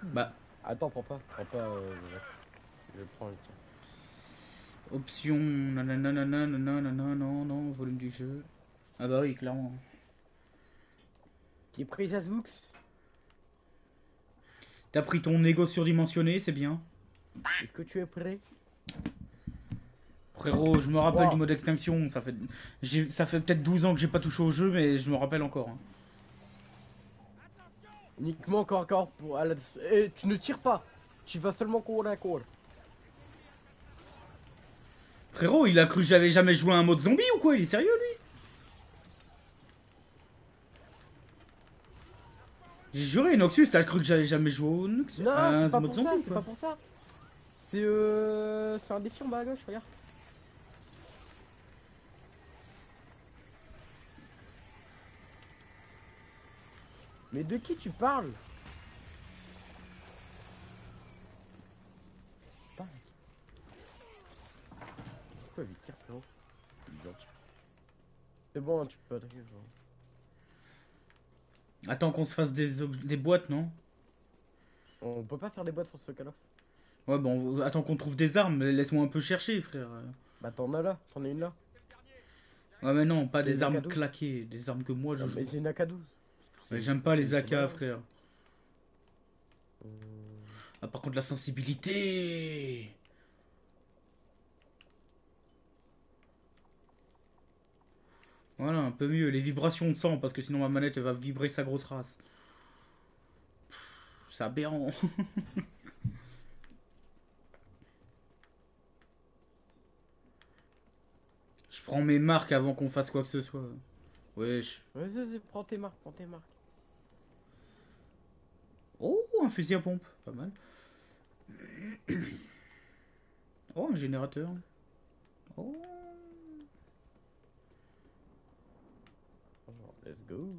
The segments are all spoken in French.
Bah, Attends, prends pas, je prends le tien. option, nanana, nanana, nanana, non, non, volume du jeu. Ah bah oui, clairement. Qui est pris Zazooks? T'as pris ton ego surdimensionné, c'est bien. Est-ce que tu es prêt? Frérot, je me rappelle du 3. mode extinction, ça fait peut-être 12 ans que j'ai pas touché au jeu, mais je me rappelle encore, hein. Uniquement corps à corps pour à la... Et tu ne tires pas. Tu vas seulement courir à corps. Frérot, il a cru que j'avais jamais joué à un mode zombie ou quoi? Il est sérieux, lui? J'ai juré, Noxus, t'as cru que j'avais jamais joué Non, à c'est un pas mode pour zombie ça, ou c'est quoi? pas pour ça. C'est un défi en bas à gauche, regarde. Mais de qui tu parles? Parle à qui? Pourquoi il tire, frérot? Il est gentil. C'est bon, tu peux attaquer, genre. Attends qu'on se fasse des boîtes, non? On peut pas faire des boîtes sur ce Call of. Ouais, bon, attends qu'on trouve des armes, laisse-moi un peu chercher, frère. Bah t'en as là, t'en as une là. Ouais, mais non, pas C'est des une armes AK-12. claquées, des armes que moi je Non mais joue. c'est une AK-12. Ouais, C'est j'aime pas c'est les une AK, combat. frère. Ah, par contre, la sensibilité. Voilà, un peu mieux. Les vibrations de sang, parce que sinon ma manette elle va vibrer sa grosse race. C'est aberrant. Je prends mes marques avant qu'on fasse quoi que ce soit. Wesh. Vas-y, prends tes marques, prends tes marques. Oh, un fusil à pompe. Pas mal. Oh, un générateur. Oh. Genre, let's go.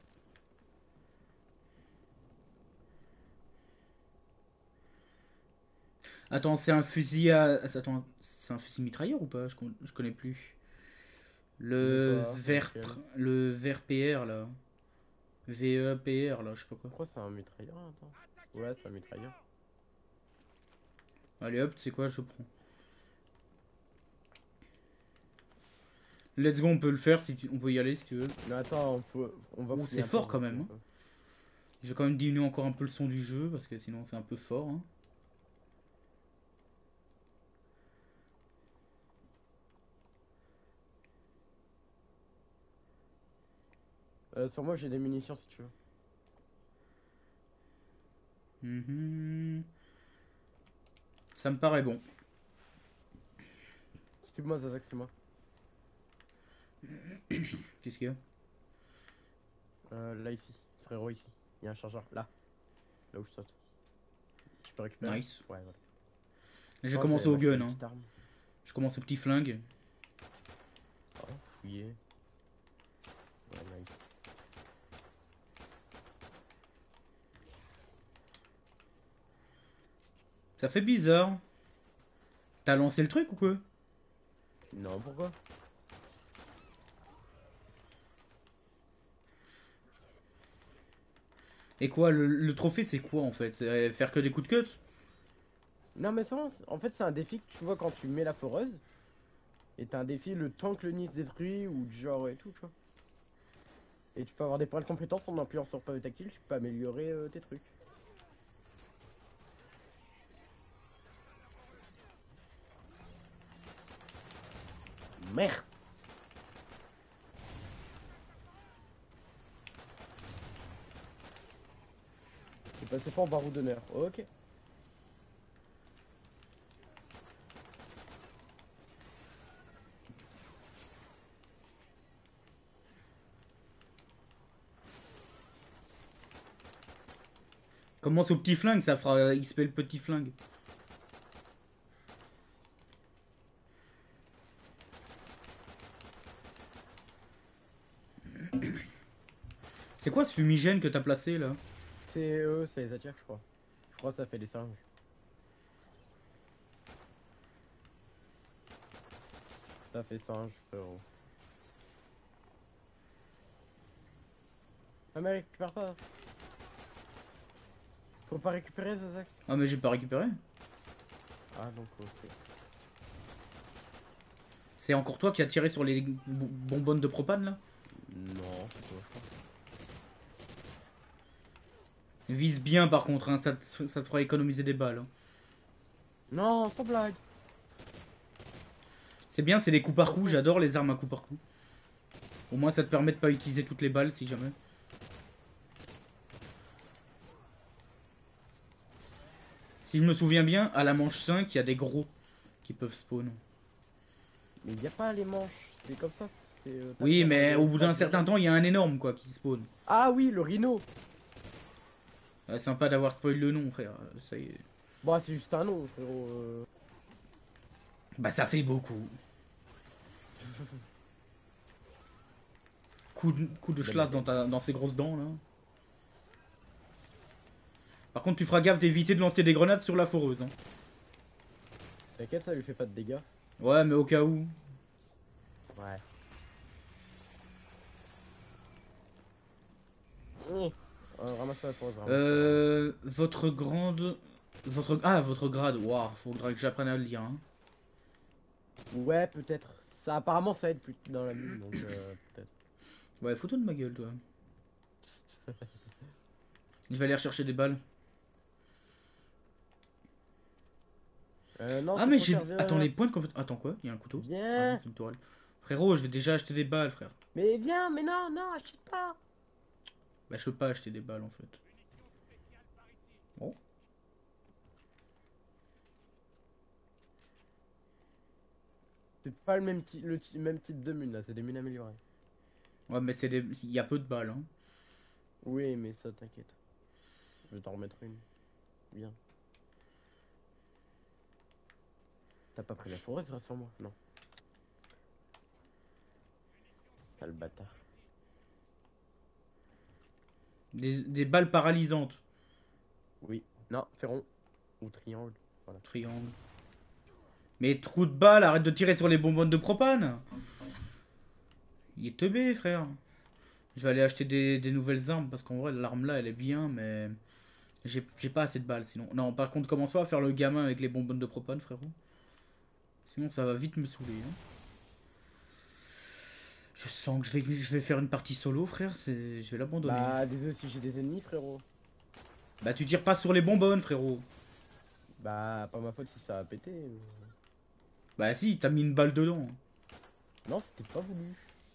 Attends, c'est un fusil à. Attends, c'est un fusil mitrailleur ou pas? Je connais plus. De quoi? Lequel? Le vert PR là. VEPR là, je sais pas quoi. Pourquoi c'est un mitrailleur? Attends. Ouais, c'est un mitrailleur. Allez hop, c'est quoi, je prends. Let's go, on peut le faire, on peut y aller si tu veux. Mais attends, on va Oh, fouiller c'est un peu, fort on va quand fouiller même, un hein. peu. Je vais quand même diminuer encore un peu le son du jeu parce que sinon c'est un peu fort, hein. Sur moi, j'ai des munitions si tu veux. Mhm. Ça me paraît bon. Excuse-moi, Zazak, c'est moi. Qu'est-ce qu'il y a? Là, ici. Frérot, ici. Il y a un chargeur. Là. Là où je saute. Tu peux récupérer? Nice. Ouais, voilà. J'ai Attends, je vais commencé au m'acheter gun, une hein. petite arme. Je commence au petit flingue. Oh, fouiller. Ouais, nice. Ça fait bizarre. T'as lancé le truc ou quoi? Non, pourquoi? Et quoi, le trophée c'est quoi en fait? C'est faire que des coups de cut? Non, mais ça, en fait, c'est un défi que tu vois quand tu mets la foreuse. Et t'as un défi le temps que le nid se détruit ou du genre et tout, tu vois. Et tu peux avoir des points de compétence en appuyant sur pavé tactile, tu peux améliorer tes trucs. Merde! J'ai passé fort barreau d'honneur. Ok. Commence au petit flingue, ça fera XP le petit flingue. C'est quoi ce fumigène que t'as placé là? C'est eux, ça les attire, je crois. Je crois que ça fait des singes. Ça fait singe, frérot. Ah, mais récupère pas. Faut pas récupérer Zazax. Ah mais j'ai pas récupéré. Ah donc ok. C'est encore toi qui as tiré sur les bonbonnes de propane là? Non, c'est toi je crois. Vise bien par contre, hein, ça te fera économiser des balles, hein. Non, sans blague. C'est bien, c'est des coups par Ça coup, serait- j'adore les armes à coups par coup. Au moins ça te permet de pas utiliser toutes les balles si jamais. Si je me souviens bien, à la manche 5, il y a des gros qui peuvent spawn. Mais y a pas les manches, c'est comme ça. Oui, t'appuies mais sur au le bout bas d'un de certain temps, il y a un énorme quoi qui spawn. Ah oui, le rhino. Sympa d'avoir spoil le nom, frère. Ça y est. Bah c'est juste un nom, frérot. Bah ça fait beaucoup. Coup de schlass dans ces grosses dents là. Par contre, tu feras gaffe d'éviter de lancer des grenades sur la foreuse, hein. T'inquiète, ça lui fait pas de dégâts. Ouais, mais au cas où. Ouais. Mmh. Ramasse la force, Votre grande. Votre grade. Waouh, faudrait que j'apprenne à le lire, hein. Ouais, peut-être. Ça, apparemment, ça aide plus dans la mine, donc peut-être. Ouais, photo de ma gueule, toi. Je vais aller rechercher des balles. Non, Ah, c'est mais trop j'ai. cher, Attends, viens. les points de compétence. Attends, quoi? Il y a un couteau? Ah non, Viens. c'est une tourelle. Frérot, je vais déjà acheter des balles, frère. Mais viens, mais non, non, achète pas. Bah, je peux pas acheter des balles en fait. Bon. C'est pas le même, même type de mine, là, c'est des mines améliorées. Ouais, mais c'est des. Il y a peu de balles, hein. Oui, mais ça, t'inquiète. Je vais t'en remettre une. Viens. T'as pas pris la forêt, sur moi? Non. T'as le bâtard. Des balles paralysantes. Oui. Non, ferron. Ou triangle. Voilà. Triangle. Mais trou de balle, arrête de tirer sur les bonbonnes de propane. Il est teubé, frère. Je vais aller acheter des nouvelles armes parce qu'en vrai, l'arme là, elle est bien, mais j'ai pas assez de balles sinon. Non, par contre, commence pas à faire le gamin avec les bonbonnes de propane, frérot. Sinon, ça va vite me saouler, hein. Je sens que je vais faire une partie solo, frère. Je vais l'abandonner. Bah, désolé si j'ai des ennemis, frérot. Bah, tu tires pas sur les bonbonnes, frérot. Bah, pas ma faute si ça a pété. Bah, si, t'as mis une balle dedans. Non, c'était pas voulu.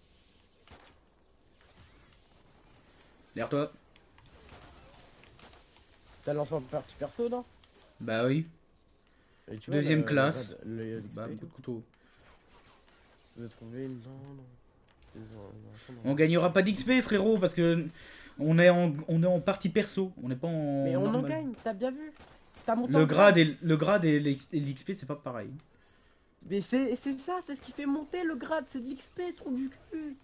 Derrière toi. T'as lancé en partie perso, non? Bah oui. Et tu vois, Deuxième classe. l'XP Bah, et coup tout. de couteau. Vous avez trouvé une... Non. On gagnera pas d'XP, frérot, parce que on est en partie perso. On n'est pas Mais en on en normal. gagne, t'as bien vu. T'as monté en grade. Le grade et l'XP, c'est pas pareil. Mais c'est ça, c'est ce qui fait monter le grade, c'est de l'XP, trou du cul.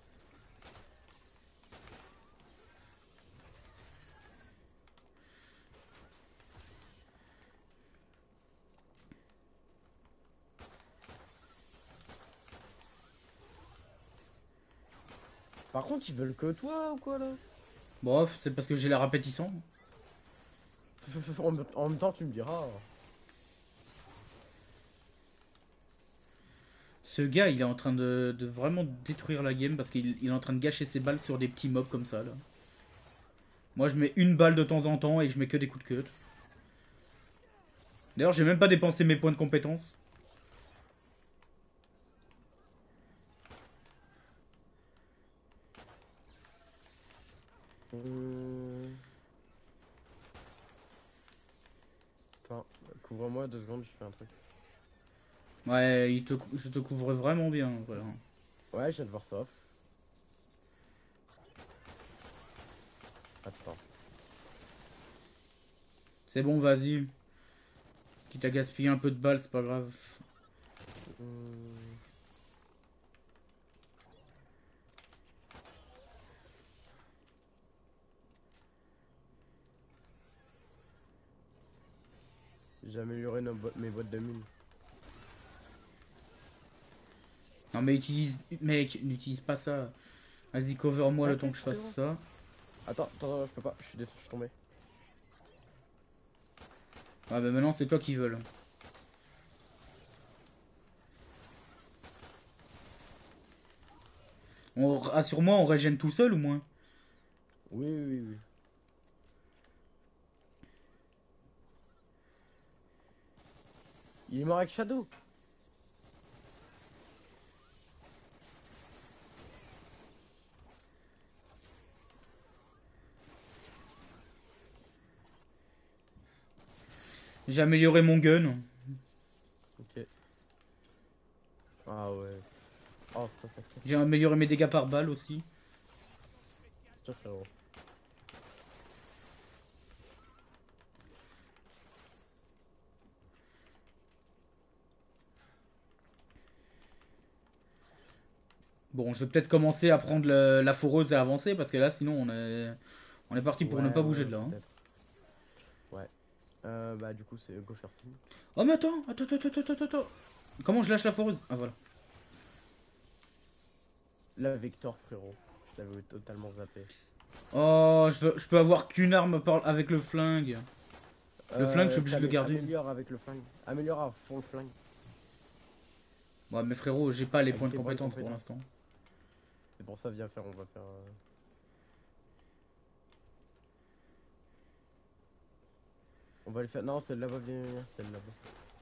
Par contre, ils veulent que toi ou quoi là? Bref, c'est parce que j'ai la répétition. En même temps, tu me diras. Ce gars, il est en train de vraiment détruire la game parce qu'il est en train de gâcher ses balles sur des petits mobs comme ça, là. Moi, je mets une balle de temps en temps et je mets que des coups de cut. D'ailleurs, j'ai même pas dépensé mes points de compétence. Attends, couvre-moi 2 secondes, je fais un truc. Ouais, je te couvre vraiment bien, frère. Ouais, je viens de voir ça. Attends. C'est bon, vas-y. Quitte à gaspiller un peu de balles, c'est pas grave. J'ai amélioré mes boîtes de mine. Non mais mec, n'utilise pas ça. Vas-y, cover-moi le temps que je fasse ça. Attends, je peux pas, je suis tombé. Ah bah maintenant c'est toi qui veux là. Rassure-moi, on régène tout seul ou moins? Oui, oui, oui. Il est mort avec Shadow. J'ai amélioré mon gun. Ok. Ah ouais. Oh, ça J'ai casse. amélioré mes dégâts par balle aussi. Tiens, frérot. Bon, je vais peut-être commencer à prendre la foreuse et avancer parce que là sinon on est parti pour ne Ouais, pas bouger ouais, de là, hein. peut-être. Ouais. Bah, du coup, c'est go first. Oh mais attends. Comment je lâche la foreuse? Ah voilà. La Vector, frérot. Je l'avais totalement zappé. Oh, je peux avoir qu'une arme avec le flingue. Le flingue, je suis obligé de le garder. Améliore avec le flingue. Améliore à fond le flingue. Ouais, mais frérot, j'ai pas les Avec points de tes points de compétence pour compétence. l'instant. C'est pour ça, viens faire, on va faire. On va le faire. Non, celle là-bas, viens, celle là-bas.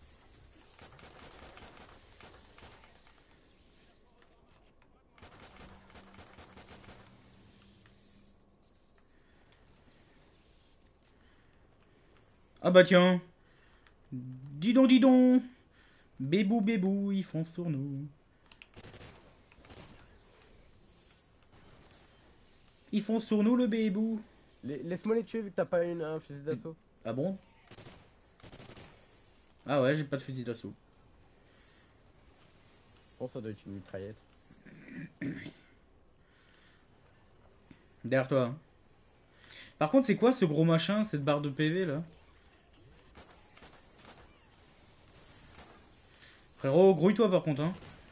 Ah bah tiens. Dis donc. Bébou, ils foncent sur nous. Ils foncent sur nous le bébou. Laisse-moi les tuer vu que t'as pas un fusil d'assaut. Ah bon? Ah ouais, j'ai pas de fusil d'assaut. Bon, ça doit être une mitraillette. Derrière toi, hein. Par contre, c'est quoi ce gros machin, cette barre de PV là? Frérot, grouille-toi par contre, hein.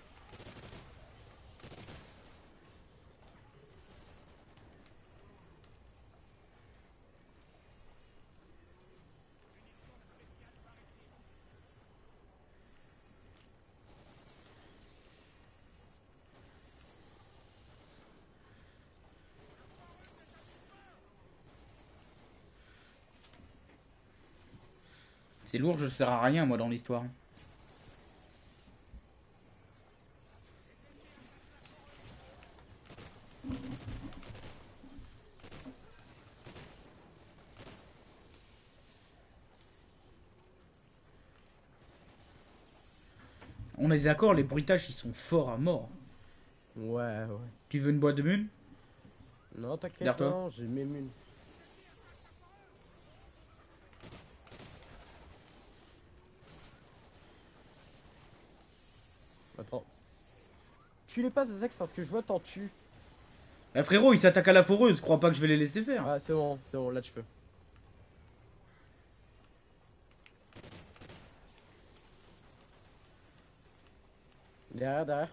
C'est lourd, je sers à rien moi dans l'histoire. On est d'accord, les bruitages ils sont forts à mort. Ouais, ouais. Tu veux une boîte de mun? Non, t'inquiète, Derrière toi. non, j'ai mes munes. Attends. Tu les passes, Zax, parce que je vois t'en tues. Eh frérot, ils s'attaquent à la foreuse, crois pas que je vais les laisser faire. Ah, c'est bon, là tu peux. Derrière, derrière.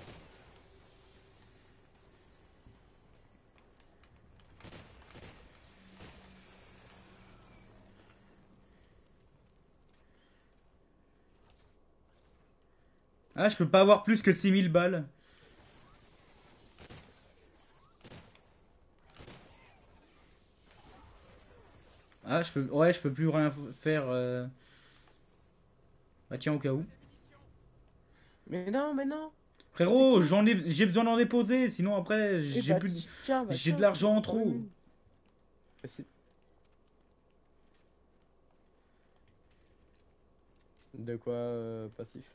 Ah, je peux pas avoir plus que 6000 balles. Ah, je peux. Ouais, je peux plus rien faire. Bah, tiens, au cas où. Mais non, mais non. C'était Frérot, qui? j'ai besoin d'en déposer, sinon après, Eh bah, tiens, bah j'ai de tiens, l'argent en prends mes trop. munes. Bah, de quoi passif?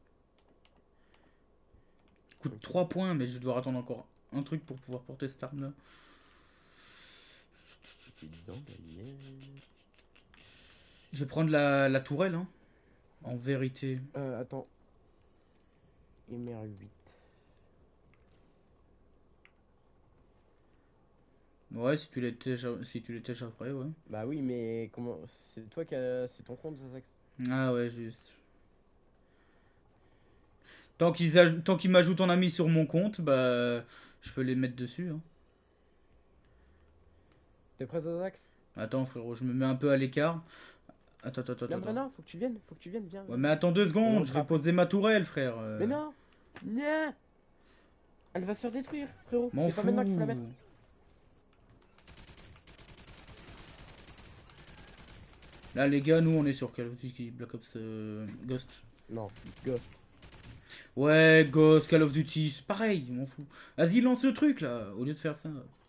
Coûte Ok. 3 points, mais je dois attendre encore un truc pour pouvoir porter cette arme là. T'es dedans, Daniel. Je vais prendre la tourelle, hein. En vérité. Attends. MR8. Ouais, si tu l'étais déjà prêt, ouais. Bah oui, mais comment. C'est toi C'est ton compte, Zazax. Ah ouais, juste. Tant qu'ils m'ajoutent en ami sur mon compte, bah, je peux les mettre dessus, hein. T'es prêt, Zazax? Attends, frérot, je me mets un peu à l'écart. Attends, attends, Non, attends. bah non, faut que tu viennes, viens. Ouais, mais attends 2 secondes, je vais rentrera après. poser ma tourelle, frère. Mais non! Nya! Elle va se faire détruire, frérot. M'en C'est pas maintenant qu'il faut la mettre. fous. Là, les gars, nous, on est sur Call of Duty Black Ops Ghost. Non, Ghost. Ouais, Ghost, Call of Duty, c'est pareil, m'en fous. Vas-y, lance le truc, là, au lieu de faire ça.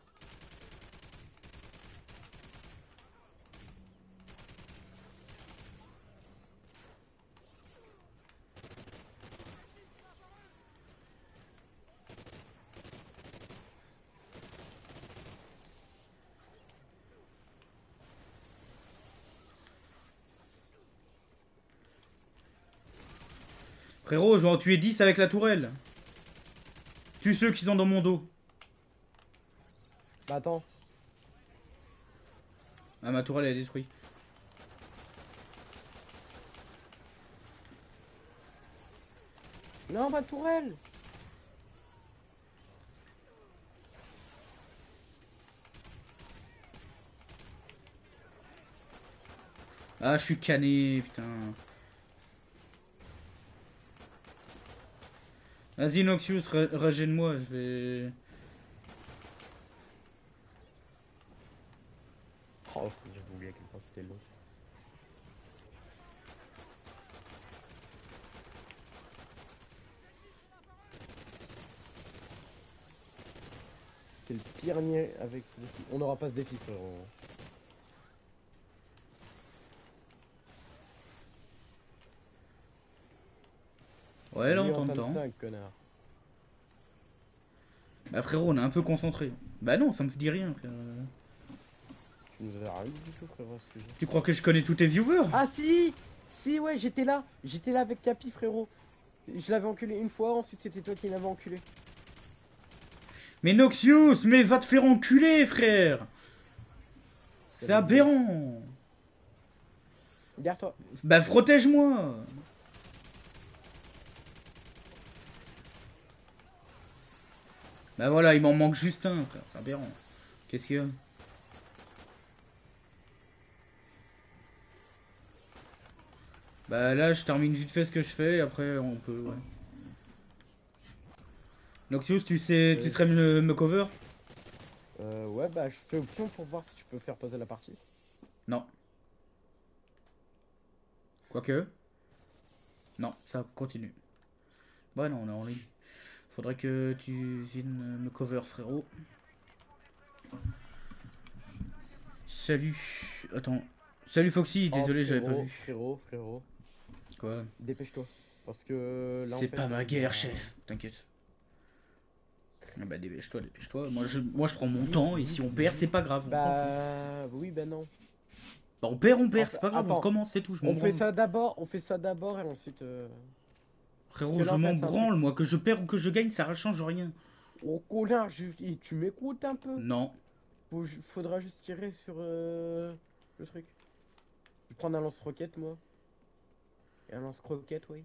Frérot, je vais en tuer 10 avec la tourelle. Tue ceux qui sont dans mon dos. Bah attends. Ah, ma tourelle, elle est détruite. Non, ma tourelle! Ah, je suis cané, putain. Vas-y, Noxious, régène-moi, je vais... Oh, j'avais oublié à quel point c'était long. C'est le pire niais avec ce défi. On n'aura pas ce défi, frérot. Ouais, là, Lui on en t'entend. tank, connard. Bah, frérot, on est un peu concentré. Bah non, ça me dit rien, frère. Tu nous as rien dit du tout, frérot, à ce sujet. Tu crois que je connais tous tes viewers? Ah si! Si, ouais, j'étais là. J'étais là avec Capi, frérot. Je l'avais enculé une fois, ensuite c'était toi qui l'avais enculé. Mais Noxious, mais va te faire enculer, frère! C'est Salut, aberrant! Garde-toi. Bah, protège-moi! Bah voilà, il m'en manque juste un, frère, c'est aberrant. Qu'est-ce qu'il y a? Bah là, je termine vite fait ce que je fais, et après on peut, ouais. Noxious, tu sais, tu serais me cover? Ouais, bah je fais option pour voir si tu peux faire poser la partie. Non. Quoique. Non, ça continue. Bah non, on est en ligne. Faudrait que tu viennes me cover, frérot. Salut. Attends. Salut Foxy, Oh, désolé, j'avais pas vu. frérot. Quoi? Dépêche-toi. Parce que là, en C'est fait, pas ma il y guerre, a- chef. T'inquiète. Ah bah dépêche-toi, dépêche-toi. Moi je prends mon Vite, temps et vite, si on perd, c'est vite. pas grave, on s'en fout. Bah oui, bah non. Bah on perd, c'est pas grave, on Attends, recommence, c'est tout, je m'en on fait branle. ça d'abord, et ensuite. Parce que Frérot, je là, en m'en fait, c'est un truc. branle, moi, que je perds ou que je gagne, ça change rien. Oh, connard, tu m'écoutes un peu? Non. Faudra juste tirer sur le truc. Je vais prendre un lance-roquette, moi. Et un lance-croquette, oui.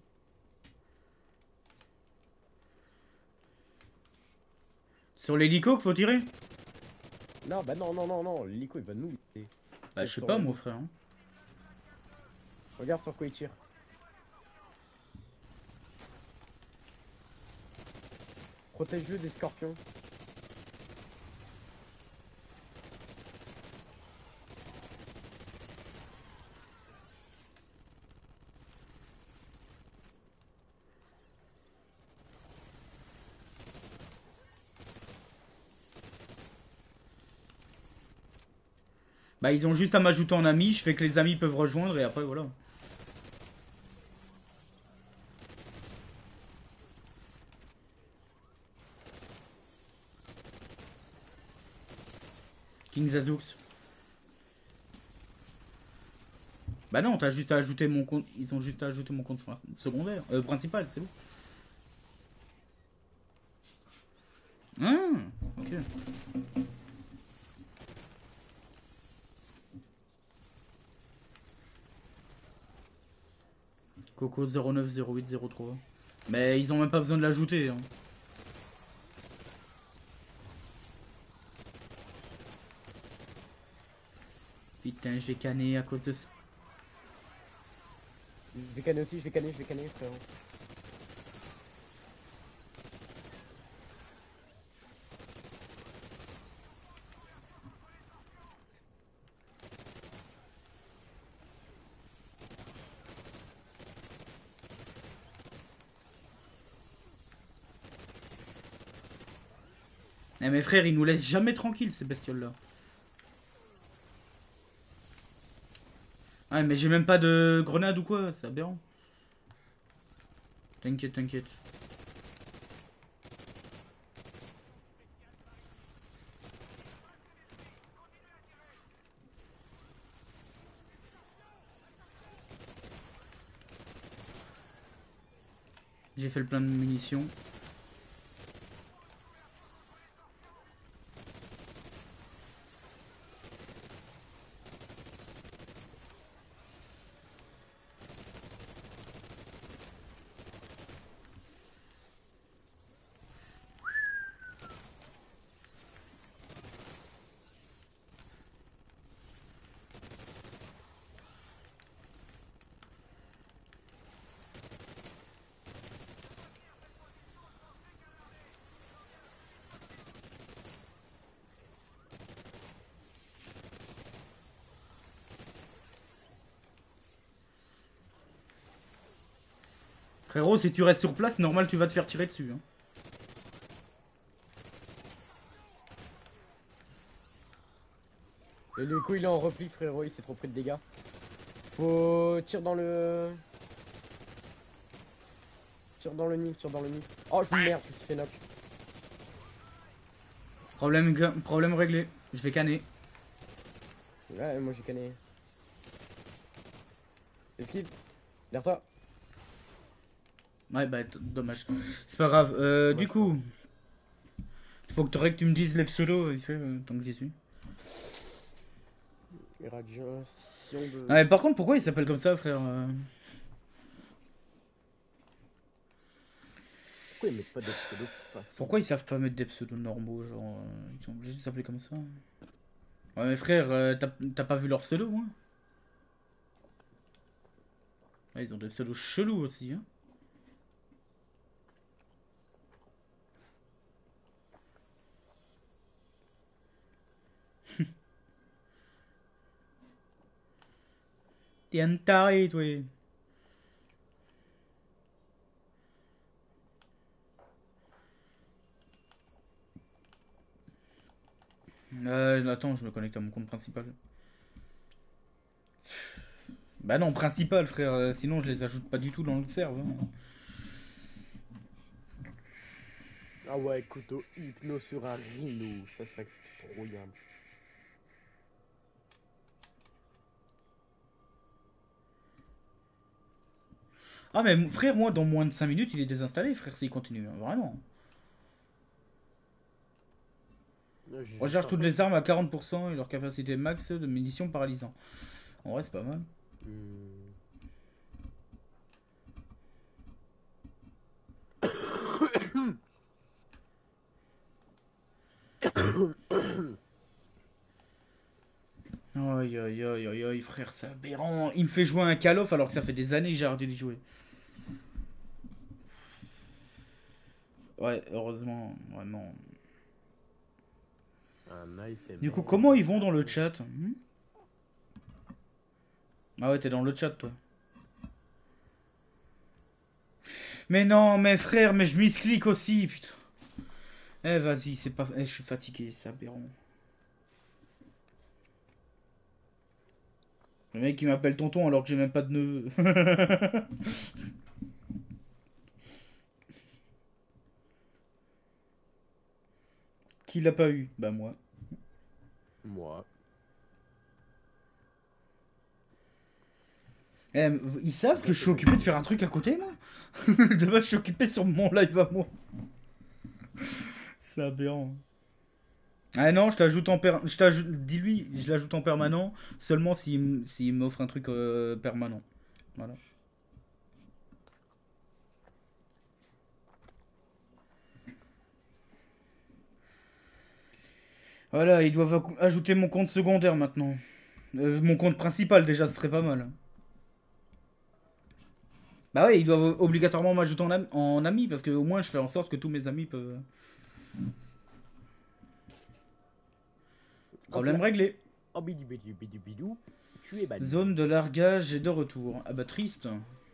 Sur l'hélico qu'il faut tirer? Non, bah non, non, non, non, l'hélico il va nous. Bah je sais pas, moi, frère. Hein. Regarde sur quoi il tire. Protège-le des scorpions. Bah ils ont juste à m'ajouter en ami, je fais que les amis peuvent rejoindre et après voilà. King Zazooks. Bah non, t'as juste à ajouter mon compte. Ils ont juste à ajouter mon compte secondaire. Principal, c'est bon. Ah, ok. Coco 090803. Mais ils ont même pas besoin de l'ajouter. Hein. Putain, j'ai canné à cause de ce... Je vais canner aussi, je vais canner, frérot. Eh, mes frères, ils nous laissent jamais tranquilles, ces bestioles-là. Ouais, mais j'ai même pas de grenade ou quoi, c'est aberrant. T'inquiète, t'inquiète. J'ai fait le plein de munitions. Frérot, si tu restes sur place, normal, tu vas te faire tirer dessus. Hein. Et le coup il est en repli, frérot, il s'est trop pris de dégâts. Faut tire dans le. Tire dans le nid, tire dans le nid. Oh je merde, je me suis fait knock. Problème réglé. Je vais canner. Ouais, moi j'ai canné. Esquive, derrière toi. Ouais, bah, dommage. C'est pas grave. Dommage, Du coup, faudrait que tu me dises les pseudos, tant que j'y suis. Irradiation de. Ouais, par contre, pourquoi il s'appelle comme ça, frère Pourquoi ils mettent pas des pseudos faciles? Pourquoi ils savent pas mettre des pseudos normaux, genre, ils sont obligés de s'appeler comme ça. Ouais, mais frère, t'as pas vu leur pseudo, moi ouais, ils ont des pseudos chelous aussi, hein. T'es un taré, toi. Attends, je me connecte à mon compte principal. Bah non, principal, frère, sinon je les ajoute pas du tout dans le serve. Hein. Ah ouais, couteau hypno sur un rhino, ça serait que c'était trop bien. Ah, mais frère, moi, dans moins de 5 minutes, il est désinstallé, frère, s'il continue, hein, vraiment. Recharge J'espère toutes pas. les armes à 40% et leur capacité max de munitions paralysant. En vrai, c'est pas mal. Hmm. Aïe aïe aïe aïe aïe, frère, c'est aberrant. Il me fait jouer un Call of alors que ça fait des années que j'ai arrêté d'y jouer. Ouais, heureusement, vraiment. Un Du coup, ASMR comment de ils vont dans le Atos. chat Ah ouais, t'es dans le chat, toi. Mais non, mais frère, mais je misclique aussi, putain. Eh, vas-y, c'est pas. Eh, je suis fatigué, c'est aberrant. Le mec, il m'appelle tonton alors que j'ai même pas de neveu. Qui l'a pas eu Bah, moi. Moi. Eh, ils savent que Bien je que suis j'aime occupé pas de les faire un enfants. truc à côté, moi. De base, je suis occupé sur mon live à moi. C'est aberrant. Ah non, je t'ajoute en per... je t'ajoute... Dis-lui, je l'ajoute en permanent seulement s'il m'offre un truc permanent. Voilà. Voilà, ils doivent ajouter mon compte secondaire maintenant. Mon compte principal déjà, ce serait pas mal. Bah ouais, ils doivent obligatoirement m'ajouter en ami parce que au moins je fais en sorte que tous mes amis peuvent. Hop Problème là. réglé. Oh bidi bidi bidi bidou. Tu es banni. Zone de largage et de retour. Ah bah triste.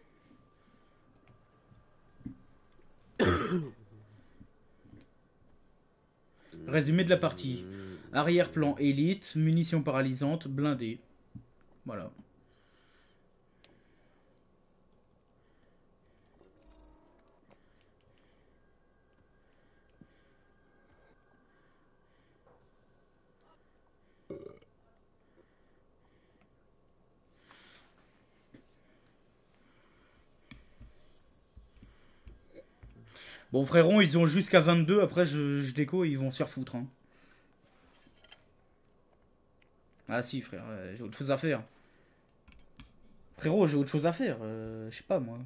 Résumé de la partie. Arrière-plan élite, munitions paralysantes, blindé. Voilà. Bon frérot, ils ont jusqu'à 22, après je déco et ils vont se faire foutre. Hein. Ah si frère, j'ai autre chose à faire. Frérot, j'ai autre chose à faire, je sais pas moi.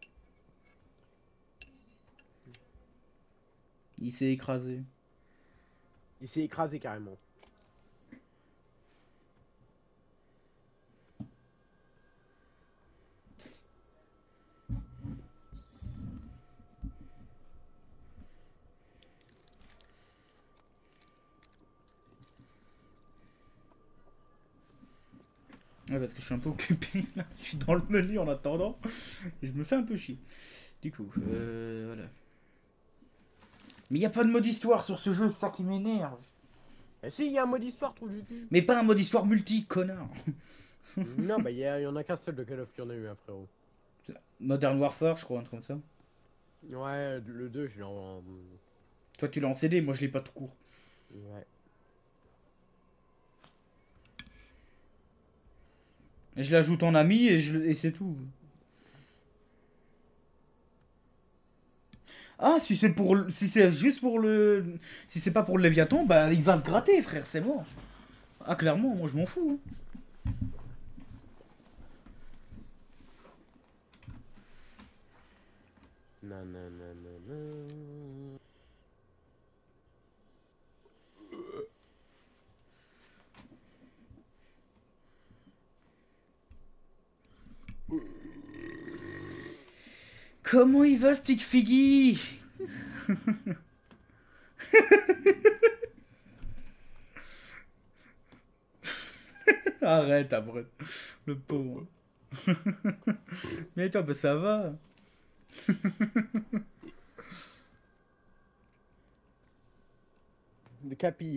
Il s'est écrasé. Il s'est écrasé carrément. Ouais, parce que je suis un peu occupé là. Je suis dans le menu en attendant. Et je me fais un peu chier. Du coup, voilà. Mais y a pas de mode histoire sur ce jeu, c'est ça qui m'énerve. Eh si, il y a un mode histoire, trou du cul. Mais pas un mode histoire multi, connard. Non, bah y en a qu'un seul de Call of qui en a eu un, frérot. Modern Warfare, je crois, un truc comme ça. Ouais, le 2, je l'ai en. Toi, tu l'as en CD, moi je l'ai pas tout court. Ouais. Et je l'ajoute en ami et c'est tout. Ah, si c'est juste pour le, si c'est pas pour le Léviathan, bah il va se gratter, frère, c'est mort. Ah, clairement, moi je m'en fous. Hein. Nananana. Comment il va, Stick Figgy? Arrête, Abreu. Le pauvre. Mais toi, bah ça va. De Capi.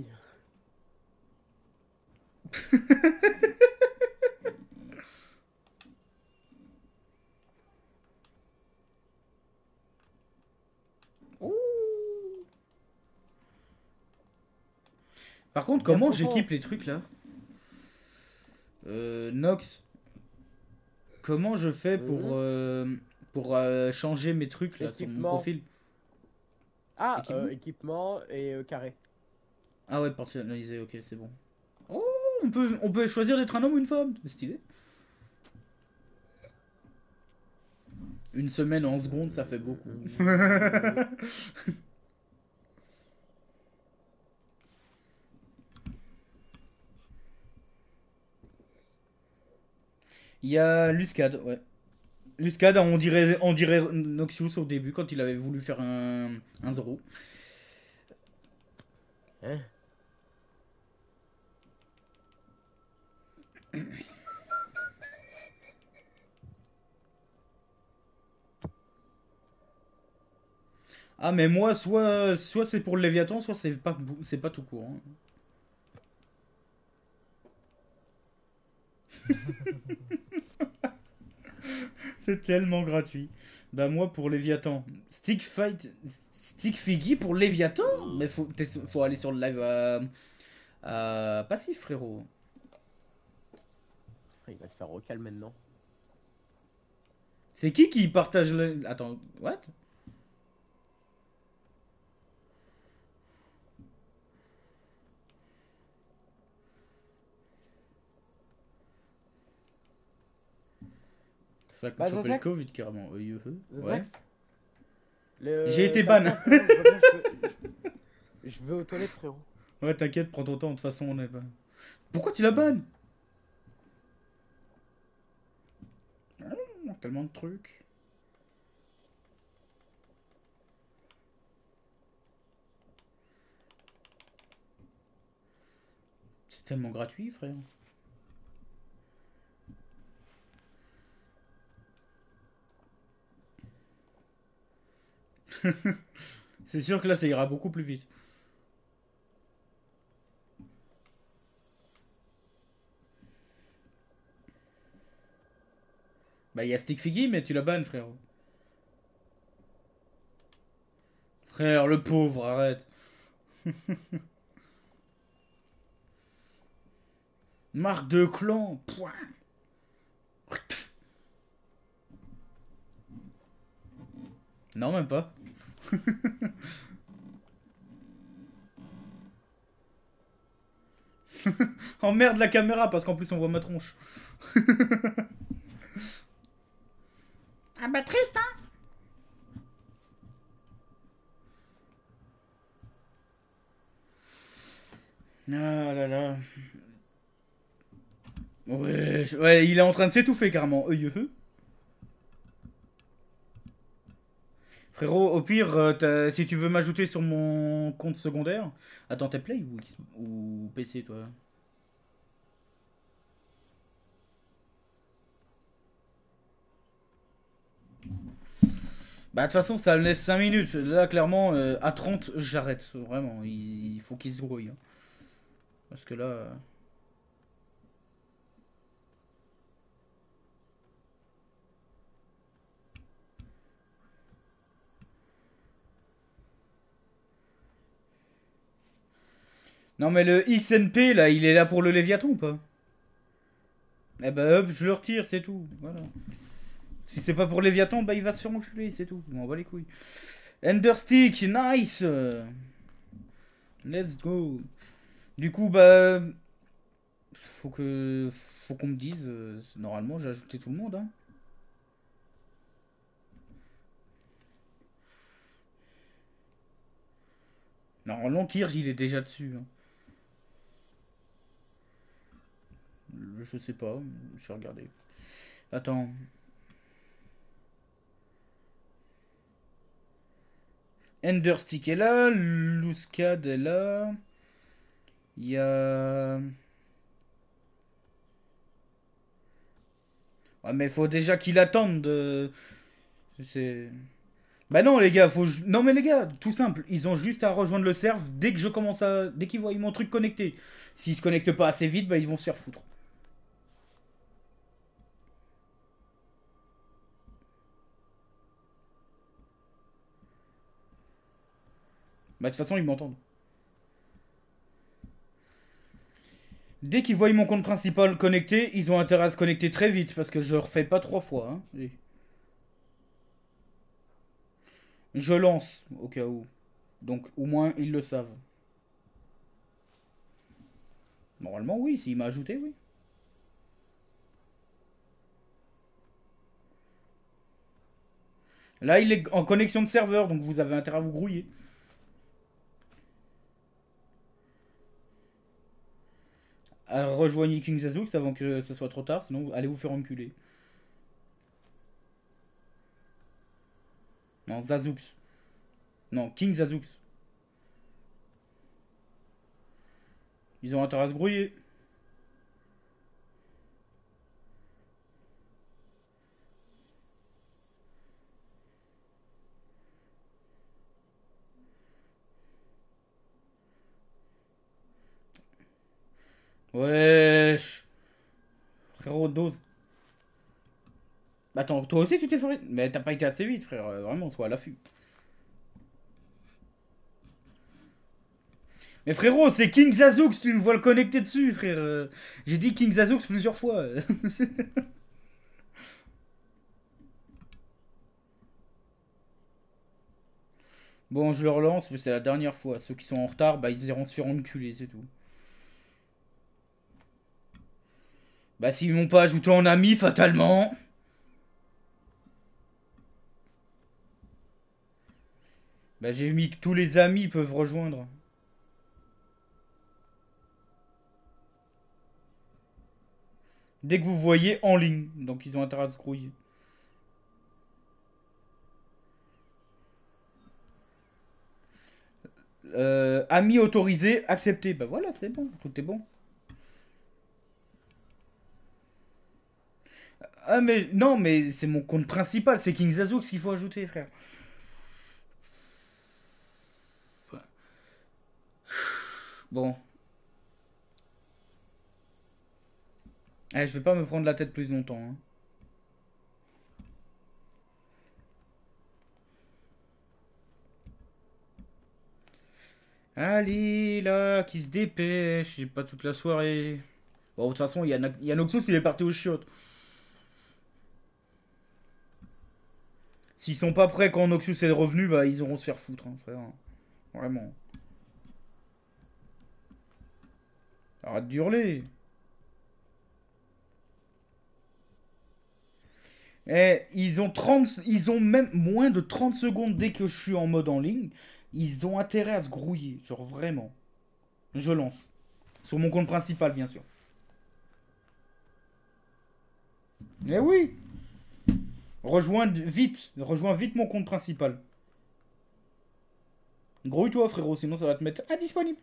Ouh. Par contre, Bien comment profond. j'équipe les trucs là? Nox, comment je fais Mhm. pour changer mes trucs là sur mon Équipement. profil? Ah, Équipement? équipement et carré. Ah ouais, personnalisé, ok, c'est bon. Oh, on peut choisir d'être un homme ou une femme, c'est stylé. Une semaine en secondes, ça fait beaucoup. Il y a Luscade, ouais. Luscade, on dirait Noxious au début quand il avait voulu faire un Zoro. Hein? Ah, mais moi, soit c'est pour le Léviathan, soit c'est pas tout court. Hein. C'est tellement gratuit. Bah, moi, pour Léviathan. Stick Figgy pour Léviathan? Mais faut aller sur le live à Passif, frérot. Il va se faire recal maintenant. C'est qui partage le. Attends, what? C'est vrai que Bah, choper le Zazax, Covid, carrément. Ouais. Zazax, J'ai été t'as le ban. temps, frérot, je reviens, je vais aux toilettes, frérot. Ouais, t'inquiète, prends ton temps, de toute façon, on est pas. Pourquoi tu la Vas-y. bannes? Tellement de trucs. C'est tellement gratuit, frère. C'est sûr que là, ça ira beaucoup plus vite. Bah, il y a Stick Figgy, mais tu la bannes, frère. Frère, le pauvre, arrête. Marque de clan, point. Non, même pas. Emmerde la caméra parce qu'en plus on voit ma tronche. Ah bah triste, hein. Ah là là. Ouais, ouais, il est en train de s'étouffer carrément. Frérot, au pire, si tu veux m'ajouter sur mon compte secondaire. Attends, t'es Play ou PC toi? Bah de toute façon ça me laisse 5 minutes. Là clairement à 30 j'arrête. Vraiment, il faut qu'il se grouille, hein. Parce que là... Non mais le XNP là, il est là pour le Léviathan ou pas? Eh bah hop, je le retire, c'est tout. Voilà. Si c'est pas pour Léviathan, bah il va se faire enculer, c'est tout. On va les couilles. Enderstick, nice. Let's go. Du coup, bah, faut que, faut qu'on me dise. Normalement, j'ai ajouté tout le monde, hein. Normalement, Kirj, il est déjà dessus, hein. Je sais pas, je vais regarder. Attends. Enderstick est là, Luscad est là. Il y a. Ah, mais faut déjà qu'il attende. C'est. Bah non les gars, non mais les gars, tout simple, ils ont juste à rejoindre le serve dès que je commence à... Dès qu'ils voient mon truc connecté. S'ils se connectent pas assez vite, bah ils vont se faire foutre. Bah de toute façon ils m'entendent. Dès qu'ils voient mon compte principal connecté, ils ont intérêt à se connecter très vite parce que je refais pas 3 fois, hein. Je lance au cas où. Donc au moins ils le savent. Normalement oui, s'il m'a ajouté, oui. Là il est en connexion de serveur, donc vous avez intérêt à vous grouiller. Rejoignez King Zazooks avant que ce soit trop tard, sinon allez vous faire enculer. Non, Zazooks. Non, King Zazooks. Ils ont intérêt à se grouiller. Wesh. Frérot, dose. Attends, toi aussi tu t'es fait... Mais t'as pas été assez vite, frère. Vraiment, sois à l'affût. Mais frérot, c'est King Zazooks, tu me vois le connecter dessus, frère. J'ai dit King Zazooks plusieurs fois. Bon, je le relance, mais c'est la dernière fois. Ceux qui sont en retard, bah ils iront se faire enculer, c'est tout. Bah s'ils m'ont pas ajouté en ami, fatalement. Bah j'ai mis que tous les amis peuvent rejoindre. Dès que vous voyez en ligne. Donc ils ont intérêt à se grouiller. Amis autorisés, accepté. Bah voilà, c'est bon, tout est bon. Ah mais non mais c'est mon compte principal, c'est King Zazoux qu'il faut ajouter frère. Bon, je vais pas me prendre la tête plus longtemps. Hein. Allez là, qui se dépêche, j'ai pas toute la soirée. Bon, de toute façon, il y a Noxus, il est parti aux chiottes. S'ils sont pas prêts quand Noxus est revenu, bah ils auront se faire foutre, hein, frère. Vraiment. Arrête d'hurler. Ils ont même moins de 30 secondes dès que je suis en mode en ligne. Ils ont intérêt à se grouiller, genre vraiment. Je lance. Sur mon compte principal, bien sûr. Eh oui. Rejoins vite mon compte principal. Grouille-toi, frérot, sinon ça va te mettre indisponible.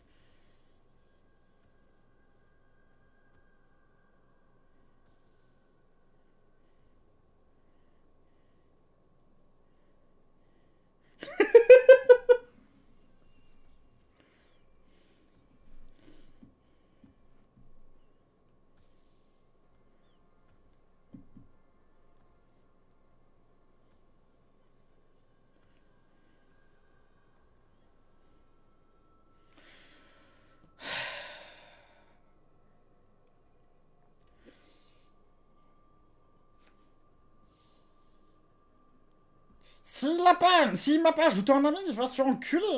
S'il m'a pas ajouté en ami, il va se faire enculer.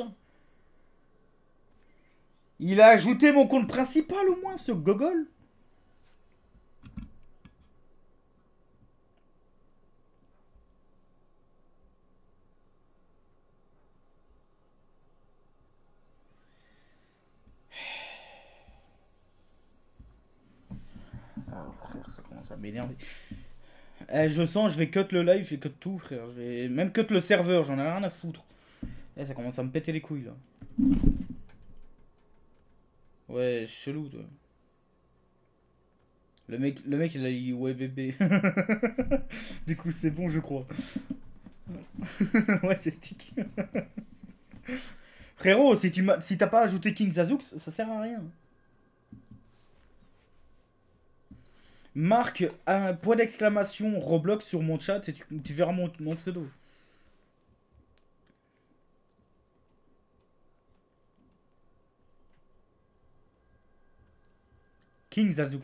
Il a ajouté mon compte principal au moins, ce gogol. Ah, frère, ça commence à m'énerver. Je sens, je vais cut le live, je vais cut tout, frère. Je vais même cut le serveur, j'en ai rien à foutre. Ça commence à me péter les couilles là. Ouais, chelou, toi. Le mec, il a dit ouais bébé. Du coup, c'est bon, je crois. Ouais, c'est stick. Frérot, si t'as pas ajouté King Zazoux, ça sert à rien. Marque un point d'exclamation Roblox sur mon chat et tu verras mon pseudo. King Zazoux.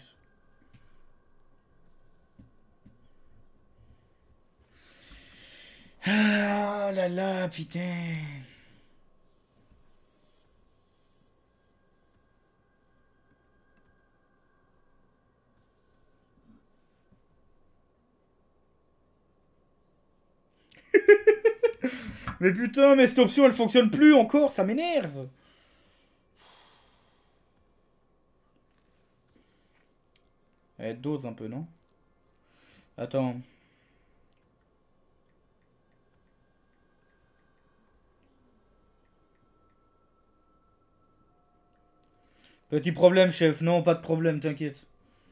Ah là là, putain. Mais putain, mais cette option elle fonctionne plus encore, ça m'énerve. Elle dose un peu, non? Attends. Petit problème, chef. Non, pas de problème, t'inquiète.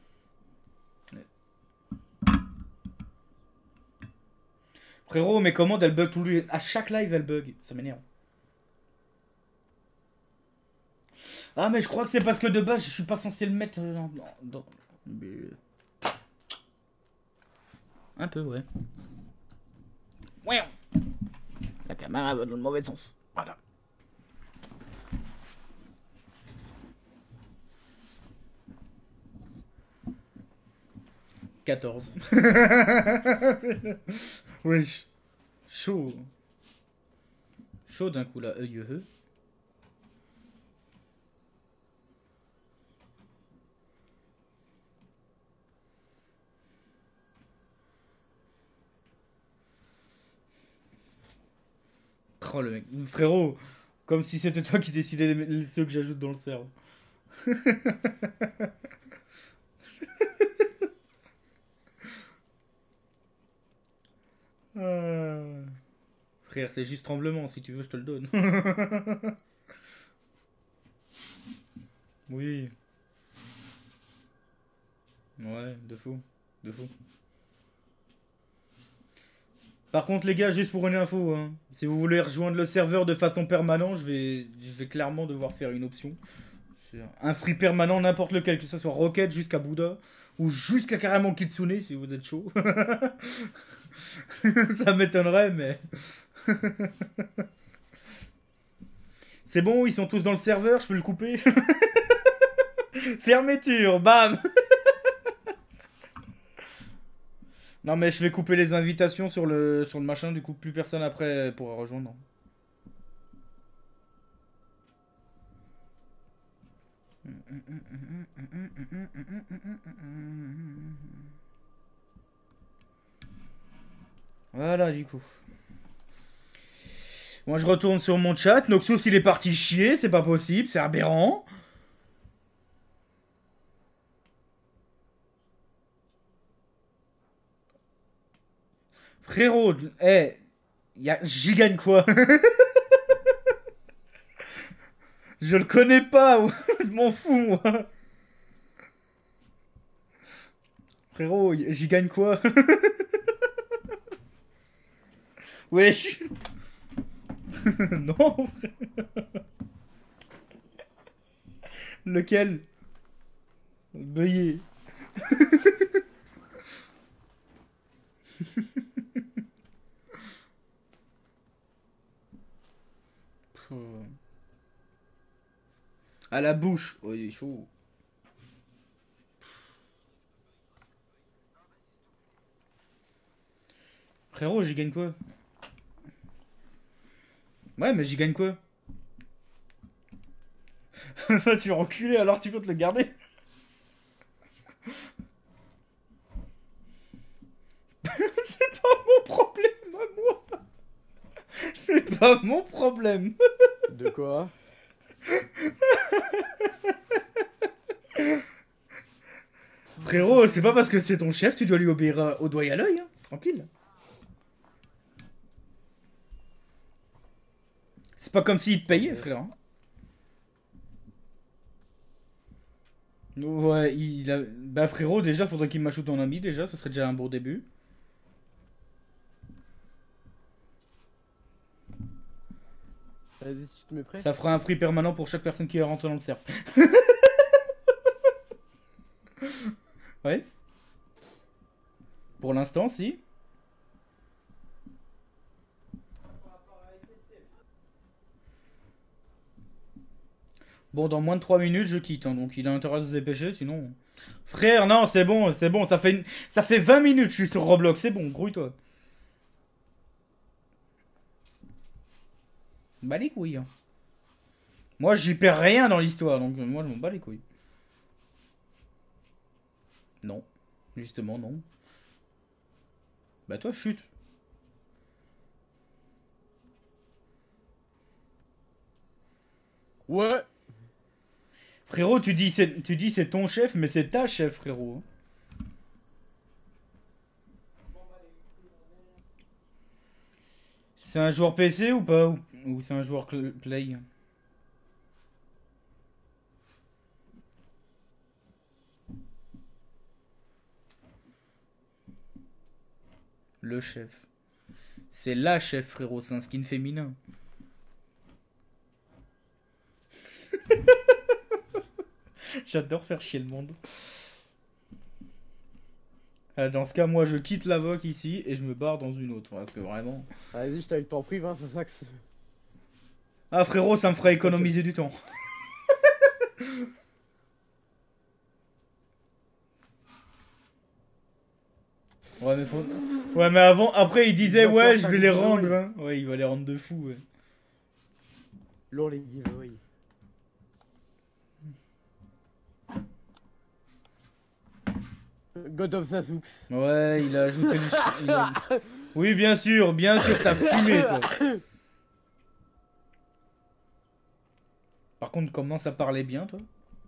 Frérot, mes commandes elles bug tout le... À chaque live elles bug. Ça m'énerve. Ah, mais je crois que c'est parce que de base je suis pas censé le mettre Mais- Un peu, ouais. Ouais. La caméra va dans le mauvais sens. Voilà. 14. Wesh. Chaud. Chaud d'un coup là. Oh le mec. Frérot. Comme si c'était toi qui décidais ceux que j'ajoute dans le serve. Ah. Frère, c'est juste tremblement. Si tu veux, je te le donne. Oui. Ouais, de fou. De fou. Par contre, les gars, juste pour une info, hein, si vous voulez rejoindre le serveur de façon permanente, je vais clairement devoir faire une option. C'est un free permanent, n'importe lequel, que ce soit Rocket jusqu'à Bouddha, ou jusqu'à carrément Kitsune si vous êtes chaud. Ça m'étonnerait, mais. C'est bon, ils sont tous dans le serveur, je peux le couper. Fermeture, bam. Non, mais je vais couper les invitations sur le machin, du coup, plus personne après pourra rejoindre. Voilà, du coup. Moi, je retourne sur mon chat. Noxus, il est parti chier, c'est pas possible, c'est aberrant. Frérot, j'y gagne quoi? Je le connais pas, je m'en fous, moi. Frérot, j'y gagne quoi? Wesh. Non. Lequel? Veuillez. À la bouche. Oh, il est chaud. Frérot, j'y gagne quoi? Ouais, mais j'y gagne quoi? Tu es reculé, alors tu peux te le garder. C'est pas mon problème à moi. C'est pas mon problème. De quoi? Frérot, c'est pas parce que c'est ton chef, tu dois lui obéir au doigt et à l'œil, hein. Tranquille. C'est pas comme s'il te payait, frère, hein. Ouais, bah frérot, déjà, faudrait qu'il m'ajoute ton ami, déjà, ce serait déjà un bon début. Vas-y, si tu te mets prêt. Ça fera un free permanent pour chaque personne qui est rentrée dans le cercle. Ouais. Pour l'instant, si. Bon, dans moins de 3 minutes, je quitte, hein, donc il a intérêt à se dépêcher, sinon... Frère, non, c'est bon, ça fait 20 minutes que je suis sur Roblox, c'est bon, grouille-toi. Bah les couilles, hein. Moi, j'y perds rien dans l'histoire, donc moi, je m'en bats les couilles. Non. Justement, non. Bah toi, chute. Ouais. Frérot, tu dis c'est ton chef, mais c'est ta chef, frérot. C'est un joueur PC ou pas? Ou c'est un joueur Play? Le chef. C'est la chef, frérot, c'est un skin féminin. J'adore faire chier le monde. Dans ce cas, moi, je quitte la VOC ici et je me barre dans une autre. Parce que vraiment... Vas-y, je t'avais le temps pris, hein, c'est ça que c'est. Ah, frérot, ça me fera économiser du temps. Ouais, mais après, il disait, ouais, je vais les rendre. Hein. Ouais, il va les rendre de fou, ouais. Lourd les giveaways. God of Sasux. Ouais, il a ajouté du... Oui, bien sûr, t'as fumé, toi. Par contre, commence à parler bien, toi.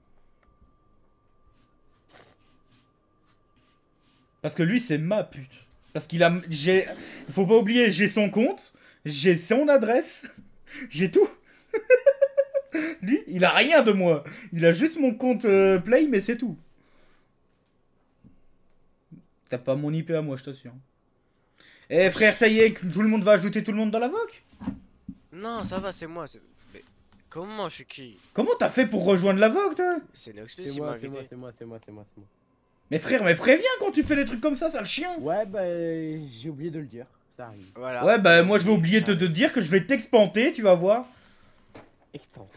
Parce que lui, c'est ma pute. Parce qu'il a... Faut pas oublier, j'ai son compte, j'ai son adresse, j'ai tout. Lui, il a rien de moi. Il a juste mon compte Play, mais c'est tout. T'as pas mon IP à moi, je t'assure. Eh frère, Wesh. ça y est, tout le monde va ajouter tout le monde dans la VOC. Non, ça va, c'est moi. Mais comment je suis qui? Comment t'as fait pour rejoindre la VOC, toi? C'est Neoxplus C'est qui m'a moi, c'est moi, invité. c'est moi, c'est moi, c'est moi, c'est moi. Mais frère, mais préviens quand tu fais des trucs comme ça, sale chien. Ouais, bah, j'ai oublié de le dire. Ça arrive. Voilà, Ouais, il bah a moi je vais oublier ça de arrive. dire que je vais t'expanter, tu vas voir. Extenté.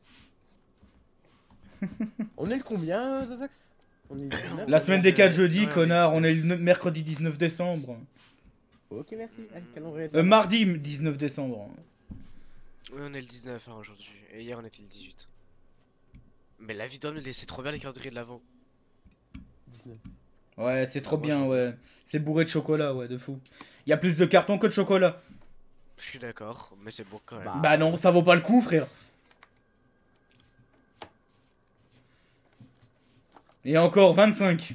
On est le combien, Zazax? On est le 19. La On semaine est des le- 4 jeudi, ouais, on est le connard, on est 19. le mercredi 19 décembre. Ok, merci. Allez, calendrier de l'avant. Mardi 19 décembre. Oui, on est le 19 hein, aujourd'hui. Et hier, on était le 18. Mais la vie d'homme, c'est trop bien les calendriers de l'avant. 19. Ouais, c'est trop Moi, bien, j'en veux. ouais. C'est bourré de chocolat, ouais, de fou. Il y a plus de cartons que de chocolat. Je suis d'accord, mais c'est bon quand même. Bah. Bah non, ça vaut pas le coup, frère. Et encore 25.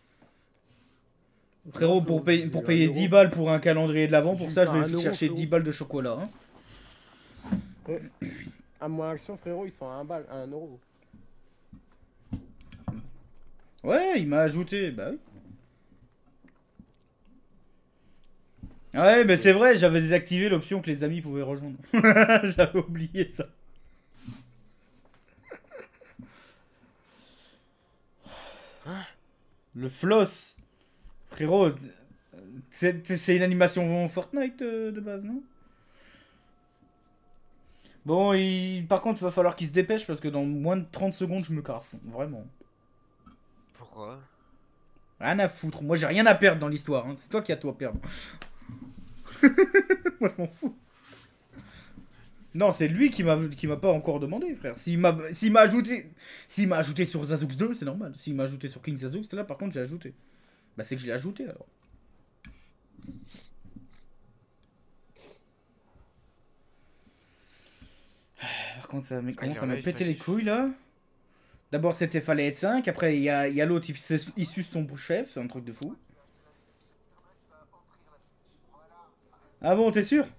Frérot, Non, pour j'ai un payer euro. 10 balles pour un calendrier de l'avant, pour J'ai ça, fait je un vais euro, chercher frérot. 10 balles de chocolat. Hein. À mon action, frérot, ils sont à 1 balle, à 1 euro. Ouais, il m'a ajouté, bah oui. Ouais, mais c'est vrai, j'avais désactivé l'option que les amis pouvaient rejoindre. J'avais oublié ça. Hein? Le floss. Frérot, c'est une animation Fortnite de base, non? Bon, par contre, il va falloir qu'il se dépêche parce que dans moins de 30 secondes, je me casse. Vraiment. Pourquoi? Rien à foutre. Moi, j'ai rien à perdre dans l'histoire. Hein. C'est toi qui as tout à perdre. Moi, je m'en fous. Non, c'est lui qui m'a pas encore demandé, frère. S'il m'a ajouté sur Zazux 2, c'est normal. S'il m'a ajouté sur King Zazux, là, par contre, j'ai ajouté. Bah, c'est que je l'ai ajouté alors. Par contre, ça Ah, il est commence en à me live péter les passif. couilles là. D'abord, c'était fallait être 5. Après, il y a l'autre, il suce son chef. C'est un truc de fou. Ah bon, t'es sûr?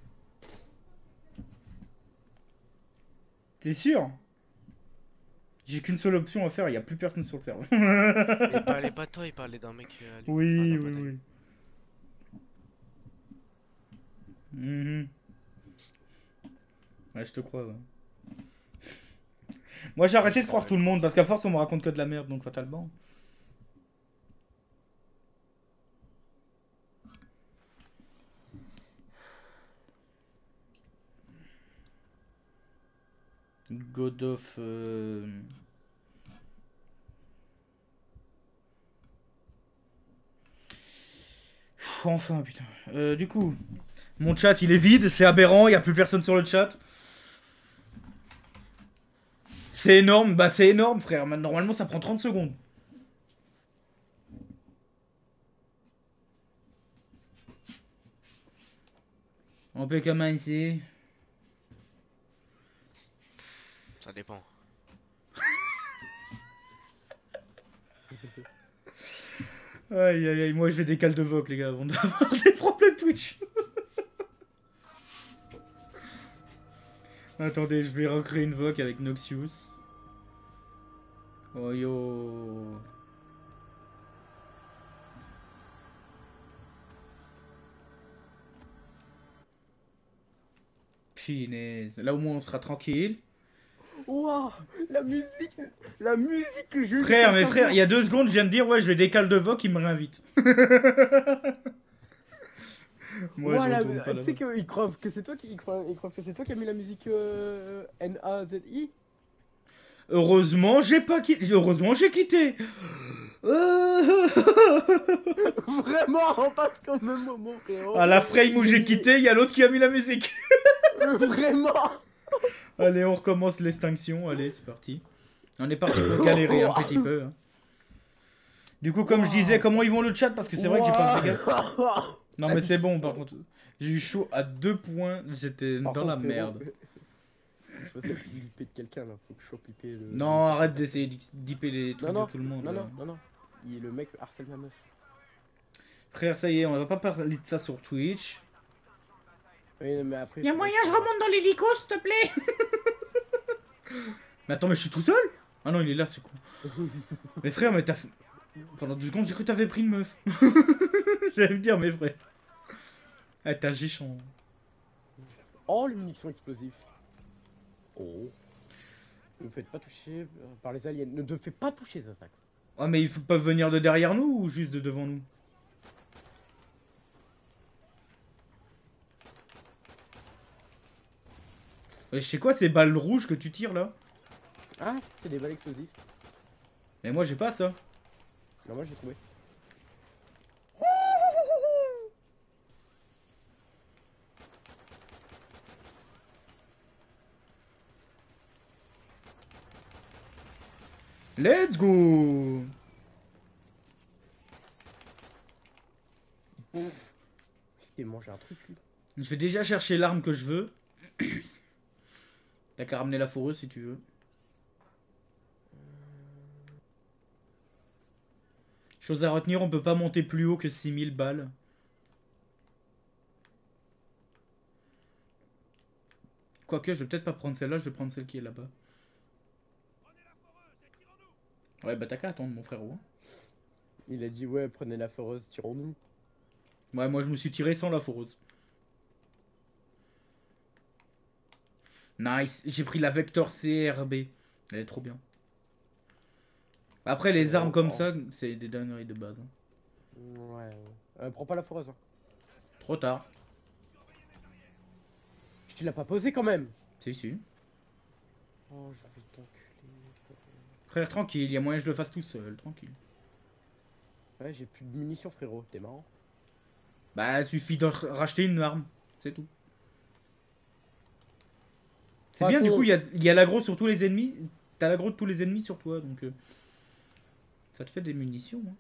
T'es sûr? J'ai qu'une seule option à faire, il n'y a plus personne sur le serveur. Mais il parlait pas de toi, il parlait d'un mec à lui. Enfin, Oui, d'un oui, pote à lui. oui. Mhm. Ouais, je te crois. Ouais. Moi, j'ai Moi, arrêté j'ai de fait croire tout le monde parce qu'à force, on me raconte que de la merde, donc fatalement. God of. Enfin, putain. Du coup, mon chat il est vide, c'est aberrant, il n'y a plus personne sur le chat. C'est énorme, bah c'est énorme, frère. Normalement, ça prend 30 secondes. On peut comment ici? Ça dépend. Aïe aïe aïe, moi je décale de VOC, les gars, avant d'avoir des problèmes Twitch. Attendez, je vais recréer une VOC avec Noxious. Oh yo. Punaise. Là au moins on sera tranquille. Ouah, la musique que je Frère, mais frère, il y a 2 secondes, je viens de dire, ouais, je vais décaler de VOC, il me réinvite. Moi je Ouah, retourne pas tu sais là-bas. qu'ils croient que c'est toi ils croient que c'est toi qui as mis la musique Nazi. Heureusement, j'ai pas quitté. Heureusement, j'ai quitté. Vraiment, on passe comme même moment, frérot. À la frame où J'ai j'ai mis- quitté, il y a l'autre qui a mis la musique. Vraiment. Allez, on recommence l'extinction. Allez, c'est parti. On est parti pour galérer un petit peu. Hein. Du coup, comme je disais, comment ils vont le chat? Parce que c'est vrai que j'ai pas fait gaffe. Non, mais c'est bon, par contre. J'ai eu chaud à 2 points. J'étais Par dans contre, la frérot, merde. je peux essayer de flipper de quelqu'un là, faut que je chope flipper le. Non, arrête d'essayer d'hyper les Non, trucs non, de tout le monde. non, là. non, non, non. Le mec harcèle ma meuf. Frère, ça y est, on va pas parler de ça sur Twitch. Oui, mais après. Y'a moyen, je remonte dans l'hélico, s'il te plaît. Mais attends, mais je suis tout seul? Ah non, il est là, ce con. Mais frère, mais t'as. Pendant 2 secondes, j'ai cru que t'avais pris une meuf. J'allais me dire, mais frère. Ah, t'as géchant. Oh, les munitions explosives. Oh. Ne vous faites pas toucher par les aliens. Ne te fais pas toucher, Zazax. Ah, mais ils peuvent venir de derrière nous ou juste de devant nous? Je sais quoi ces balles rouges que tu tires là? Ah, c'est des balles explosives. Mais moi j'ai pas ça. Non, moi j'ai trouvé. Let's go! C'était manger un truc, lui. Je vais déjà chercher l'arme que je veux. T'as qu'à ramener la foreuse si tu veux. Chose à retenir, on peut pas monter plus haut que 6000 balles. Quoique, je vais peut-être pas prendre celle-là, je vais prendre celle qui est là-bas. Ouais, bah t'as qu'à attendre, mon frérot. Il a dit, ouais, prenez la foreuse, tirons-nous. Ouais, moi je me suis tiré sans la foreuse. Nice, j'ai pris la Vector CRB. Elle est trop bien. Après, les armes comme ça, c'est des dingueries de base. Hein. Ouais. Prends pas la foreuse. Hein. Trop tard. Tu l'as pas posé quand même. Si, si. Oh, je vais t'enculer. Frère, tranquille, il y a moyen que je le fasse tout seul, tranquille. Ouais, j'ai plus de munitions, frérot. T'es marrant. Bah, il suffit de racheter une arme. C'est tout. C'est bien, du coup, il y a l'aggro sur tous les ennemis. T'as l'aggro de tous les ennemis sur toi, donc... ça te fait des munitions. Hein.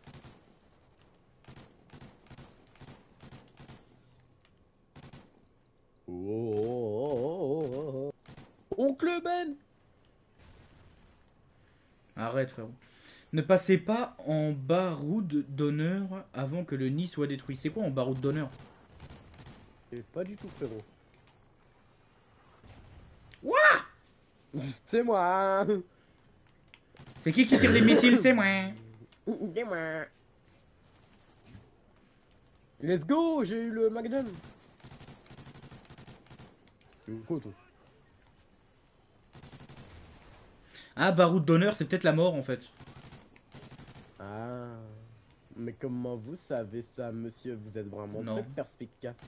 Oh. Oncle Ben. Arrête, frérot. Ne passez pas en baroud d'honneur avant que le nid soit détruit. C'est quoi en baroud d'honneur? Pas du tout, frérot. Ouah! C'est moi. C'est qui tire les missiles? C'est moi. C'est moi. Let's go, j'ai eu le Magnum. Quoi, toi? Ah, baroud d'honneur, c'est peut-être la mort, en fait. Ah. Mais comment vous savez ça, monsieur? Vous êtes vraiment Non. très perspicace.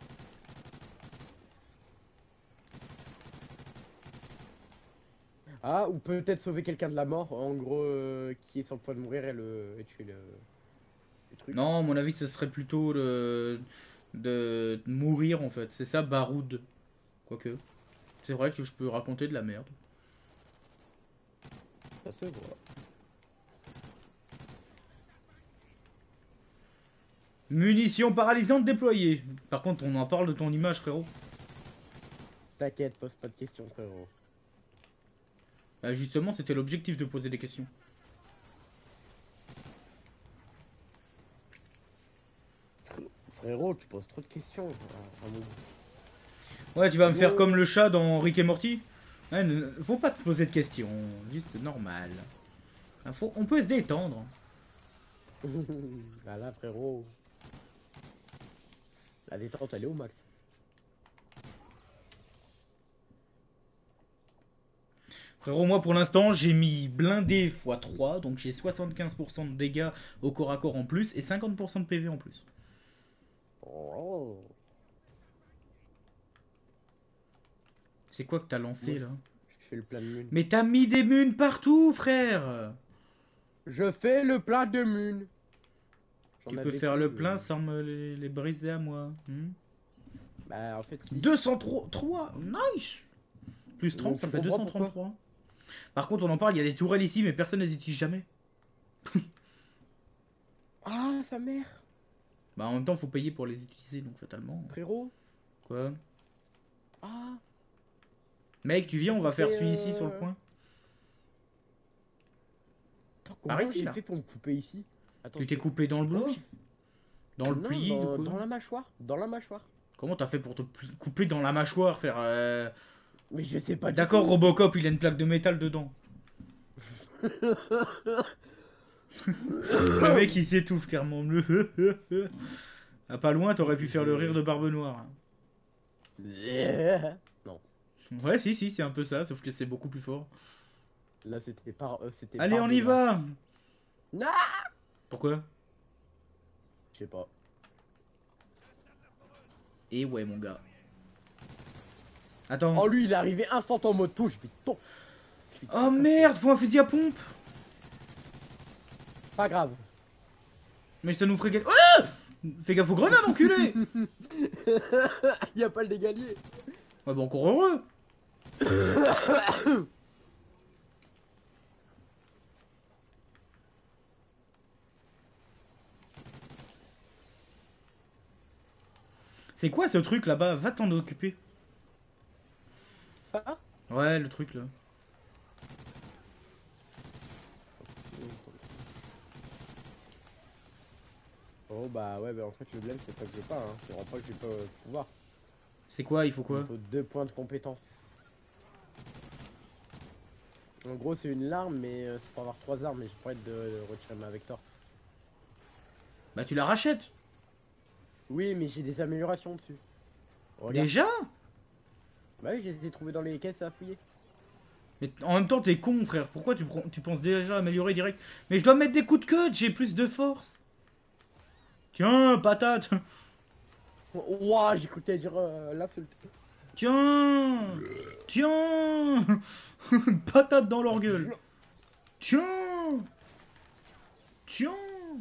Ah, ou peut-être sauver quelqu'un de la mort, en gros, qui est sur le point de mourir et tuer le truc. Non, à mon avis, ce serait plutôt de mourir, en fait. C'est ça, baroud. Quoique. C'est vrai que je peux raconter de la merde. Ça se voit. Munitions paralysantes déployées. Par contre, on en parle de ton image, frérot. T'inquiète, pose pas de questions, frérot. Bah, justement, c'était l'objectif de poser des questions. Frérot, tu poses trop de questions. Ouais, tu vas me faire comme le chat dans Rick et Morty. Ouais, faut pas te poser de questions, juste normal. On peut se détendre. Voilà, frérot. La détente, elle est au max. Frérot, moi pour l'instant, j'ai mis blindé x 3, donc j'ai 75% de dégâts au corps à corps en plus et 50% de PV en plus. Oh. C'est quoi que t'as lancé Moi, là? je fais le plein de munes. Mais t'as mis des munes partout, frère! Je fais le plein de munes. Tu peux faire le plein sans me les briser à moi. Bah, en fait, si. 203, nice! Plus 30, Donc, ça tu fait comprends 233. Par contre, on en parle, il y a des tourelles ici, mais personne ne les utilise jamais. Ah, sa mère. Bah, en même temps, faut payer pour les utiliser, donc fatalement. Frérot. Quoi? Ah. Mec, tu viens, on va faire Couper, celui-ci sur le coin. Attends, Par comment ici, j'ai là. fait pour me couper ici? Attends, Tu t'es coupé dans le blanc? Dans le Non, pli dans, ou quoi? dans la mâchoire. Dans la mâchoire. Comment t'as fait pour te couper dans la mâchoire, faire Mais je sais pas du D'accord, tout. Robocop, il a une plaque de métal dedans. Le mec, il s'étouffe carrément. À pas loin, t'aurais pu faire le rire de Barbe Noire. Non. Ouais, si, c'est un peu ça, sauf que c'est beaucoup plus fort. Là, c'était par... c'était Allez, on y Barbara. va! Non. Pourquoi? Je sais pas. Et ouais, mon gars. Attends. Oh, lui, il est arrivé instant en mode touche. Putain. Oh merde, faut un fusil à pompe! Pas grave. Mais ça nous ferait gagner. Ah! Fais gaffe aux grenades, enculé! Y a pas le dégalier. Ouais, bah encore heureux! C'est quoi ce truc là-bas? Va t'en occuper. Ça? Ouais, le truc là. Oh bah ouais, bah en fait le blême c'est pas que j'ai pas, hein. C'est vraiment pas que j'ai pas pouvoir. C'est quoi? Il faut Il quoi? me faut 2 points de compétence. En gros c'est une larme mais c'est pour avoir 3 armes mais j'ai pas envie de retirer ma Vector. Bah tu la rachètes! Oui mais j'ai des améliorations dessus. Regarde. Déjà? Bah oui, je les ai trouvés dans les caisses à fouiller. Mais en même temps, t'es con, frère. Pourquoi tu penses déjà améliorer direct? Mais je dois mettre des coups de queue, j'ai plus de force. Tiens, patate. Ouah, j'écoutais dire l'insulte. Tiens. Tiens. Patate dans leur gueule. Tiens. Tiens.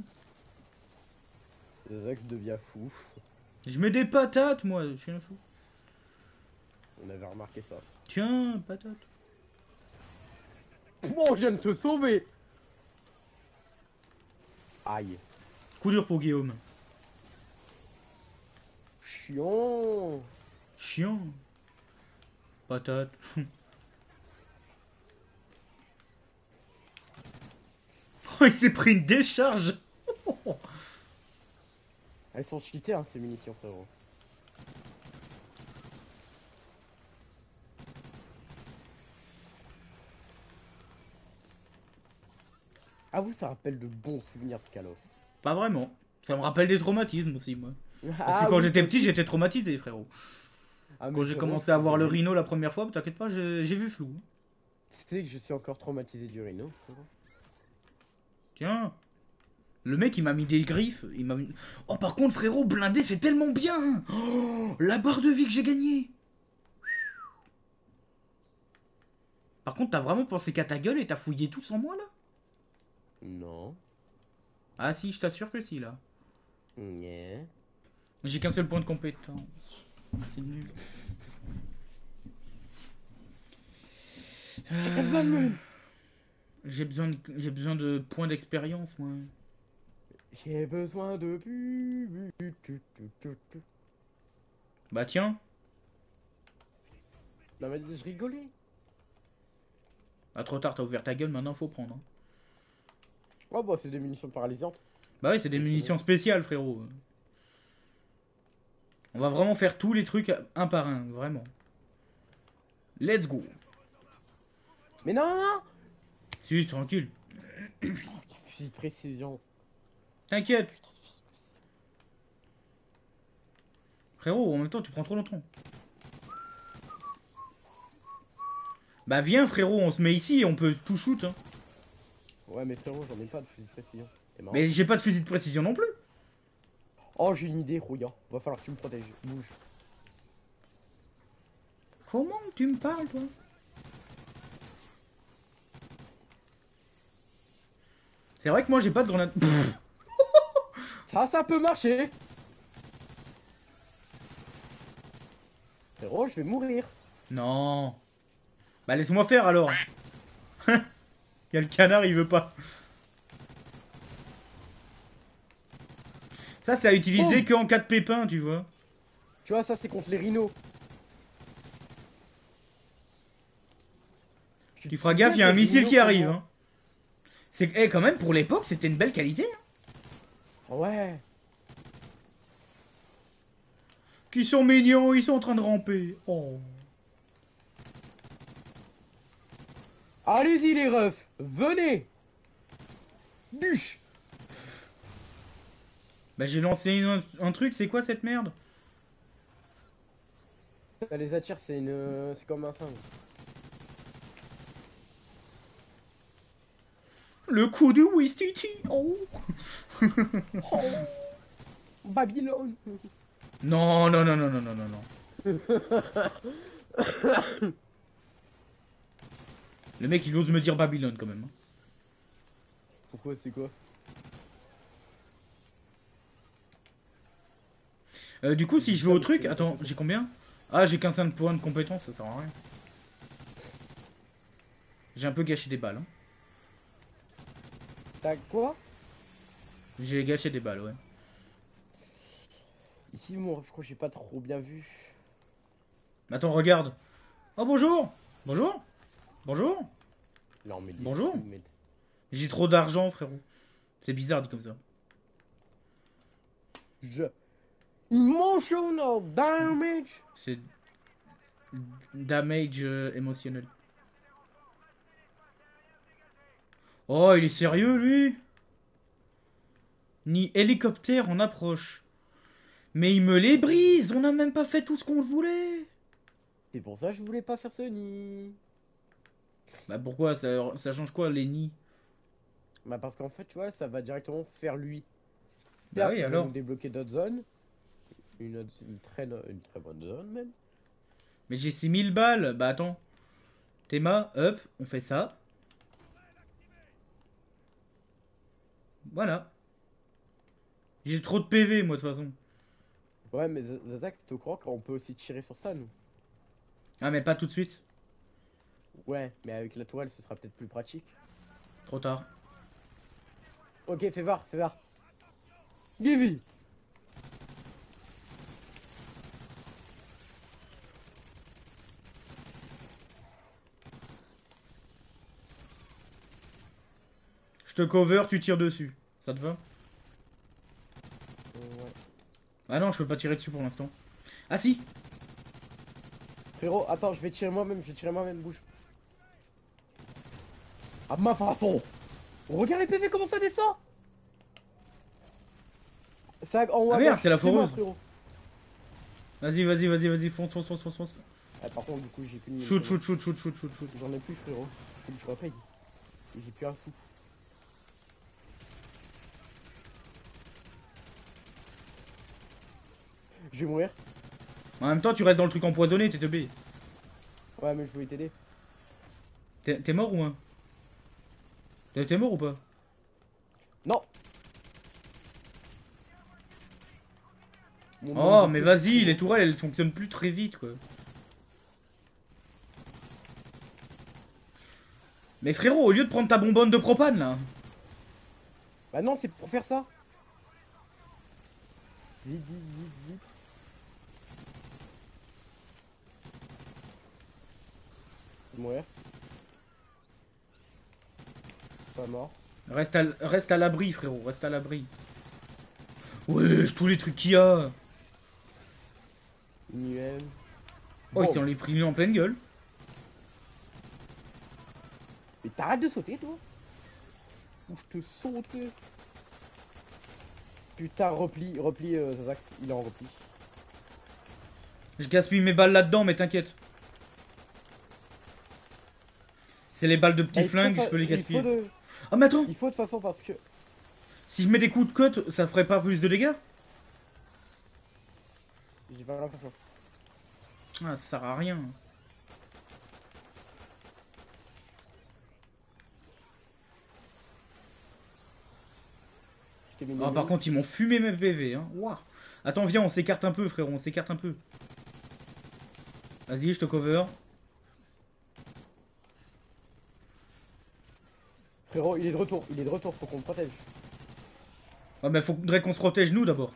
Zax devient fou. Je mets des patates, moi. Je suis un fou. On avait remarqué ça. Tiens, patate. Oh, je viens de te sauver. Aïe. Coup dur pour Guillaume. Chiant. Chiant. Patate. Oh, il s'est pris une décharge. Elles sont cheatées hein, ces munitions frérot. Ah vous ça rappelle de bons souvenirs ce Call of. Pas vraiment. Ça me rappelle des traumatismes aussi, moi. Parce Ah que quand oui, j'étais toi petit, aussi. j'étais traumatisé, frérot. Ah, mais Quand j'ai frérot, commencé à voir le c'est- rhino la première fois, t'inquiète pas, j'ai vu flou. Tu sais que je suis encore traumatisé du rhino frérot. Tiens. Le mec, il m'a mis des griffes. Il m'a mis... Oh, par contre, frérot, blindé, c'est tellement bien. Oh, la barre de vie que j'ai gagnée. Par contre, t'as vraiment pensé qu'à ta gueule et t'as fouillé tout sans moi, là? Non. Ah si, je t'assure que si, là. Yeah. J'ai qu'un seul point de compétence. C'est nul. J'ai pas besoin de même. J'ai besoin de points d'expérience, moi. J'ai besoin de Bah tiens. Non mais je rigolais. Ah, trop tard, t'as ouvert ta gueule, maintenant faut prendre. Hein. Oh bah c'est des munitions paralysantes. Bah oui, c'est des Oui, c'est munitions spéciales, frérot. On va vraiment faire tous les trucs un par un, vraiment. Let's go. Mais non. Si, tranquille. Fusil de précision. T'inquiète. Putain de fusil de précision. Frérot, en même temps, tu prends trop longtemps. Bah viens, frérot, on se met ici et on peut tout shoot. Hein. Ouais mais frérot j'en ai pas de fusil de précision. T'es marrant. Mais j'ai pas de fusil de précision non plus. Oh j'ai une idée Rouya. Va falloir que tu me protèges. Bouge. Comment tu me parles, toi? C'est vrai que moi, j'ai pas de grenade. Ça peut marcher. Frérot je vais mourir. Non. Bah laisse-moi faire alors. Y'a le canard, il veut pas. Ça, c'est à utiliser Oh. que en cas de pépin, tu vois. Tu vois ça c'est contre les rhinos. Tu feras gaffe, il y a un missile qui arrive. Hein. C'est quand même pour l'époque, c'était une belle qualité. Hein. Ouais. Qui sont mignons, ils sont en train de ramper. Oh. Allez-y les refs. Venez. Bûche. Bah j'ai lancé un truc, c'est quoi cette merde? Ça les attire, c'est comme un singe. Le coup de Wistiti. Oh. Oh, Babylone. Non, non, non, non, non, non, non, non. Le mec il ose me dire Babylone quand même, hein. Pourquoi, c'est quoi? Du coup, si je vais Ça, au mais tu truc, sais même pas ce attends, que c'est. j'ai combien? Ah, j'ai qu'un 5 points de compétence, ça sert à rien. J'ai un peu gâché des balles, hein. T'as quoi? J'ai gâché des balles, ouais. Ici, moi, je crois que j'ai pas trop bien vu. Attends, regarde. Oh, bonjour. Bonjour. Bonjour. Non, mais il est Bonjour. fou, mais. J'ai trop d'argent, frérot. C'est bizarre dit comme ça. Je... Emotional damage! C'est damage émotionnel. Oh, il est sérieux, lui? Ni hélicoptère en approche. Mais il me les brise. On n'a même pas fait tout ce qu'on voulait. C'est pour ça que je voulais pas faire ce nid. Bah pourquoi ça change quoi, les nids? Bah, parce qu'en fait, tu vois, ça va directement faire lui. Bah Certes, oui, il va nous alors. débloquer d'autres zones. Une très bonne zone, même. Mais j'ai 6000 balles. Bah attends. Théma, hop, on fait ça. Voilà. J'ai trop de PV, moi, de toute façon. Ouais, mais Zazak, t'es au courant qu'on peut aussi tirer sur ça, nous? Ah, mais pas tout de suite. Ouais, mais avec la tourelle, ce sera peut-être plus pratique. Trop tard. Ok, fais voir, fais voir. Givy! Je te cover, tu tires dessus. Ça te va? Ouais. Ah non, je peux pas tirer dessus pour l'instant. Ah si. Frérot, attends, je vais tirer moi-même, bouge. À ma façon! Regarde les PV, comment ça descend! Ça, en haut Ah à merde, gauche, c'est la c'est moi, foreuse. frérot. Vas-y, vas-y, vas-y, vas-y, fonce, fonce, fonce, fonce, fonce. Ah, par contre, du coup, j'ai plus de Shoot, munitions. shoot, shoot, shoot, shoot, shoot, shoot. J'en ai plus, frérot. Faut que je repaye. Et j'ai plus un sou. Je vais mourir. En même temps, tu restes dans le truc empoisonné, t'es teubé. Ouais, mais je voulais t'aider. T'es mort ou un? T'es mort ou pas? Non! Mon nombre Oh, de mais PV, vas-y, les frérot. tourelles, elles fonctionnent plus très vite, quoi. Mais frérot, au lieu de prendre ta bonbonne de propane, là. Bah non, c'est pour faire ça. Vite, vite, vite, vite. Je vais mourir. Pas mort. Reste à l'abri, frérot, reste à l'abri. Wesh, tous les trucs qu'il y a. Inuel. Oh, il Bon. s'en est pris une en pleine gueule. Mais t'arrêtes de sauter, toi? Ou je te saute. Putain, repli, Zazak, il est en repli. Je gaspille mes balles là-dedans, mais t'inquiète. C'est les balles de Bah, petits flingues, je peux les gaspiller. Ah, mais attends, Il faut de toute façon parce que. si je mets des coups de cote, ça ferait pas plus de dégâts? J'ai pas l'impression. Ah, ça sert à rien. Je t'ai mis une Ah, par ennemie. contre, ils m'ont fumé mes PV, hein. Ouah. Attends, viens, on s'écarte un peu, frérot, on s'écarte un peu. Vas-y, je te cover. Frérot, il est de retour, faut qu'on le protège. Ah, mais faudrait qu'on se protège, nous, d'abord.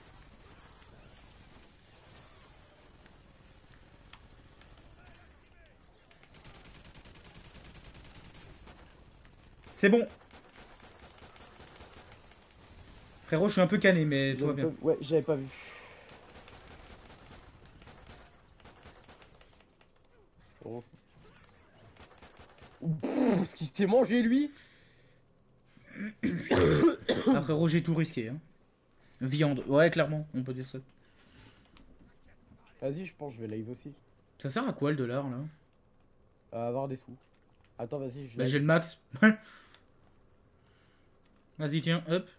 C'est bon. Frérot, je suis un peu cané, mais tout va bien. Ouais, j'avais pas vu. Oh. Pff, ce qu'il s'est mangé lui. Ah, frérot, j'ai tout risqué, hein. Viande. Ouais, clairement, on peut dire ça. Vas-y, je pense que je vais live aussi. Ça sert à quoi le dollar là? Avoir des sous. Attends, vas-y, je Bah, j'ai live. le max. Vas-y, tiens, hop.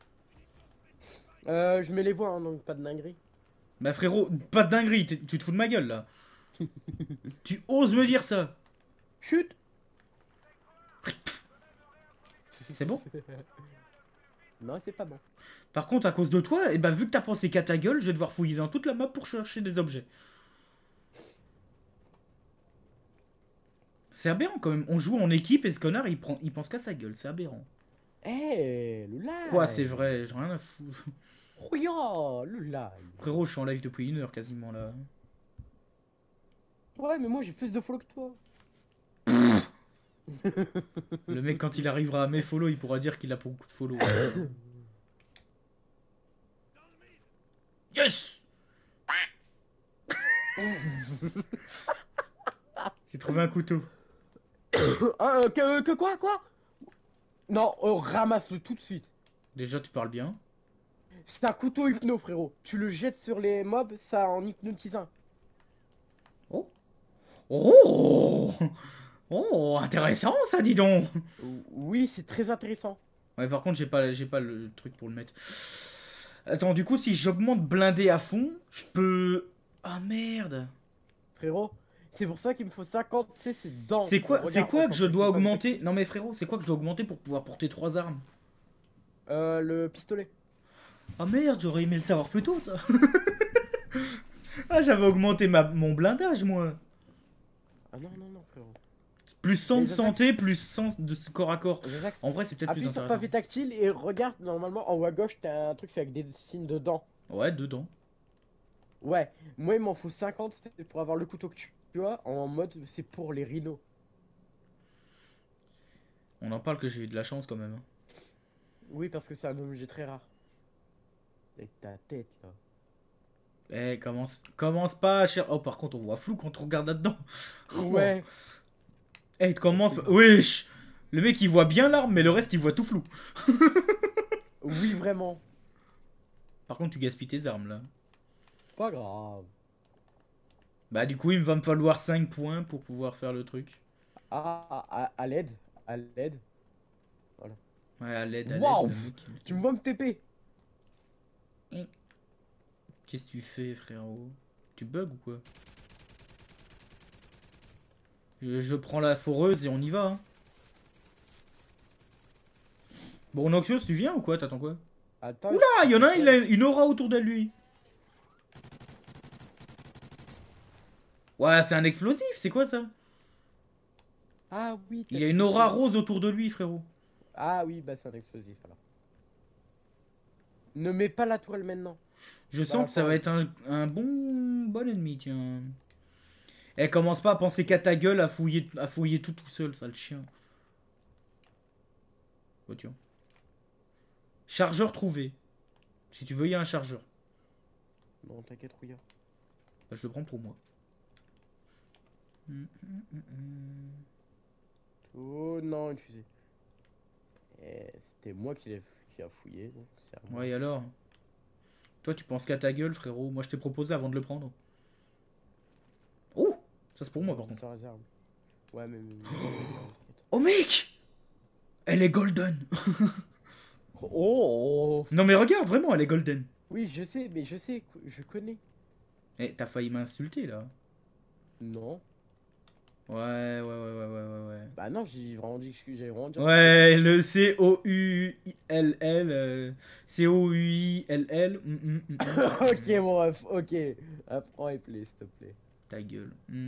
Je mets les voix, hein, donc pas de dinguerie. Bah, frérot, pas de dinguerie, tu te fous de ma gueule là. Tu oses me dire ça? Chut! C'est bon? Non, c'est pas bon. Par contre, à cause de toi, et bah, vu que t'as pensé qu'à ta gueule, je vais devoir fouiller dans toute la map pour chercher des objets. C'est aberrant quand même. On joue en équipe et ce connard il pense qu'à sa gueule. C'est aberrant. Eh, le Quoi, c'est live! vrai, j'ai rien à foutre. Regarde, le live! Frérot, je suis en live depuis 1 heure quasiment là. Ouais, mais moi j'ai plus de follow que toi. Le mec, quand il arrivera à mes follow, il pourra dire qu'il a beaucoup de follow. Yes! J'ai trouvé un couteau. Que quoi, quoi? Non, ramasse-le tout de suite. Déjà, tu parles bien. C'est un couteau hypno, frérot. Tu le jettes sur les mobs, ça en hypnotise un. Oh! Oh! Oh, intéressant ça, dis donc! Oui, c'est très intéressant. Ouais, par contre, j'ai pas le truc pour le mettre. Attends, du coup, si j'augmente blindé à fond, je peux. Ah merde! Frérot, c'est pour ça qu'il me faut 50, tu sais, c'est dents. C'est Regarde, quoi que quand je je dois fais pas de augmenter? tactique. Non, mais frérot, c'est quoi que je dois augmenter pour pouvoir porter 3 armes? Le pistolet. Ah merde, j'aurais aimé le savoir plus tôt, ça! Ah, j'avais augmenté mon blindage, moi! Ah non, non, non, frérot. Plus 100 de Les attaques, santé, plus 100 de corps à corps. les attaques. En vrai, c'est peut-être plus Appuie sur intéressant. pavé tactile et regarde, normalement, en haut à gauche, t'as un truc, c'est avec des signes de dents. Ouais, dedans. Ouais, moi il m'en faut 50 c'était pour avoir le couteau que tu as en mode c'est pour les rhinos. On en parle que j'ai eu de la chance quand même. Oui, parce que c'est un objet très rare. Avec ta tête là. Eh, commence pas, cher. Oh, par contre, on voit flou quand on regarde là-dedans. Oh. Ouais, Eh, commence. c'est grave. Wesh! Le mec, il voit bien l'arme, mais le reste, il voit tout flou. Oui, vraiment. Par contre, tu gaspilles tes armes là. Pas grave. Bah, du coup, il va me falloir 5 points pour pouvoir faire le truc. À l'aide. À l'aide. Voilà. Ouais, à l'aide, Waouh! le mec. Tu me vois me TP? Qu'est-ce que tu fais, frérot? Tu bugs ou quoi? Je prends la foreuse et on y va, hein. Bon, Noxious, tu viens ou quoi? T'attends quoi? Attends, Oula, il y en a un, il a t'appelle. une aura autour de lui. Ouais, c'est un explosif, c'est quoi ça? Ah oui, Il t'as y a des une aura explosifs. rose autour de lui, frérot. Ah oui, bah c'est un explosif alors. Ne mets pas la toile maintenant. Je Dans sens la que ça va foreuse. être un bon ennemi, tiens. Eh, commence pas à penser qu'à ta gueule à fouiller tout seul, sale chien. Oh, tiens. Chargeur trouvé. Si tu veux, il y a un chargeur. Non, t'inquiète, Rouillard. Bah, je le prends pour moi. Hum, hum, hum, hum. Oh non, une fusée. C'était moi qui a fouillé, donc c'est à moi. Ouais, et alors? Toi, tu penses qu'à ta gueule, frérot. Moi, je t'ai proposé avant de le prendre. Oh! Ça, c'est pour moi, par contre. Sans réserve. Ouais, mais je vais bien, t'inquiète. Oh, mec! Elle est golden! Oh! Non, mais regarde, vraiment, elle est golden. Oui, je sais, mais je sais, je connais. Eh, t'as failli m'insulter, là. Non. Ouais, ouais, ouais, ouais, ouais, ouais, ouais. Bah non, j'ai vraiment dit que j'avais vraiment dire que je connais. Ouais, le C-O-U-I-L-L. C-O-U-I-L-L. Ok, mon ref, ok. Apprends et play, s'il te plaît. Ta gueule.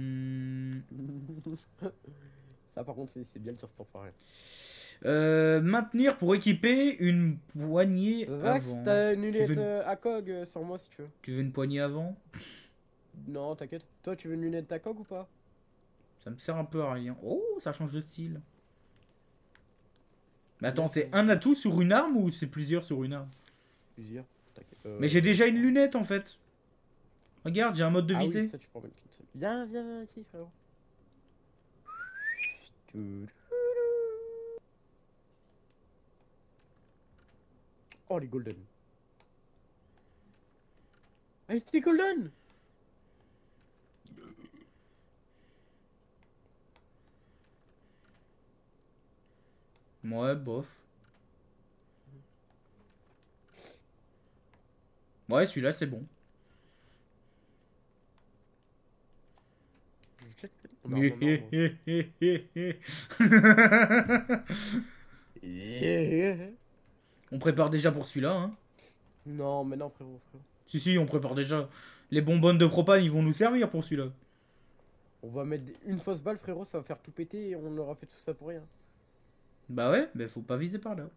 Ça, par contre, c'est bien de dire cet enfoiré. Maintenir pour équiper une poignée Zax, avant. t'as une Tu veux lunette une, ACOG sur moi si tu veux. tu veux une poignée avant? Non, t'inquiète. Toi, tu veux une lunette ACOG ou pas? Ça me sert un peu à rien. Oh, ça change de style. Mais attends, Yes, c'est moi un aussi. atout sur une arme ou c'est plusieurs sur une arme? Plusieurs. T'inquiète. Mais j'ai déjà une lunette en fait. Regarde, j'ai un mode de Ah oui, visée. ça, tu peux en mettre qu'une seule. Viens ici, frérot. Tout. Oh, les golden. Ah, il était golden. Ouais, bof. Ouais, celui-là, c'est bon. On va en ordre. On prépare déjà pour celui-là, hein. Non, mais non, frérot, frérot. Si, si, on prépare déjà. Les bonbonnes de propane, ils vont nous servir pour celui-là. On va mettre une fausse balle, frérot, ça va faire tout péter et on aura fait tout ça pour rien. Bah ouais, mais faut pas viser par là.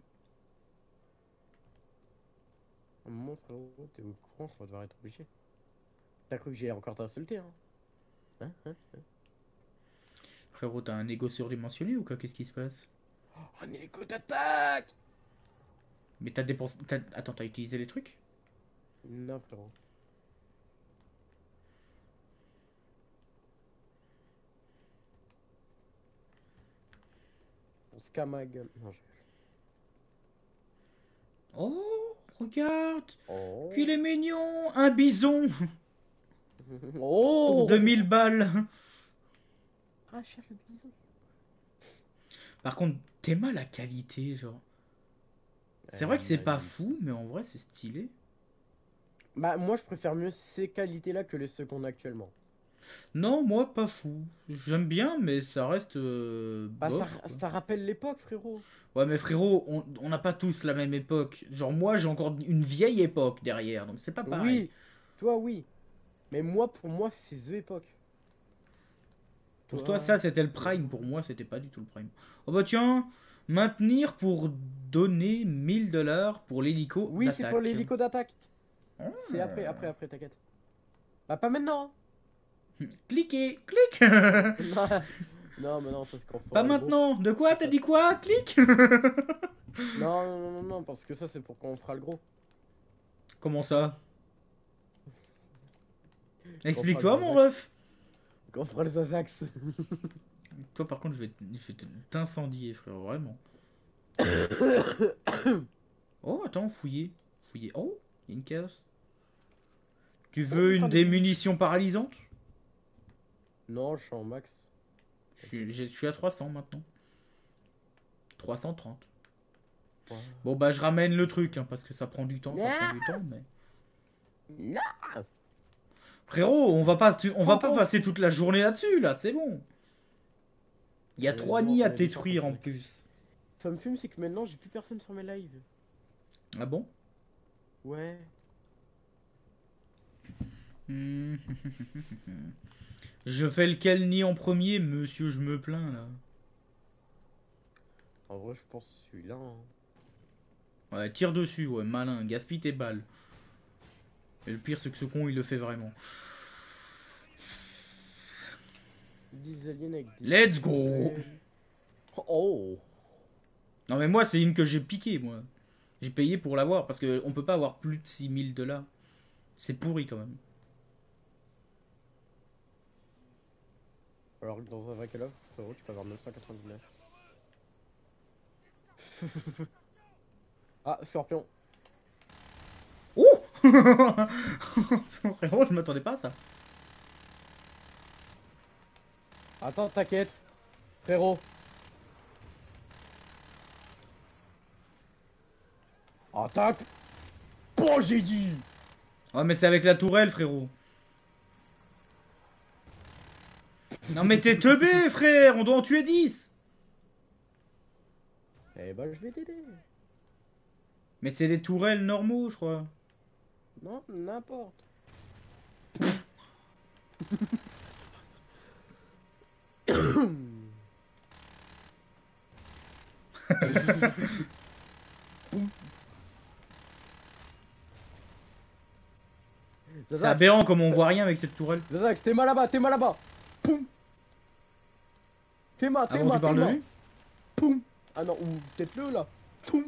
À un moment, frérot, t'es au courant qu'on va devoir être obligé. T'as cru que j'allais encore t'insulter, hein? Hein? Frérot, t'as un ego surdimensionné ou quoi? Qu'est-ce qui se passe? Un hélico d'attaque! Mais t'as dépensé. Attends, t'as utilisé les trucs? Non, frérot. On se calme ma gueule. Non, Oh, regarde! Oh. Qu'il est mignon! Un bison! Pour Oh! 2000 balles! Ah, cher le bison. Par contre, t'aimes la qualité, genre. C'est vrai que c'est pas fou, mais en vrai, c'est stylé. Bah, moi, je préfère mieux ces qualités-là que les ceux qu'on a actuellement. Non, moi, pas fou. J'aime bien, mais ça reste Bah, bof, quoi. ça rappelle l'époque, frérot. Ouais, mais frérot, on n'a pas tous la même époque. Genre, moi, j'ai encore une vieille époque derrière, donc c'est pas pareil. Oui, toi, oui. Mais moi, pour moi, c'est The époque. Pour toi, Toi. ça, c'était le prime. Pour moi, c'était pas du tout le prime. Oh bah tiens, maintenir pour donner 1000 $ pour l'hélico Oui, c'est pour d'attaque. l'hélico d'attaque. Ah. C'est après, t'inquiète. Bah, pas maintenant. Cliquez, clique. Hein. Non, mais non, ça c'est quand on Pas fera le gros. maintenant. De quoi? Parce que T'as ça- dit quoi? Clique. Non, parce que ça c'est pour quand on fera le gros. Comment ça? Quand on fera Explique-toi, le mon Zazax. ref. Quand on fera le Zazax. Toi, par contre, je vais t'incendier, frère, vraiment. Oh, attends, fouiller. Fouiller. Oh, il y a une caisse. Tu On veux fera une des des munitions. munitions paralysantes? Non, je suis en max. Je suis à 300 maintenant. 330. Ouais. Bon, bah, je ramène le truc, hein, parce que ça prend du temps, Non, mais. non. Frérot, on va pas T'en passer fous. toute la journée là-dessus, là, c'est bon. Il y a 3 nids à On est déjà en détruire en 45. plus. Ça me fume, c'est que maintenant j'ai plus personne sur mes lives. Ah bon? Ouais. Hmm. Je fais lequel nid en premier, monsieur, je me plains là. En vrai, je pense celui-là. Hein. Ouais, tire dessus, ouais, malin, gaspille tes balles. Et le pire, c'est que ce con, il le fait vraiment. 10 aliens avec des. Let's go! Oh! Non, mais moi, c'est une que j'ai piqué, moi. J'ai payé pour l'avoir, parce qu'on peut pas avoir plus de 6000 $. C'est pourri quand même. Alors que dans un vrai Call of, frérot, tu peux avoir 999. Ah, Scorpion. Oh! Frérot, je m'attendais pas à ça. Attends, t'inquiète. Frérot. Attaque. Oh, j'ai dit. Ouais, mais c'est avec la tourelle, frérot. Non, mais t'es teubé, frère, on doit en tuer 10. Eh ben, je vais t'aider. Mais c'est des tourelles normaux, je crois. Non, n'importe. C'est Zazax, aberrant comme on voit rien avec cette tourelle. Zazax, t'es mal là-bas, t'es mal là-bas. Poum. T'es mal, Ah bon, tu parles de lui? Poum. Ah non, ou peut-être le là. Poum.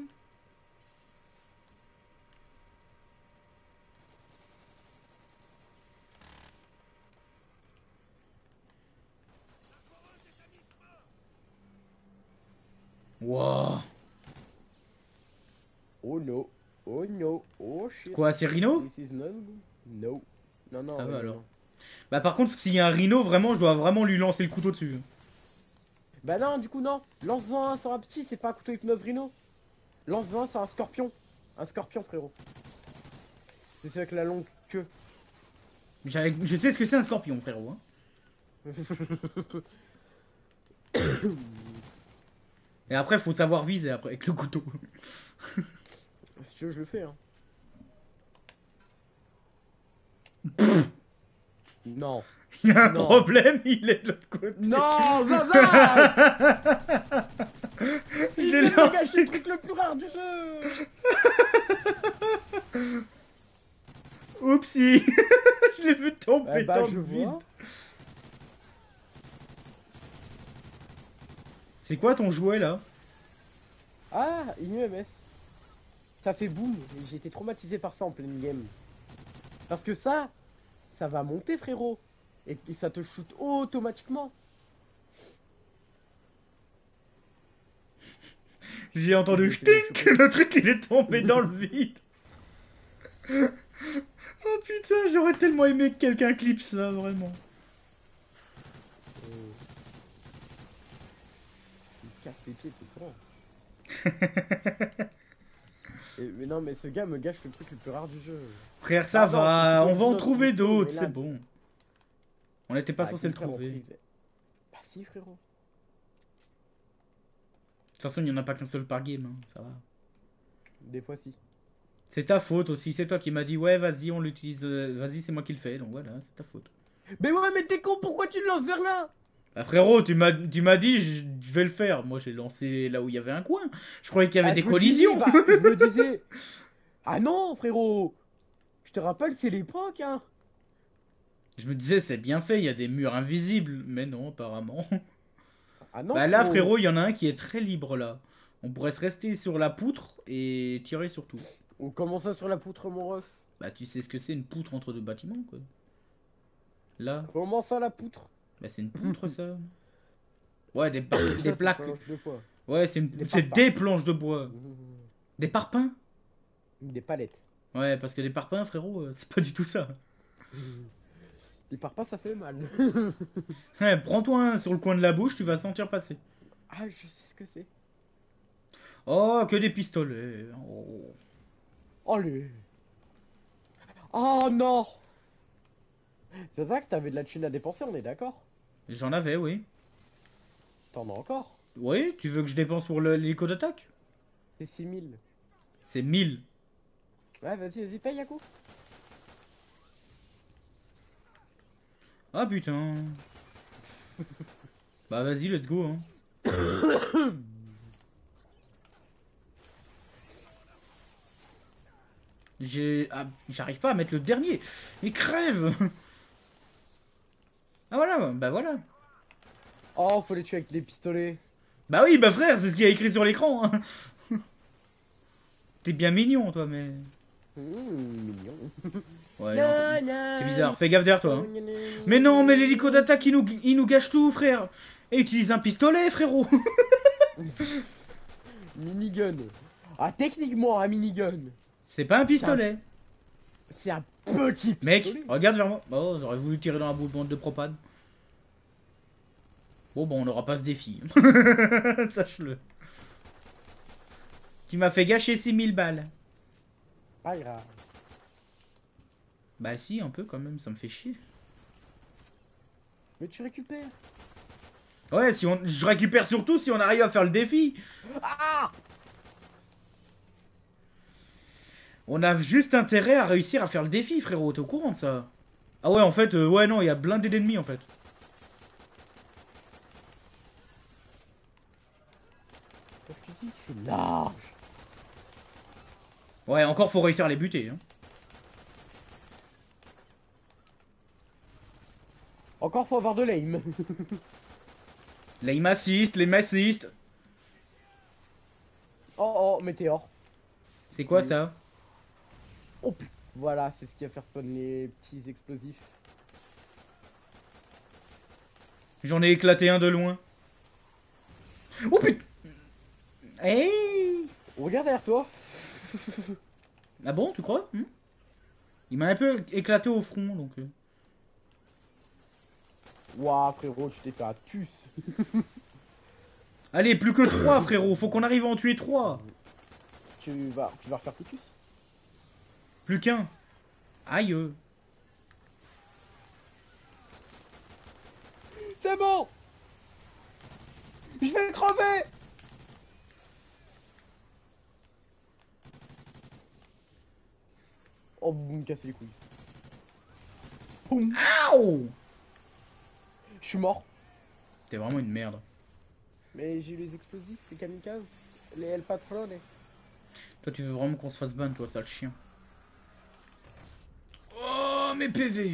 Wouah. Oh no. Oh no. Oh shit. Quoi, c'est Rhino? This is not good. No. Non, non, Ça va, non, alors. non. Bah par contre, s'il y a un rhino, vraiment, je dois vraiment lui lancer le couteau dessus. Bah non, du coup, non. Lance-en un sur un petit, c'est pas un couteau hypnose rhino. Lance-en un sur un scorpion. Un scorpion, frérot. C'est celui avec la longue queue. Je sais ce que c'est un scorpion, frérot. Hein. Et après, faut savoir viser après avec le couteau. Si tu veux, je le fais, hein. Non. Il y a un Non. problème, il est de l'autre côté. Non, Zaza. Je Il l'ai vient de lancé. gâcher le truc le plus rare du jeu. Oupsie. Je l'ai vu tomber Bah, dans je le vide. vois. C'est quoi ton jouet là? Ah, une UMS. Ça fait boum. Et j'ai été traumatisé par ça en pleine game. Parce que ça va monter, frérot. Et ça te shoot automatiquement. J'ai entendu J'ai essayé de ch'tink, choper. le truc il est tombé dans le vide. Oh putain, j'aurais tellement aimé que quelqu'un clippe ça, vraiment. Il me casse les pieds tout le temps. Mais non, mais ce gars me gâche le truc le plus rare du jeu. Frère, ça Ah non, va, c'est on plutôt va en notre trouver couteau, d'autres, mais là- c'est bon. On n'était pas Bah, censé le écoute, frère, trouver. on De prive. Bah si, frérot. toute façon, il n'y en a pas qu'un seul par game, hein, ça va. Des fois si. C'est ta faute aussi, c'est toi qui m'as dit ouais vas-y on l'utilise, vas-y c'est moi qui le fais, donc voilà, c'est ta faute. Mais ouais, mais t'es con, pourquoi tu le lances vers là? Bah frérot, tu m'as dit je vais le faire, moi j'ai lancé là où il y avait un coin, je croyais qu'il y avait Ah, des je me disais, collisions. bah, je me disais. Ah non, frérot. Je te rappelle, c'est l'époque, hein. Je me disais c'est bien fait, il y a des murs invisibles, mais non apparemment. Ah non, Bah là frérot. frérot, il y en a un qui est très libre là. On pourrait se rester sur la poutre et tirer sur tout. On commence ça sur la poutre, mon ref. Bah tu sais ce que c'est une poutre entre deux bâtiments quoi. Là, Comment ça, la poutre? bah c'est une poutre ça. Ouais, des Ça, c'est plaques. pas de poids. Ouais, Des c'est parpaings. des planches de bois. Des parpaings? Des palettes. Ouais, parce que des parpaings, frérot, c'est pas du tout ça. Il part pas, ça fait mal. Ouais, prends-toi un sur le coin de la bouche, tu vas sentir passer. Ah, je sais ce que c'est. Oh, que des pistolets. Oh. Oh le. Oh non. C'est ça que t'avais de la thune à dépenser, on est d'accord? J'en avais, oui. T'en as encore? Oui, tu veux que je dépense pour l'hélico d'attaque? C'est 6000. C'est 1000. Ouais, vas-y, paye à coup. Ah putain. Bah vas-y, let's go. Hein. J'arrive pas à mettre le dernier. Mais crève. Ah voilà, bah voilà. Oh, faut les tuer avec les pistolets. Bah oui, bah frère, c'est ce qu'il y a écrit sur l'écran. Hein. T'es bien mignon, toi, mais... Mignon. Ouais, non, c'est bizarre. Fais gaffe derrière toi. Hein. Mais non, mais l'hélico d'attaque, il nous gâche tout, frère. Et utilise un pistolet, frérot. Minigun. Ah, techniquement, un minigun. C'est pas un pistolet. C'est un petit Mec, pistolet. regarde vers moi. Oh, j'aurais voulu tirer dans la boule de propane. Bon, on n'aura pas ce défi. Sache-le. Tu m'as fait gâcher 6000 balles. Pas grave. Bah si, un peu quand même, ça me fait chier. Mais tu récupères. Ouais, je récupère surtout si on arrive à faire le défi. Ah! On a juste intérêt à réussir à faire le défi, frérot. T'es au courant de ça? Ah ouais, en fait, ouais, non, il y a blindé d'ennemis, en fait. Je te dis que c'est large. Ouais, encore faut réussir à les buter. Hein. Encore faut avoir de l'aim. L'aim assist, l'aim assist. Oh, météore. C'est quoi Oui. ça? Oh putain. Voilà, c'est ce qui va faire spawn les petits explosifs. J'en ai éclaté un de loin. Oh putain! Hey! Regarde derrière toi. Ah bon, tu crois? Il m'a un peu éclaté au front, donc... Ouah, frérot, tu t'es fait un tus. Allez, plus que 3, frérot. Faut qu'on arrive à en tuer 3. Tu vas refaire tes tus. Plus qu'un. Aïe. C'est bon. Je vais crever. Oh, vous me cassez les couilles. Poum. Aouh. Je suis mort. T'es vraiment une merde. Mais j'ai eu les explosifs, les kamikazes, les El Patrone. Toi, tu veux vraiment qu'on se fasse ban, toi, sale chien. Oh, mes PV.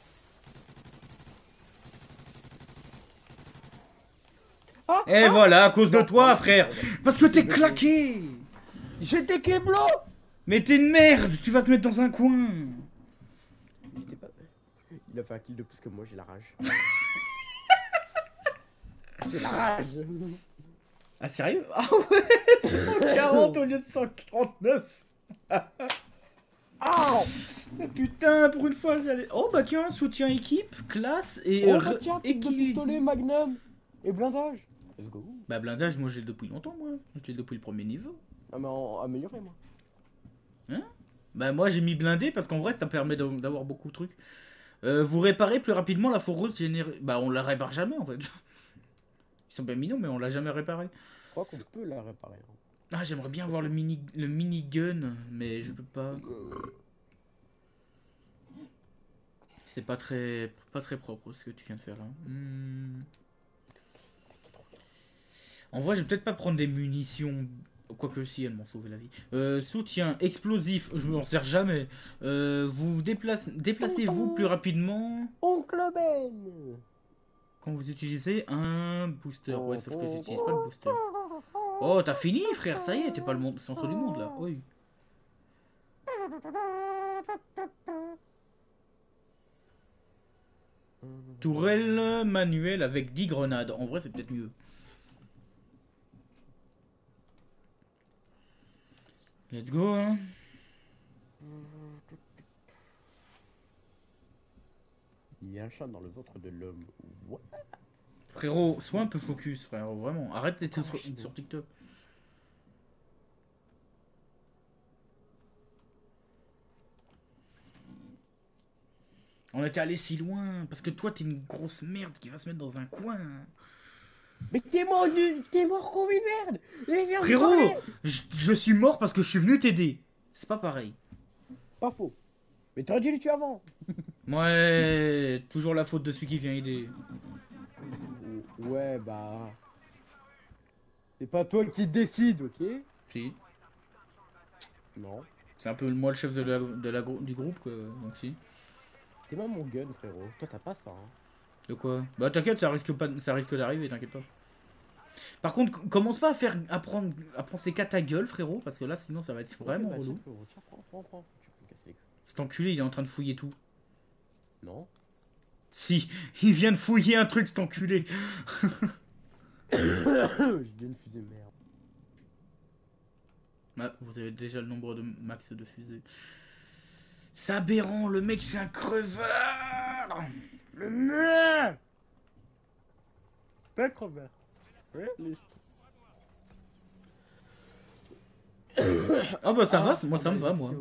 Ah, Et ah. voilà, à cause de Non, toi, non, frère. non, non. Parce que t'es claqué. J'étais Keblo. Mais t'es une merde. Tu vas te mettre dans un coin. J'étais pas... Il a fait un kill de plus que moi, j'ai la rage. J'ai la rage. Ah, sérieux? Ah ouais, 140 au lieu de 149. Ah. Putain, pour une fois, j'allais... Oh bah tiens, soutien équipe, classe et... Oh bah tiens, type de équilibre. pistolet, magnum et blindage. Let's go. Bah blindage, moi j'ai depuis longtemps, moi. J'ai depuis le premier niveau. Ah mais en amélioré moi. Bah moi j'ai mis blindé parce qu'en vrai ça permet d'avoir beaucoup de trucs. Vous réparez plus rapidement la foreuse générée. Bah on la répare jamais en fait. Ils sont bien mignons mais on l'a jamais réparé. Je crois qu'on peut la réparer. Hein. Ah j'aimerais bien avoir le mini gun mais je peux pas. C'est pas très propre ce que tu viens de faire là. En vrai je vais peut-être pas prendre des munitions. Quoique si elles m'ont sauvé la vie. Soutien explosif, je m'en sers jamais. Vous déplacez-vous plus rapidement Oncle Ben. quand vous utilisez un booster. Ouais, sauf que j'utilise pas le booster. Oh, t'as fini, frère, ça y est, t'es pas le centre du monde là. Oui. Tourelle manuelle avec 10 grenades. En vrai, c'est peut-être mieux. Let's go, hein. Il y a un chat dans le ventre de l'homme. What? Frérot, sois un peu focus, frérot, vraiment. Arrête d'être sur TikTok. On était allé si loin, parce que toi t'es une grosse merde qui va se mettre dans un coin. Mais t'es mort comme une merde. Et viens me Frérot, parler. je suis mort parce que je suis venu t'aider. C'est pas pareil. Pas faux. Mais t'aurais dû les tuer avant. Ouais, toujours la faute de celui qui vient aider. Ouais bah... C'est pas toi qui décide, ok? Si, Non. c'est un peu moi le chef du groupe, quoi. Donc si. T'es moi mon gun frérot. Toi t'as pas ça hein. De quoi? Bah t'inquiète, ça risque pas, ça risque d'arriver, t'inquiète pas. Par contre, commence pas à prendre ces cas ta gueule, frérot, parce que là, sinon, ça va être vraiment Ok, bah, relou. tiens, frérot, tiens, prends. Tu peux me casser les couilles. Cet enculé, il est en train de fouiller tout. Non. Si, il vient de fouiller un truc, cet enculé. Je viens de fusée merde. Ah, vous avez déjà le nombre de max de fusées. C'est aberrant, le mec, c'est un crevard. Le merde. Pas creveur. Ah bah ça va, moi ça me va, moi.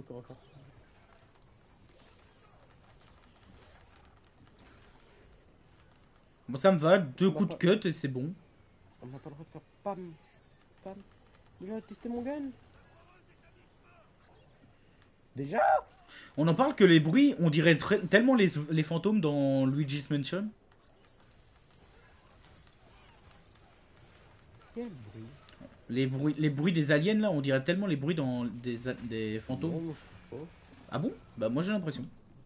Moi ça me va, 2 coups de cut et c'est bon. On n'a pas le droit de faire pam. Pam. Déjà tester mon gun. Déjà. On en parle que les bruits, on dirait tellement les fantômes dans Luigi's Mansion. Quel bruit. Les bruits des aliens là, on dirait tellement les bruits dans des fantômes. Non, moi, je trouve pas. Ah bon? Bah moi j'ai l'impression.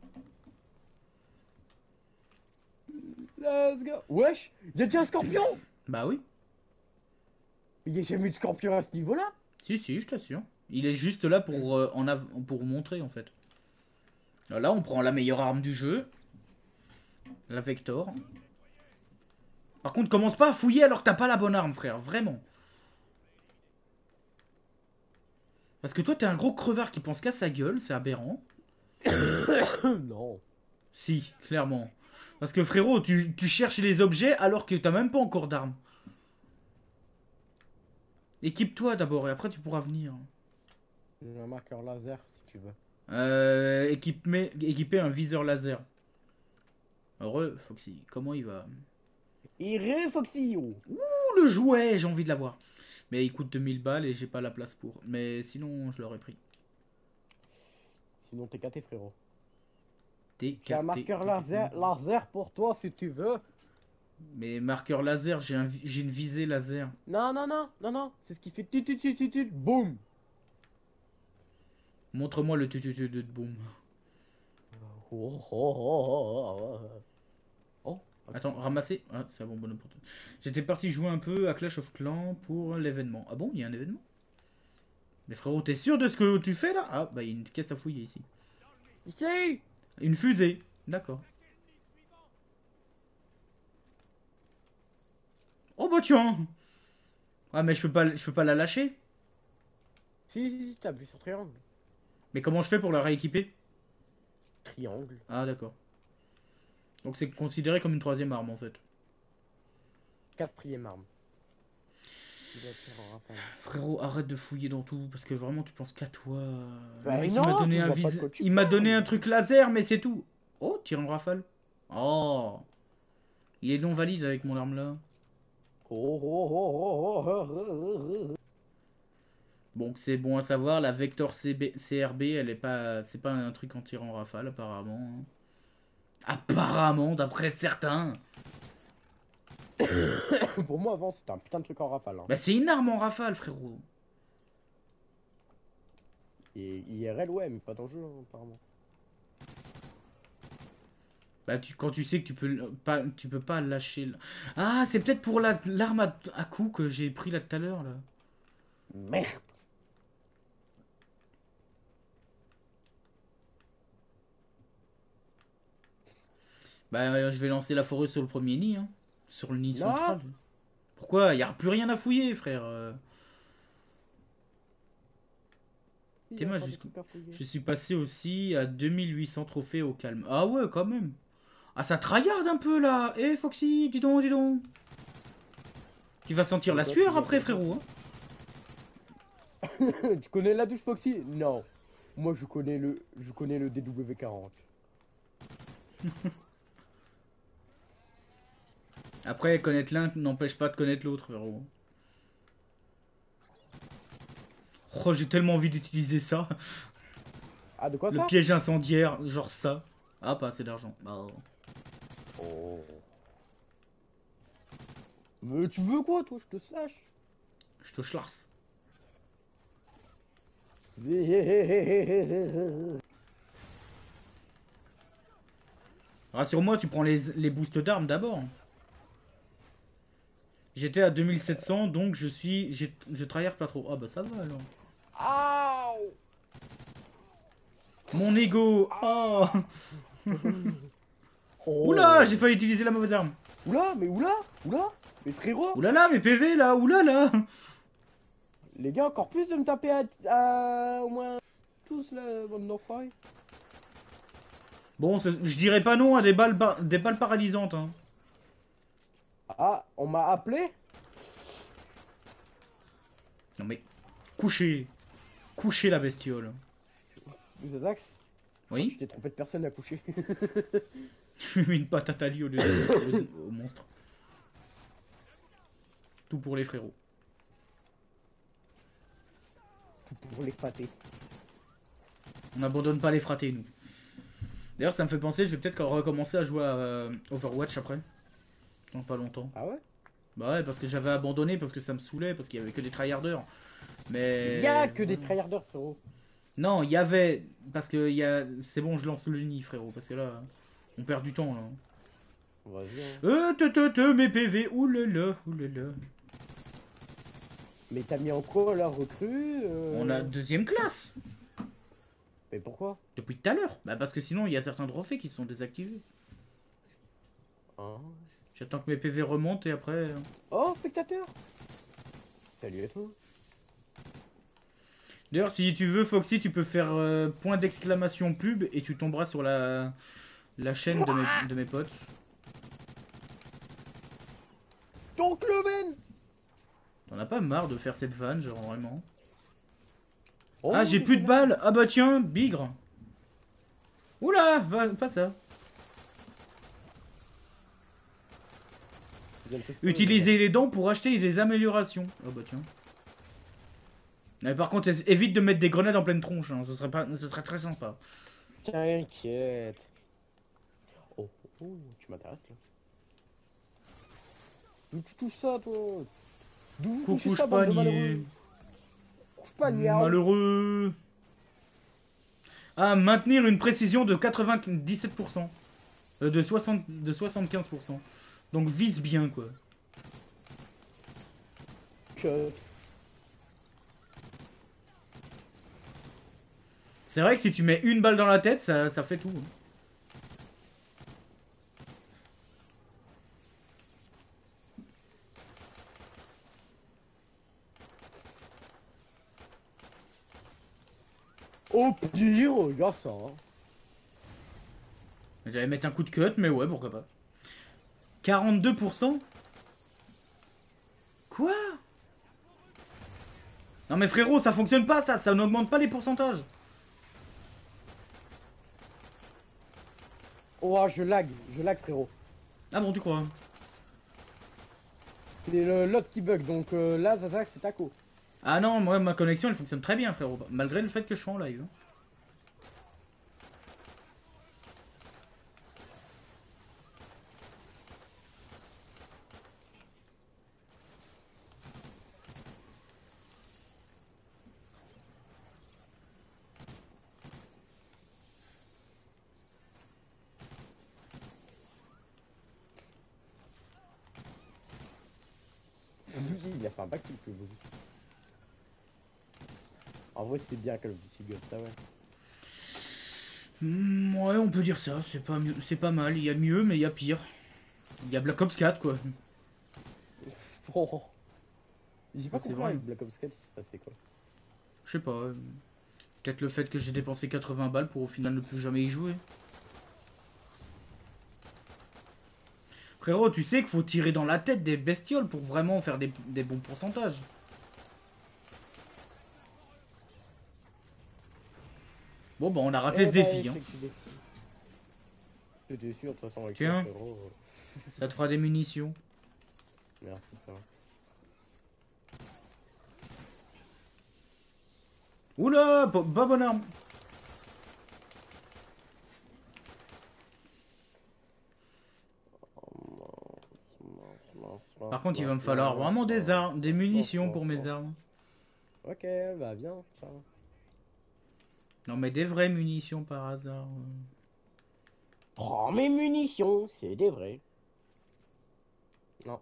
Let's go. Wesh, y'a déjà un scorpion. Bah oui. Il y a jamais eu de scorpion à ce niveau-là. Si, je t'assure. Il est juste là pour, pour montrer en fait. Alors là, on prend la meilleure arme du jeu. La Vector. Par contre, commence pas à fouiller alors que t'as pas la bonne arme, frère. Vraiment. Parce que toi, t'es un gros crevard qui pense qu'à sa gueule. C'est aberrant. Non. Si, clairement. Parce que frérot, tu cherches les objets alors que t'as même pas encore d'armes. Équipe-toi d'abord et après tu pourras venir. Un marqueur laser si tu veux. Équiper un viseur laser. Heureux, Foxy, comment il va? Iré Foxy. Oh. Ouh, le jouet, j'ai envie de l'avoir. Mais il coûte 2000 balles et j'ai pas la place pour. Mais sinon, je l'aurais pris. Sinon t'es caté frérot. T, J'ai un K, T, marqueur T, T, T. laser pour toi si tu veux. Mais marqueur laser, j'ai une visée laser. Non, non, non, non, non. C'est ce qui fait tut, boum. Montre-moi le tututu de boum. Oh, oh, oh, oh, oh. Oh. Attends, ramasser. Ah, c'est un bon opportunité. J'étais parti jouer un peu à Clash of Clans pour l'événement. Ah bon, il y a un événement? Mais frérot, t'es sûr de ce que tu fais là? Ah, bah il y a une caisse à fouiller ici. Ici. Une fusée. D'accord. Oh bah tiens. Ah mais je peux pas la lâcher. Si, t'appuies sur triangle. Mais comment je fais pour la rééquiper? Triangle. Ah d'accord. Donc c'est considéré comme une troisième arme en fait. Quatrième arme. Il doit tirer en rafale. Frérot, arrête de fouiller dans tout parce que vraiment tu penses qu'à toi. Bah Le mec non, il m'a donné tu un vois pas de quoi tu il m'a donné parles. un truc laser mais c'est tout. Oh, tir en rafale. Oh. Il est non valide avec mon arme là. Oh, oh, oh, oh, oh, oh, oh. Donc c'est bon à savoir, la Vector CRB, elle est pas, c'est pas un truc en tir en rafale apparemment. Apparemment, d'après certains. Pour moi avant c'était un putain de truc en rafale. Hein. Bah c'est une arme en rafale, frérot. Et IRL ouais mais pas dans le jeu hein, apparemment. Bah quand tu sais que tu peux pas lâcher. Ah, c'est peut-être pour l'arme à coup que j'ai pris là tout à l'heure là. Merde. Bah je vais lancer la forêt sur le premier nid, hein. Sur le nid Non. central. Pourquoi? Y a plus rien à fouiller, frère. Il y T'es a mal encore des jusqu'où? trucs à fouiller. Je suis passé aussi à 2800 trophées au calme. Ah ouais, quand même. Ah, ça tryhard un peu là. Eh, Foxy, dis donc, dis donc. Tu vas sentir Et la toi, sueur tu après, gagnes frérot. Hein. Tu connais la douche Foxy? Non. Moi je connais le DW40. Après, connaître l'un n'empêche pas de connaître l'autre, frérot. Oh, j'ai tellement envie d'utiliser ça. Ah de quoi Le ça? piège incendiaire, genre ça. Ah, pas assez d'argent. Bah, Oh. Mais tu veux quoi toi? Je te slash. je te schlass. Rassure-moi, tu prends les boosts d'armes d'abord. J'étais à 2700, donc je tryhard pas trop. Ah bah ça va alors. Aouh. Mon ego. Oh. Oh. Oula, j'ai failli utiliser la mauvaise arme. Oula, mais oula, oula. Mais frérot, Oulala, mes PV là, oulala. les gars, encore plus de me taper au moins tous là, bande d'enfoirés. Bon, je dirais pas non à des balles paralysantes. Hein. Ah, on m'a appelé? Non mais, couchez. Couchez la bestiole. Zazax? Tu Oui. t'es trompé de personne à coucher. Je lui mets une patate à lui au monstre. Tout pour les frérots. Tout pour les fater. On n'abandonne pas les fratés, nous. D'ailleurs, ça me fait penser, je vais peut-être recommencer à jouer à Overwatch après. Dans pas longtemps. Ah ouais? Bah ouais, parce que j'avais abandonné, parce que ça me saoulait, parce qu'il y avait que des tryharders. Mais... Il y a que des tryharders, frérot. Non, il y avait... Parce que il y a... C'est bon, je lance le nid, frérot, parce que là, on perd du temps, là. Vas-y. Hein. Mes PV, oulala, oulala. Mais t'as mis en quoi la recrue On a deuxième classe. Mais pourquoi? Depuis tout à l'heure. Bah parce que sinon, il y a certains trophées qui sont désactivés. Ah. J'attends que mes PV remontent et après... Oh, spectateur! Salut à toi. D'ailleurs, si tu veux, Foxy, tu peux faire point d'exclamation pub et tu tomberas sur la chaîne de mes potes. Donc le Ben. T'en as pas marre de faire cette vanne, genre vraiment? Oh, Ah, j'ai plus de balles! Ah bah tiens, bigre! Oula, pas ça. Utilisez les dents pour acheter des améliorations. Ah bah tiens. Mais par contre, évite de mettre des grenades en pleine tronche, hein. Ce serait très sympa. T'inquiète. Oh, oh, tu m'intéresses là. D'où tu touches ça, toi? D'où vous touchez Coucou ça, bande de malheureux? panier. Couche pas, miaou. Malheureux. Ah, maintenir une précision de 97%. De 75%. Donc vise bien, quoi. Cut. C'est vrai que si tu mets une balle dans la tête, ça fait tout, hein. Au pire, regarde ça. Hein. J'allais mettre un coup de cut, mais ouais, pourquoi pas. 42%? Quoi? Non mais frérot, ça fonctionne pas ça n'augmente pas les pourcentages. Oh, je lag frérot. Ah bon, tu crois? C'est l'autre qui bug, donc là, Zazak, c'est taco. Ah non, moi ma connexion elle fonctionne très bien frérot, malgré le fait que je suis en live. Il a fait un backflip le bout. En vrai, c'est bien Call of Duty Ghost, ah ouais. Ouais, on peut dire ça, c'est pas mal, il y a mieux mais il y a pire. Il y a Black Ops 4 quoi. Bon. J'ai pas C'est compris vrai. avec Black Ops 4, il s'est passé quoi. Je sais pas. Peut-être le fait que j'ai dépensé 80 balles pour au final ne plus jamais y jouer. Frérot, tu sais qu'il faut tirer dans la tête des bestioles pour vraiment faire des bons pourcentages. Bon bah on a raté ce défi. Hein. J'étais sûr de toute façon avec Tiens. toi, frérot. Ça te fera des munitions. Merci pas. Oula, pas bonne arme. Par contre, il va me falloir vraiment des munitions pour mes armes. Ok, bah bien, ciao. Non mais des vraies munitions par hasard. Prends mes munitions, c'est des vrais. Non.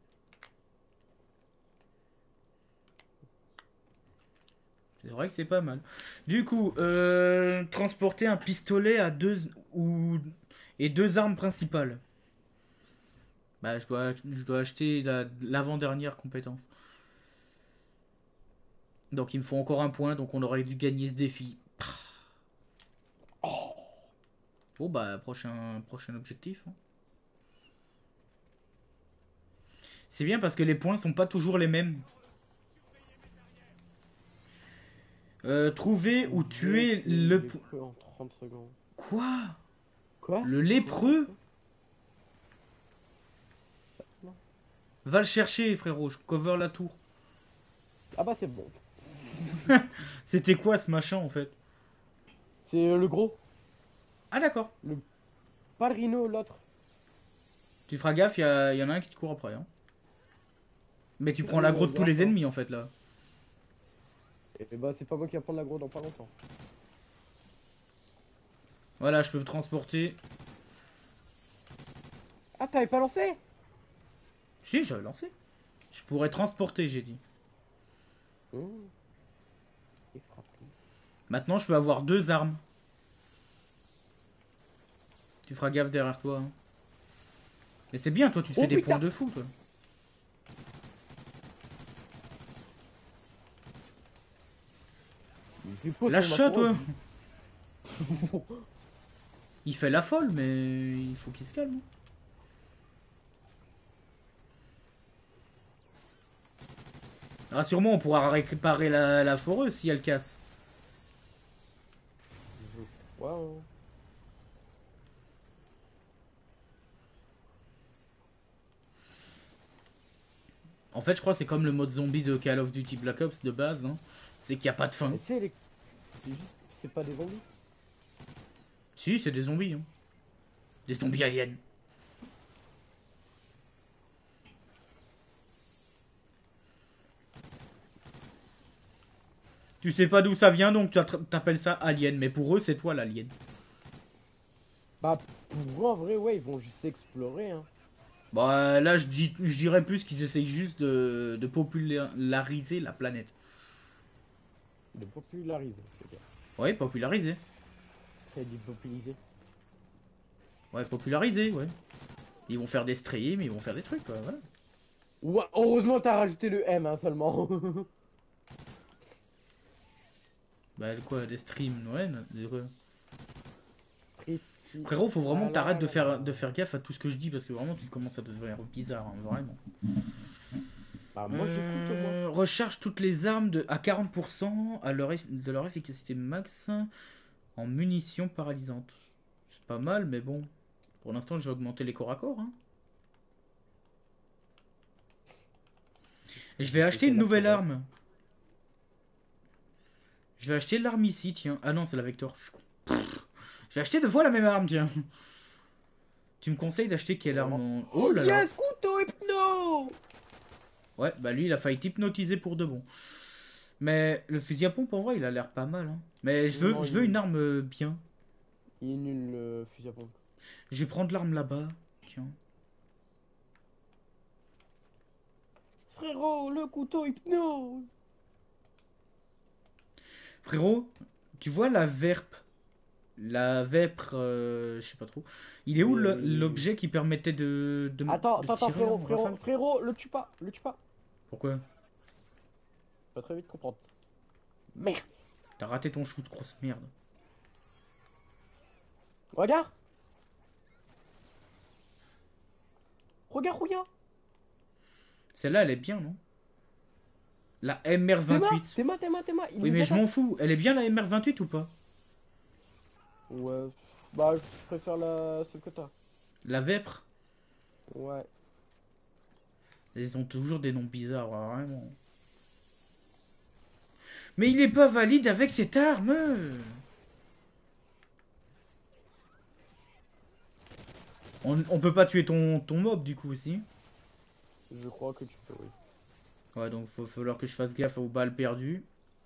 C'est vrai que c'est pas mal. Du coup, transporter un pistolet à et deux armes principales. Bah, je dois acheter l'avant-dernière compétence. Donc il me faut encore un point, donc on aurait dû gagner ce défi. Bon bah, prochain objectif. Hein. C'est bien parce que les points sont pas toujours les mêmes. Trouver ou tuer le... lépreux en 30 secondes. Quoi? Quoi? Le lépreux? Va le chercher, frérot, je cover la tour. Ah bah c'est bon. C'était quoi ce machin en fait? C'est le gros. Ah d'accord. Pas le rhino, l'autre. Tu feras gaffe, y en a un qui te court après. Hein. Mais tu prends l'aggro de tous les ennemis en fait là. Et bah c'est pas moi qui va prendre l'aggro dans pas longtemps. Voilà, je peux me transporter. Ah t'avais pas lancé? Si, j'avais lancé. Je pourrais transporter, j'ai dit. Et frapper. Maintenant, je peux avoir deux armes. Tu feras gaffe derrière toi. Hein. Mais c'est bien, toi, tu te fais des points de fou, toi. fait quoi sur ma Lâche ça, toi. foreuse? Il fait la folle, mais il faut qu'il se calme. Rassure-moi, on pourra réparer la foreuse si elle casse. Je crois, hein. En fait, je crois que c'est comme le mode zombie de Call of Duty Black Ops de base, hein. C'est qu'il n'y a pas de fin. Et c'est juste, c'est pas des zombies. Si, c'est des zombies, hein. Des zombies aliens. Tu sais pas d'où ça vient, donc tu t'appelles ça alien. Mais pour eux, c'est toi l'alien. Bah, pour eux, en vrai, ouais, ils vont juste explorer, hein. Bah là, je dirais plus qu'ils essayent juste de populariser la planète. De populariser, les gars. Ouais, populariser. T'as dit populiser. Ouais, populariser, ouais. Ils vont faire des streams, ils vont faire des trucs, quoi, voilà. Ouais, heureusement, t'as rajouté le M, hein, seulement. Bah quoi, des streams, ouais. Quoi. Friki. Frérot, faut vraiment Ah que là t'arrêtes là là. de faire gaffe à tout ce que je dis parce que vraiment tu commences à devenir bizarre, hein, vraiment. Bah, moi, j'écoute, moi. Recharge toutes les armes à 40% de leur efficacité max en munitions paralysantes. C'est pas mal, mais bon. Pour l'instant, j'ai augmenté les corps à corps. Hein. Et je vais acheter C'était une la nouvelle foreuse. arme. Je vais acheter l'arme ici, tiens. Ah non, c'est la Vector. Je suis con. J'ai acheté deux fois la même arme, tiens. Tu me conseilles d'acheter quelle arme Vraiment. Oh là là. Yes, couteau hypno! Ouais, bah lui, il a failli t'hypnotiser pour de bon. Mais le fusil à pompe, en vrai, il a l'air pas mal. Hein. Mais Non, je veux une arme bien. il est nul, le fusil à pompe. Je vais prendre l'arme là-bas. Tiens. Frérot, le couteau hypno! Frérot, tu vois la verpe. La vêpre, je sais pas trop. Il est où Oui, oui, oui, oui. l'objet qui permettait Attends, de attends, tirer frérot, en frérot, rafale? frérot, le tue pas, le tue pas. Pourquoi? Pas très vite comprendre. Merde. T'as raté ton shoot, grosse merde. Regarde! Regarde, regarde! Celle-là, elle est bien, non? La Tes mains, MR28. tes mains, tes mains, tes mains, il Oui, nous mais je m'en attaque! fous. Elle est bien la MR28 ou pas? Ouais, bah je préfère celle que t'as. La vêpre? Ouais. Ils ont toujours des noms bizarres, vraiment. Mais il est pas valide avec cette arme! On peut pas tuer ton mob du coup aussi. Je crois que tu peux, oui. Ouais, donc faut falloir que je fasse gaffe aux balles perdues.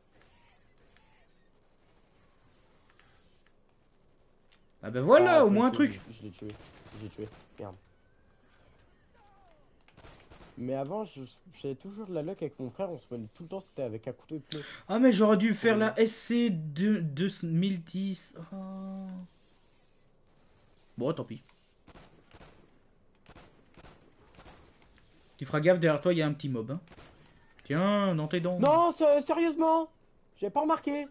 Ah ben Ah, voilà, au je l'ai moins un tué, truc. je l'ai tué. Je l'ai tué. Merde. Mais avant, j'avais toujours de la luck avec mon frère, on se prenait tout le temps, c'était avec un couteau hypno. Ah mais j'aurais dû faire Oui. la SC 2010. Oh. Bon, tant pis. Tu feras gaffe, derrière toi, il y a un petit mob. Hein. Tiens, dans tes dents. Non, sérieusement! J'avais pas remarqué!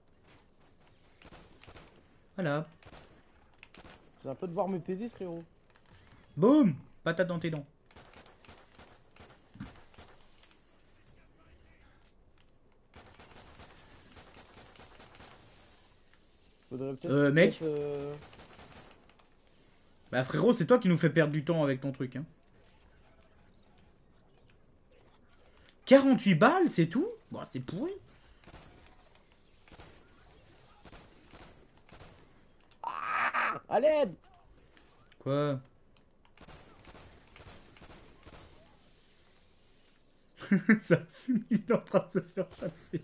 Voilà. J'ai un peu de voir mes PV, frérot. Boum! Patate dans tes dents. Faudrait peut-être. Mec. peut-être, Bah frérot, c'est toi qui nous fais perdre du temps avec ton truc. Hein. 48 balles, c'est tout? Bon, c'est pourri. Ah! À l'aide! Quoi? Ça fume, il est en train de se faire chasser.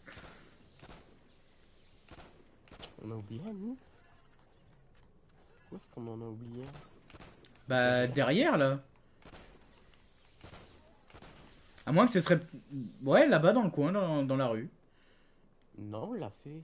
On a oublié un, nous? Où est-ce qu'on en a oublié un? Bah derrière là. À moins que ce serait... Ouais, là-bas dans le coin, dans la rue. Non, on l'a fait.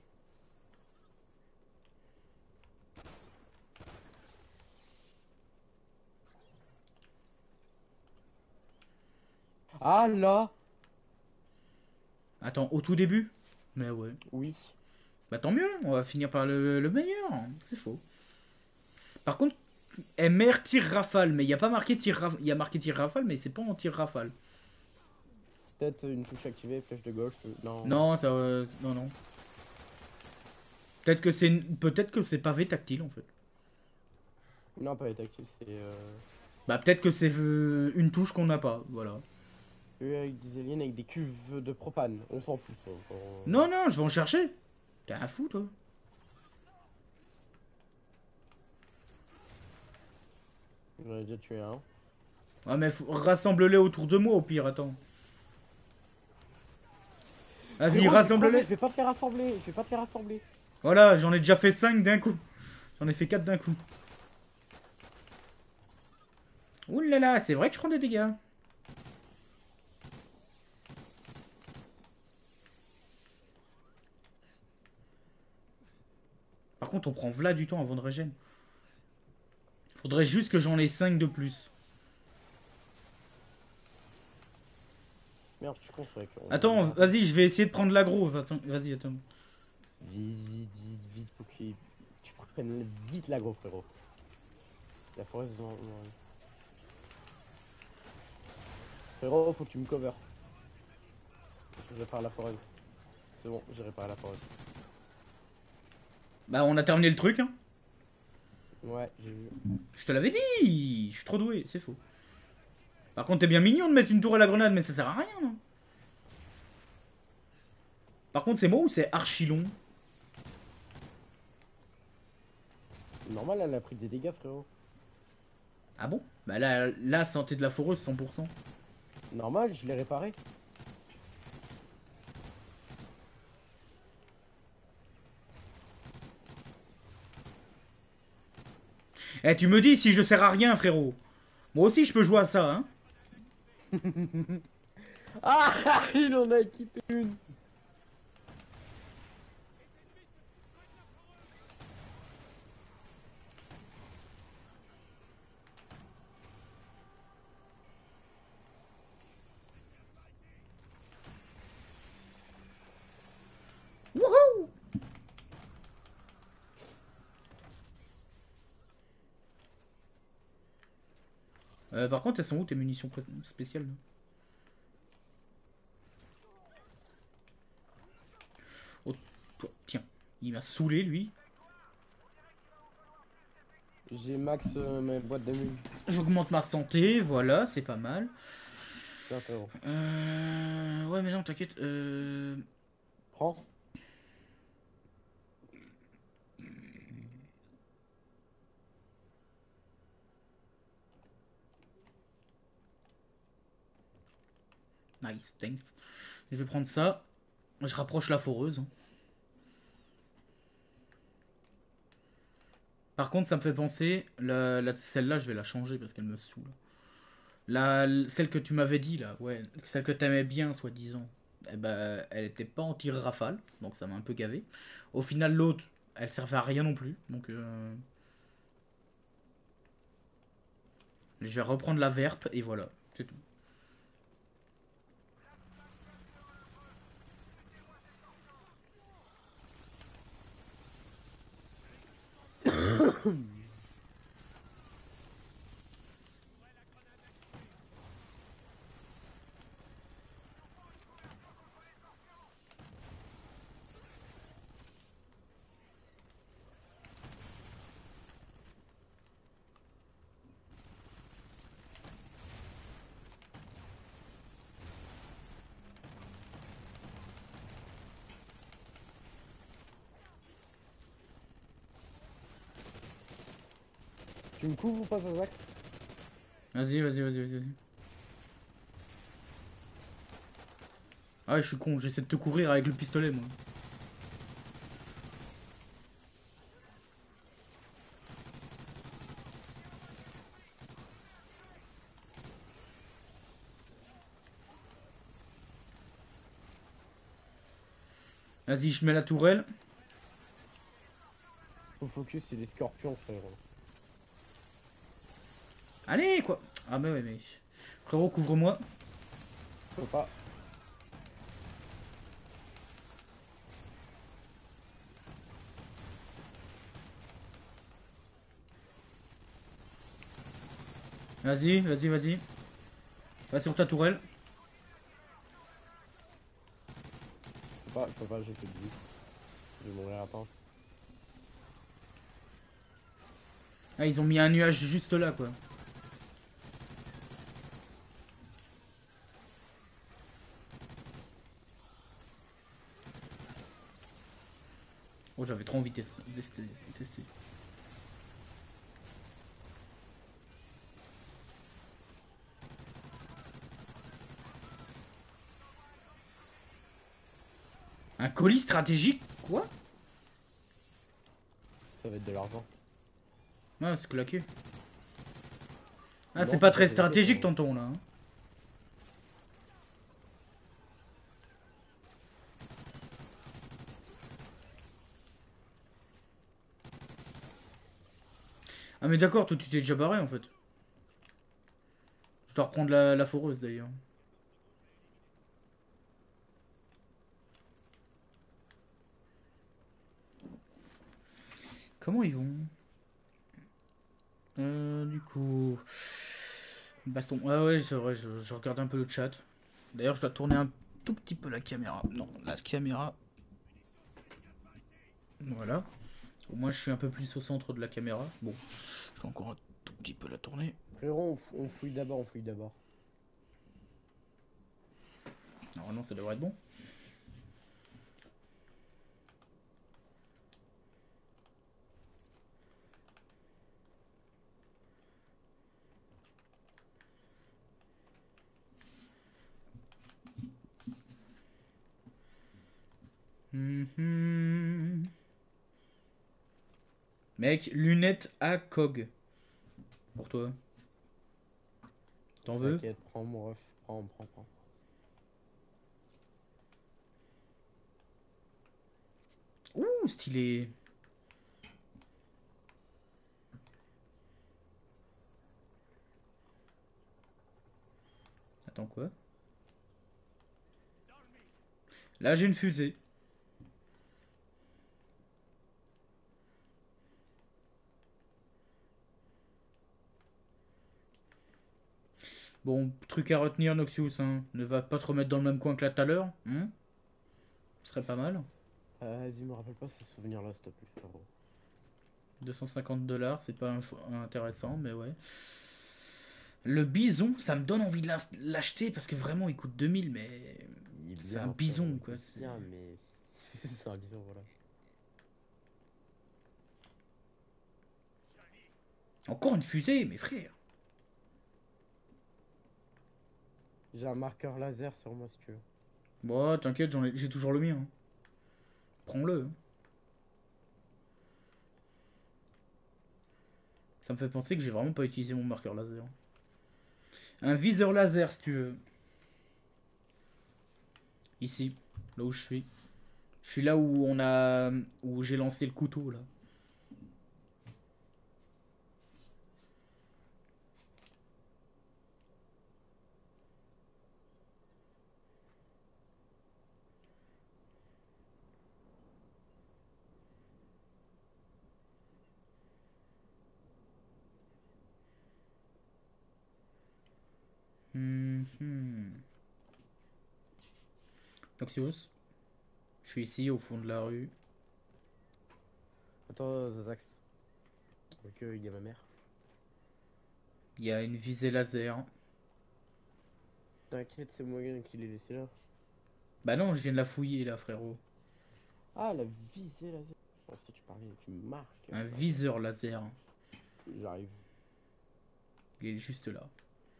Ah là! Attends, au tout début? Mais ouais. Oui. Bah tant mieux, on va finir par le meilleur. C'est faux. Par contre, MR tir rafale, mais il n'y a pas marqué tir rafale. Il y a marqué tir rafale, mais c'est pas en tir rafale. Peut-être une touche activée, flèche de gauche. Non. Non, ça. Non, non. Peut-être que c'est pavé tactile en fait. Non, pas les tactiles, c'est. Bah peut-être que c'est une touche qu'on n'a pas, voilà. Eux avec des aliens avec des cuves de propane. On s'en fout, ça. Non, non, je vais en chercher. T'es un fou, toi. J'en ai déjà tué un. Ouais, mais rassemble-les autour de moi au pire, attends. Vas-y, Frérot, je vais rassemble-les. je vais pas te les rassembler. Je vais pas te les rassembler. Voilà, j'en ai déjà fait 5 d'un coup. J'en ai fait 4 d'un coup. Ouh là là, c'est vrai que je prends des dégâts. Par contre, on prend v'là du temps avant de régène. Faudrait juste que j'en ai 5 de plus. Merde, je suis con, c'est vrai qu'on Attends, vas-y, je vais essayer de prendre l'aggro. Attends, vas-y, attends. Vite, vite, vite, vite, faut que tu prennes vite l'aggro, frérot. La forêt, frérot, faut que tu me cover. Je répare la forêt. C'est bon, j'ai réparé la forêt. Bah, on a terminé le truc, hein. Ouais, j'ai vu. Je te l'avais dit. Je suis trop doué, c'est faux. Par contre, t'es bien mignon de mettre une tour à la grenade, mais ça sert à rien, non. Par contre, c'est moi ou c'est archi long? Normal, elle a pris des dégâts, frérot. Ah bon? Bah là, santé de la foreuse, 100%. Normal, je l'ai réparé. Eh, tu me dis si je sers à rien, frérot. Moi aussi, je peux jouer à ça, hein. Ah, il en a équipé une. Wouhou! Par contre, elles sont où tes munitions spéciales là? Oh, toi, tiens, il m'a saoulé lui. J'ai max mes boîtes de mine. J'augmente ma santé, voilà, c'est pas mal. Tiens, frérot. Ouais, mais non, t'inquiète. Prends. Nice, thanks. Je vais prendre ça. Je rapproche la foreuse. Par contre, ça me fait penser, celle-là, je vais la changer parce qu'elle me saoule. Celle que tu m'avais dit là, ouais, celle que t'aimais bien, soi-disant, eh ben, elle était pas en tir rafale, donc ça m'a un peu gavé. Au final, l'autre, elle servait à rien non plus, donc je vais reprendre la verpe et voilà, c'est tout. Tu me couvres ou pas, Zazax? Vas-y, vas-y, vas-y, vas-y. Ah ouais, je suis con, j'essaie de te couvrir avec le pistolet, moi. Vas-y, je mets la tourelle. Faut focus, c'est les scorpions, frérot. Allez, quoi. Ah bah ouais, mais... Frérot, couvre-moi. Faut pas. Vas-y, vas-y, vas-y. Va sur ta tourelle. Je peux pas, j'ai fait de vie. Je vais mourir, attends. Ah, ils ont mis un nuage juste là, quoi. Oh, j'avais trop envie de tester. Un colis stratégique? Quoi? Ça va être de l'argent. Ah, c'est claqué. Ah, Non, c'est pas très des quêtes, stratégique, hein. tonton, là. Hein. Ah, mais d'accord, toi, tu t'es déjà barré, en fait. Je dois reprendre la foreuse, d'ailleurs. Comment ils vont? Du coup... Baston. Ah ouais, c'est vrai, je regarde un peu le chat. D'ailleurs, je dois tourner un tout petit peu la caméra. Non, la caméra. Voilà. Au moins, je suis un peu plus au centre de la caméra. Bon, je vais encore un tout petit peu la tourner. Frérot, on fouille d'abord, on fouille d'abord. Normalement, ça devrait être bon. Mhm. Mec, lunettes à cog. Pour toi. T'en veux? T'inquiète, prends mon ref, prends. Ouh, stylé. Attends, quoi? Là, j'ai une fusée. Bon, truc à retenir, Noxious, hein. Ne va pas te remettre dans le même coin que là tout à l'heure. Hein, ce serait pas mal. Vas-y, me rappelle pas ces souvenirs-là, s'il te plaît, frérot. 250 $, c'est pas intéressant, mais ouais. Le bison, ça me donne envie de l'acheter parce que vraiment il coûte 2000, mais Il est c'est un bien, frérot, bison il quoi. est bien, mais c'est un bison, voilà. Encore une fusée, mes frères. J'ai un marqueur laser sur moi, si tu veux. Bon, t'inquiète, j'ai toujours le mien. Hein. Prends-le. Hein. Ça me fait penser que j'ai vraiment pas utilisé mon marqueur laser. Un viseur laser si tu veux. Ici, là où je suis. Je suis là où j'ai lancé le couteau là. Mhm. Noxious, je suis ici au fond de la rue. Attends, Zazax. Ok, il y a ma mère. Il y a une visée laser. T'inquiète, c'est moi qui l'ai laissé là. Bah non, je viens de la fouiller là, frérot. Ah, la visée laser. Oh, si tu parlais, tu me marques. Un Attends, viseur laser. j'arrive. Il est juste là.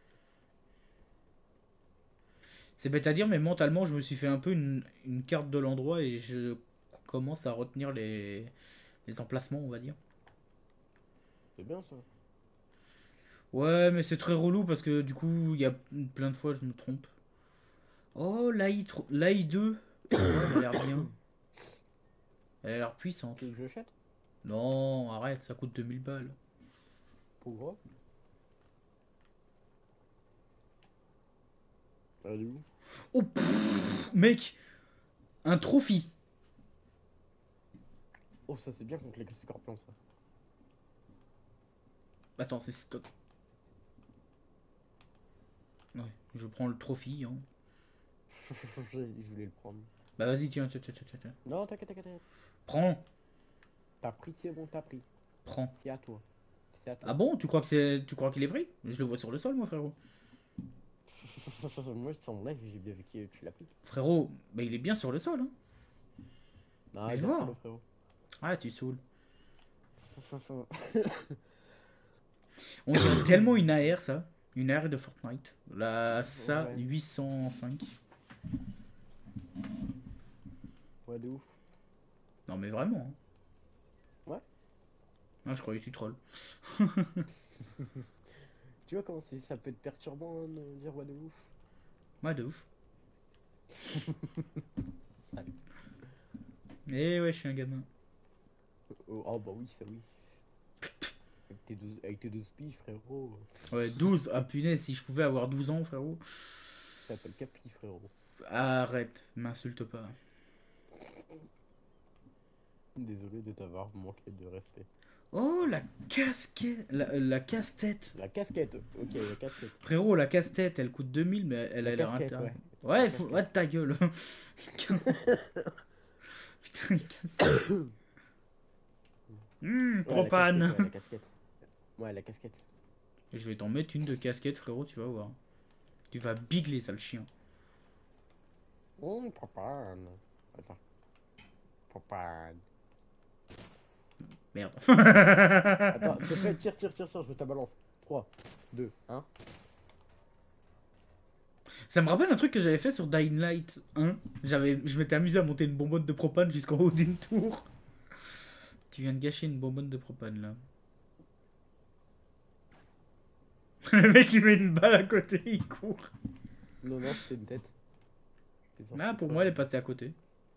C'est bête à dire, mais mentalement, je me suis fait un peu une carte de l'endroit et je commence à retenir les emplacements, on va dire. C'est bien ça. Ouais, mais c'est très relou parce que du coup, il y a plein de fois, je me trompe. Oh, l'AI 2. Ouais, elle a l'air bien. Elle a l'air puissante. Tu veux que je l'achète? Non, arrête, ça coûte 2000 balles. Pourquoi? Elle est où? Oh, pff, mec, un trophy. Oh, ça c'est bien contre les scorpions ça. Attends, c'est stock. Ouais, je prends le trophy, hein. Je voulais le prendre. Bah vas-y, tiens, tiens, tiens, tiens, tiens. Non, t'inquiète. Prends, T'as pris, c'est bon, t'as pris. prends. C'est à toi. C'est à Ah toi. bon, tu crois qu'il est pris? Je le vois sur le sol, moi, frérot. Moi, c'est en live, j'ai bien vu que tu l'as pris. Frérot, bah il est bien sur le sol, hein. Non, Je vais garde voir. le frérot. Ah, tu saoules. On dirait tellement une AR, ça. Une AR de Fortnite. La SA Ouais, 805. ouais, de ouf. Non, mais vraiment, hein. Ouais. Ah, je croyais que tu trolls. Tu vois comment ça peut être perturbant hein, de dire ouais de ouf. Ouais, de ouf. Sale. Eh ouais, je suis un gamin. Oh bah oui, ça oui. Avec tes 12 piges, frérot. Ouais, 12. Ah punaise, si je pouvais avoir 12 ans, frérot. Ça s'appelle Capi, frérot. Arrête, m'insulte pas. Désolé de t'avoir manqué de respect. Oh, la casquette. La casse-tête. La casquette, ok, la casquette. Frérot, la casse-tête, elle coûte 2000, mais elle La a l'air casquette, ouais. intéressante. Ouais, La faut... casquette. ouais, ta gueule. Putain, il casse. Ouais, la casquette, Propane. ouais, la casquette. Ouais, la casquette. Et je vais t'en mettre une de casquette, frérot, tu vas voir. Tu vas bigler, sale chien. Propane. Attends. Propane. Merde. Attends, t'es prêt? Tire, je veux ta balance. 3, 2, 1. Ça me rappelle un truc que j'avais fait sur Dying Light 1. Je m'étais amusé à monter une bonbonne de propane jusqu'en haut d'une tour. Tu viens de gâcher une bonbonne de propane là. Le mec il met une balle à côté, il court. Non, non, c'était une tête. Les Ah, pour insultes, moi elle est passée à côté.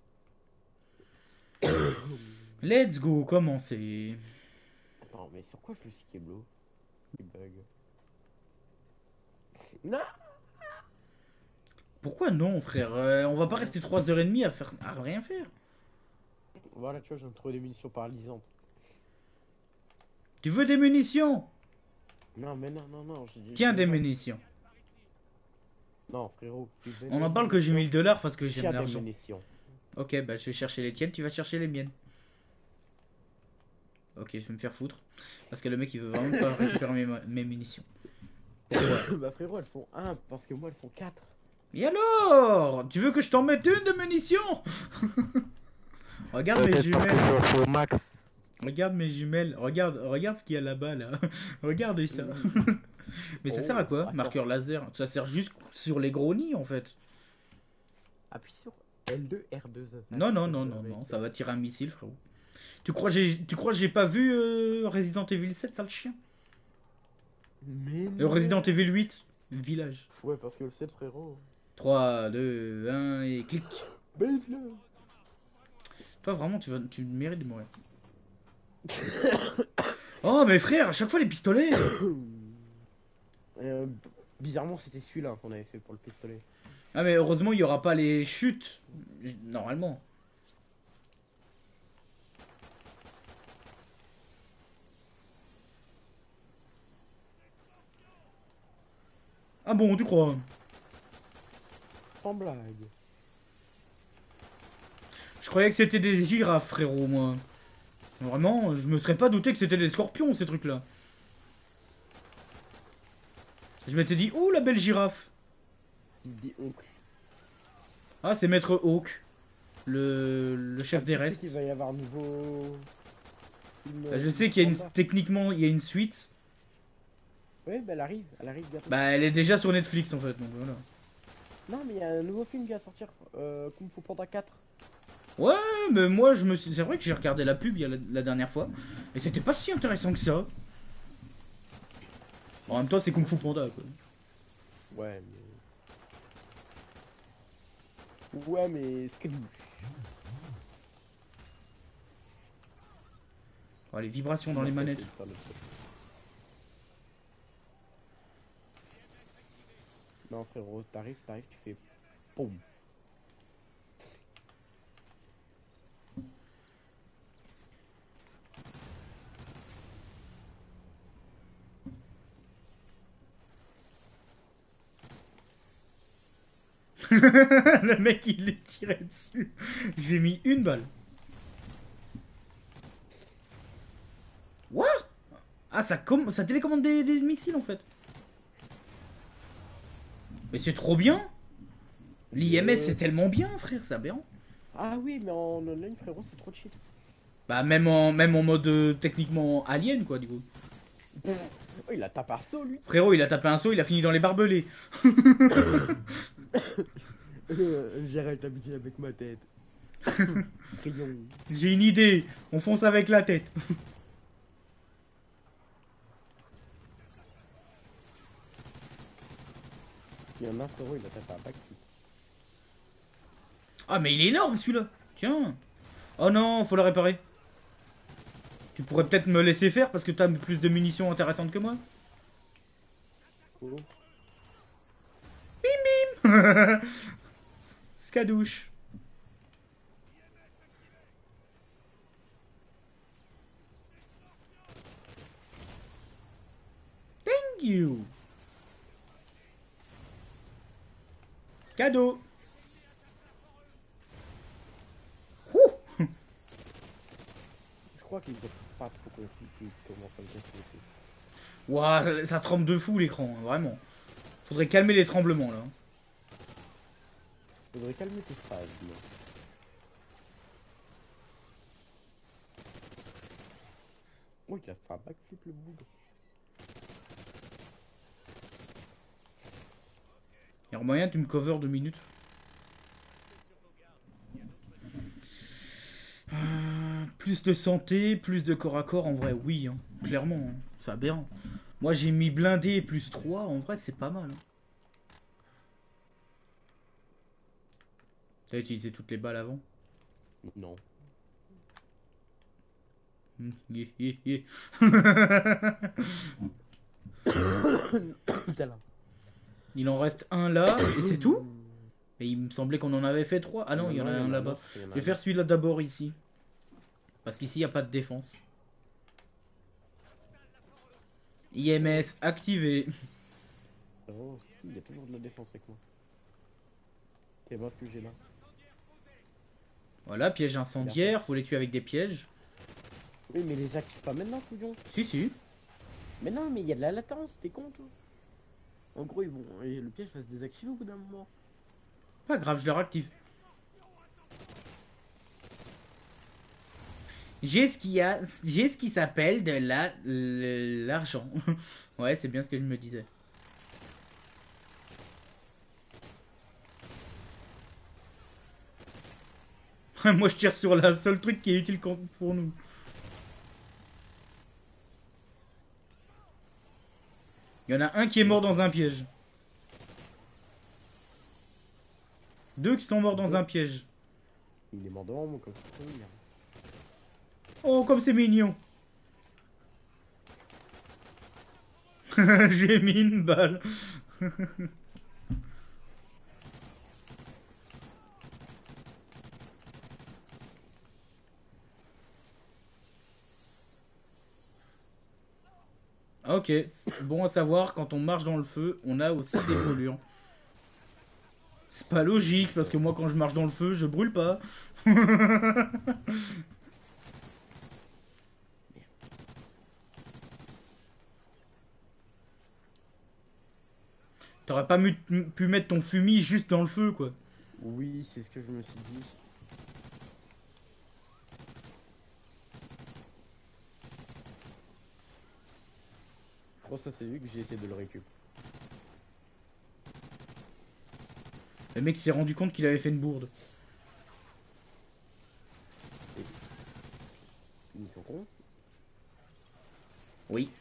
Let's go, commencer. Attends, mais sur quoi je le skiblo? Il bug. Non! Pourquoi non, frère? On va pas rester 3h30 à rien faire. Voilà, tu vois, je viens de trouver des munitions paralysantes. Tu veux des munitions? Non, mais non, j'ai dit. Tiens, des munitions. Non, frérot, tu veux On des en parle que j'ai munitions? 1000 $ parce que j'aime Tiens, des l'argent. munitions. Ok, bah je vais chercher les tiennes, tu vas chercher les miennes. Ok, je vais me faire foutre. Parce que le mec il veut vraiment pas récupérer mes munitions. Bah, frérot, elles sont 1 parce que moi, elles sont 4. Et alors? Tu veux que je t'en mette une de munitions? Regarde mes jumelles. Au max. Regarde mes jumelles. Regarde ce qu'il y a là-bas là. Regarde ça. Mais ça sert à quoi? Attends. Marqueur laser. Ça sert juste sur les gros nids en fait. Appuie sur L2, R2, ça. Non, non, non, non, non. Ça va tirer un missile, frérot. Tu crois que j'ai pas vu Resident Evil 7, sale chien? Mais Resident non. Evil 8, village. Ouais, parce que le 7, frérot. 3, 2, 1 et clic. Baigne-le. Toi vraiment tu mérites de mourir. Oh mais frère, à chaque fois les pistolets. Euh, Bizarrement, c'était celui-là qu'on avait fait pour le pistolet. Ah mais heureusement il y aura pas les chutes. Normalement. Ah bon, tu crois? Sans blague. Je croyais que c'était des girafes, frérot, moi. Vraiment, je me serais pas douté que c'était des scorpions, ces trucs-là. Je m'étais dit, oh la belle girafe. Il dit oncle. Ah, c'est Maître Hawk, le chef des Tu sais restes. qu'il va y avoir un nouveau. Je sais qu'il y a techniquement, il y a une suite. Ouais, bah elle arrive bientôt. Bah, elle est déjà sur Netflix en fait, donc voilà. Non, mais il y a un nouveau film qui va sortir, Kung Fu Panda 4. Ouais, mais moi, c'est vrai que j'ai regardé la pub il y a la dernière fois, et c'était pas si intéressant que ça. En même temps, c'est Kung Fu Panda, quoi. Ouais, mais. Ouais, mais. Oh, les vibrations dans les manettes. Non, frérot, t'arrives, tu fais. Boum. Le mec, il lui tirait dessus. Je lui ai mis une balle. What? Ah, ça télécommande des missiles, en fait. Mais c'est trop bien. L'IMS, c'est tellement bien, frère, c'est aberrant. Ah oui, mais en online, frérot, c'est trop cheat. Bah, même en mode techniquement alien, quoi, du coup. Oh, il a tapé un saut, lui. Frérot, il a tapé un saut, il a fini dans les barbelés. J'arrête d'habiter avec ma tête. Crayon. J'ai une idée, on fonce avec la tête. Il y en a un, frérot, il a tapé un backflip. Ah, mais il est énorme, celui-là. Tiens. Oh non, faut le réparer. Tu pourrais peut-être me laisser faire parce que t'as plus de munitions intéressantes que moi. Oh. Skadouche. Thank you. Cadeau. Ouh. Je crois qu'il doit pas trop compris qu'il commence à me casser les pieds. Ouah, ça tremble de fou l'écran, hein, vraiment. Faudrait calmer les tremblements là. Faudrait calmer tes spasmes. Oh, il a fait un backflip, le bougre. Y'a moyen tu me cover 2 minutes. Plus de santé, plus de corps à corps, en vrai, oui, hein, clairement, hein, c'est aberrant. Moi j'ai mis blindé plus 3, en vrai c'est pas mal. Hein. T'as utilisé toutes les balles avant? Non. Putain là. Il en reste un là, et c'est tout? Et il me semblait qu'on en avait fait 3. Ah non, il y en a un là-bas. Je vais faire celui-là d'abord ici. Parce qu'ici, il n'y a pas de défense. IMS activé. Oh, si, il y a toujours de la défense avec moi. T'es voir ce que j'ai là. Voilà, piège incendiaire, faut les tuer avec des pièges. Oui, mais les active pas maintenant, couillon. Si, si. Mais non, mais il y a de la latence, t'es con, toi. En gros, ils vont... et le piège va se désactiver au bout d'un moment. Pas grave, je le réactive. J'ai ce qui s'appelle de l'argent. Ouais, c'est bien ce que je me disais. Moi, je tire sur la seule truc qui est utile pour nous. Il y en a un qui est mort dans un piège. 2 qui sont morts dans un piège. Il est mort devant moi comme ça. Oh, comme c'est mignon. J'ai mis une balle. Ok, bon à savoir, quand on marche dans le feu, on a aussi des brûlures. C'est pas logique, parce que moi quand je marche dans le feu, je brûle pas. T'aurais pas pu mettre ton fumier juste dans le feu, quoi. Oui, c'est ce que je me suis dit. Oh, ça c'est vu que j'ai essayé de le récupérer. Le mec s'est rendu compte qu'il avait fait une bourde. Ils sont cons. Oui.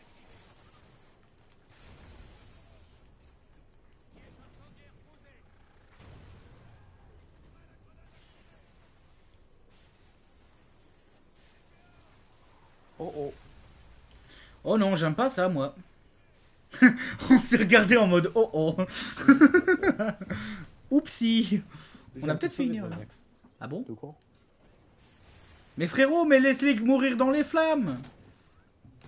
Oh oh. Oh non, j'aime pas ça, moi. On s'est regardé en mode oh oh. Oupsie. On a peut-être fini. Hein. Ah bon? De quoi? Mais frérot, mais laisse-les mourir dans les flammes.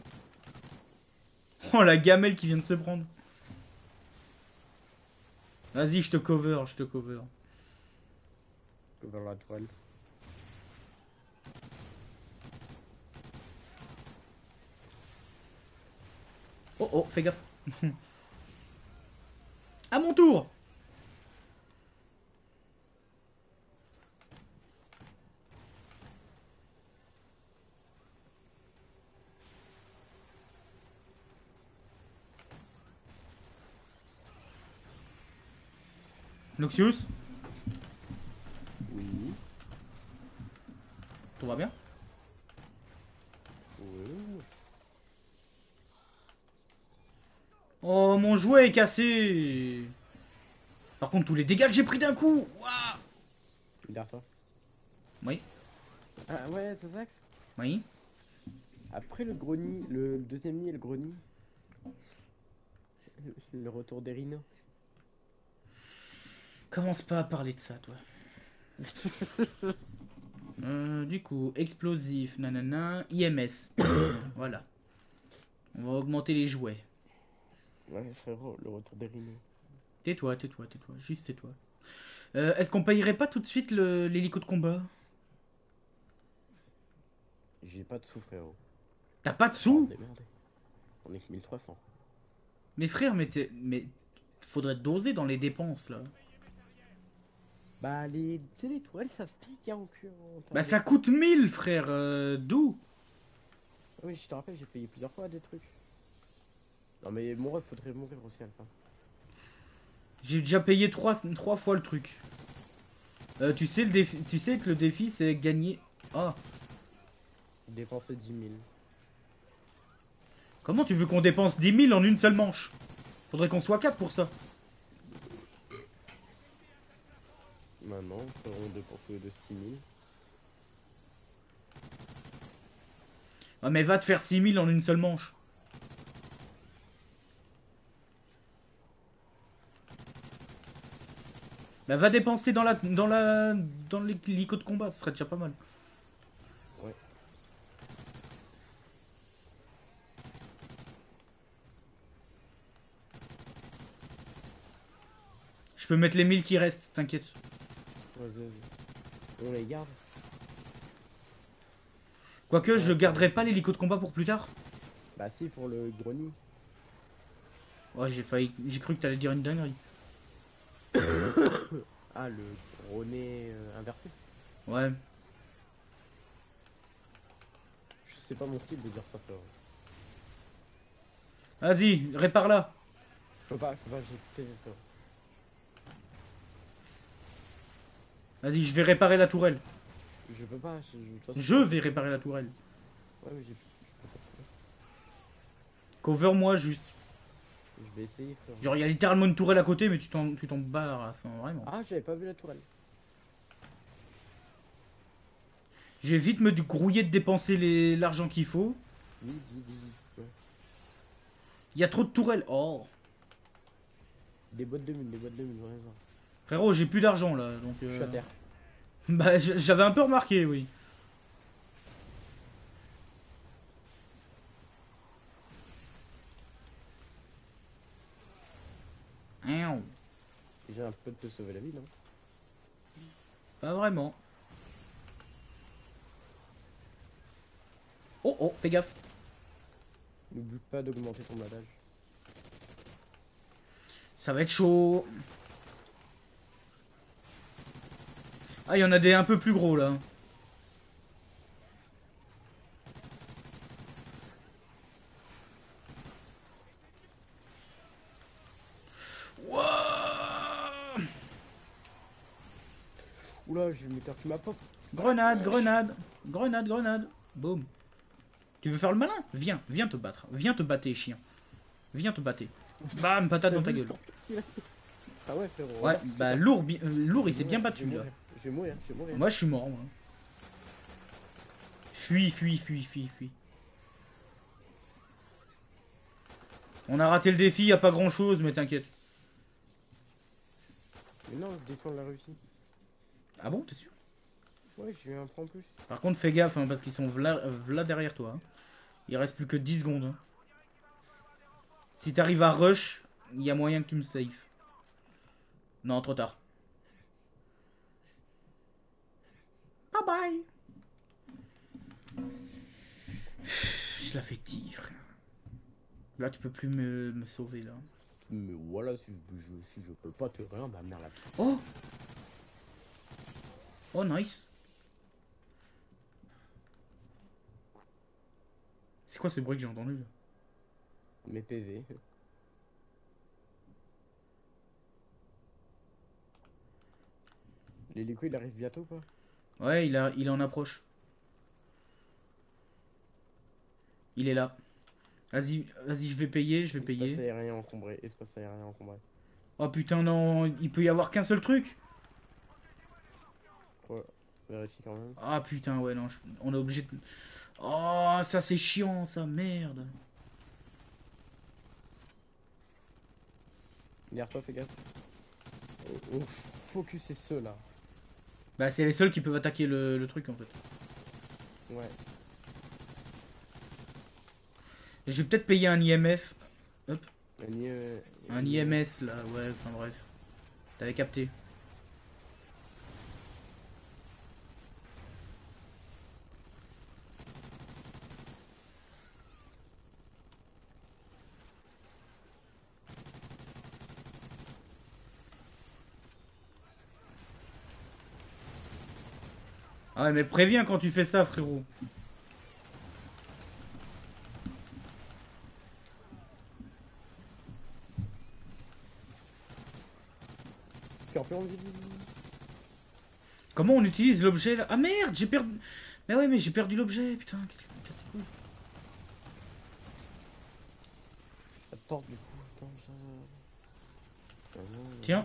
Oh la gamelle qui vient de se prendre. Vas-y, je te cover, je te cover. Vers la tourelle. Oh oh, fais gaffe. À mon tour. Noxius, Oui. tout va bien? Oui. Oh, mon jouet est cassé. Par contre, tous les dégâts que j'ai pris d'un coup. Ouah. Derrière toi. Oui, Ah ouais, c'est ça. oui. Après le gros nid, le deuxième nid et le gros nid. Le retour des rhinos. Commence pas à parler de ça, toi. Du coup, explosif, nanana, IMS. Voilà. On va augmenter les jouets. Ouais, frérot, le retour des rhinos. Tais-toi, tais-toi, tais-toi. Juste tais-toi. Est-ce qu'on payerait pas tout de suite l'hélico de combat? J'ai pas de sous, frérot. T'as pas de On va sous? démerder. On est que 1300. Mais frère, mais faudrait doser dans les dépenses là. Bah, les, tu sais, les tourelles, ça pique hein, en Bah termes de ça prix. coûte 1000 frère, d'où? Ah oui, je te rappelle, j'ai payé plusieurs fois des trucs. Non, mais mon ref, faudrait mourir aussi à la fin. J'ai déjà payé trois fois le truc. Tu sais, tu sais que le défi c'est gagner. Ah, Dépenser 10 000. comment tu veux qu'on dépense 10 000 en une seule manche? Faudrait qu'on soit 4 pour ça. Maintenant, frérot, on dépense de 6 000. Ah, mais va te faire 6 000 en une seule manche. Bah va dépenser dans l'hélico de combat, ce serait déjà pas mal. Ouais. Je peux mettre les 1000 qui restent, t'inquiète. Vas-y, vas-y. On les garde. Quoique, je Ouais. garderai pas l'hélico de combat pour plus tard. Bah, si, pour le gros nid. Ouais, j'ai cru que t'allais dire une dinguerie. Ah, le gros nez inversé. Ouais. Je sais pas mon style de dire ça, frérot. Vas-y, répare-la. Je peux pas, j'ai pété, frérot. Vas-y, je vais réparer la tourelle. Je peux pas, de toute façon, Je vais réparer la tourelle. Ouais, mais je peux pas. Cover-moi juste. Je vais essayer, frérot. Genre, il y a littéralement une tourelle à côté, mais tu t'en bats la race, hein, vraiment. Ah, j'avais pas vu la tourelle. Je vais vite me grouiller de dépenser l'argent qu'il faut. Vite, vite, vite, ouais. Il y a trop de tourelles. Oh. Des boîtes de mine, vraiment. Frérot, j'ai plus d'argent là, donc... Je suis à terre. Bah, j'avais un peu remarqué, oui. Aouh. J'ai un peu de te sauver la vie, non? Pas vraiment. Oh, oh, fais gaffe. N'oublie pas d'augmenter ton badage. Ça va être chaud. Ah, il y en a des un peu plus gros là. Wouah. Oula, j'ai le moteur qui m'a pop. Grenade, grenade, grenade, grenade. Boum. Tu veux faire le malin? Viens, viens te battre. Viens te battre, chien. Viens te battre. Bam, patate dans ta gueule. Ah ouais, frérot. Ouais, regarde ce bah qu'il lourd, il fait. s'est bien Je battu vais là. mourir, je vais mourir, je vais mourir. Moi, je suis mort. Moi. Fuis, fuis, fuis, fuis, fuis. On a raté le défi, y a pas grand chose, mais t'inquiète. Mais non, le défi, on l'a réussi. Ah bon, t'es sûr? Ouais, j'ai eu un point en plus. Par contre, fais gaffe, hein, parce qu'ils sont v'là derrière toi. Hein. Il reste plus que 10 secondes. Hein. Si t'arrives à rush, il y a moyen que tu me safe. Non, trop tard. Bye bye. Je la fais frère. Là, tu peux plus me sauver, là. Mais voilà, si je peux pas te rien, bah merde la vie. Oh. Oh, nice. C'est quoi ce bruit que j'ai entendu, là? Mes PV. L'hélico, il arrive bientôt ou pas? Ouais, il est en approche. Il est là. Vas-y, vas-y, je vais payer, je vais Espace payer. aérien encombré, espace aérien encombré. Oh putain, non, il peut y avoir qu'un seul truc. Ouais, vérifie quand même. Ah putain, ouais, non, on est obligé de... Oh, ça c'est chiant, ça, merde. Derrière toi, fais gaffe. On focus c'est ceux là. Bah, c'est les seuls qui peuvent attaquer le truc, en fait. Ouais. Je vais peut-être payer un IMF. Hop. Un Un IMS, là, ouais, enfin bref. T'avais capté. Ah ouais, mais préviens quand tu fais ça, frérot. Scorpion, vite, vite, vite. Comment on utilise l'objet là? Ah merde, j'ai perdu. Mais ouais, mais j'ai perdu l'objet, putain. C'est cool. La porte du coup, attends, Tiens.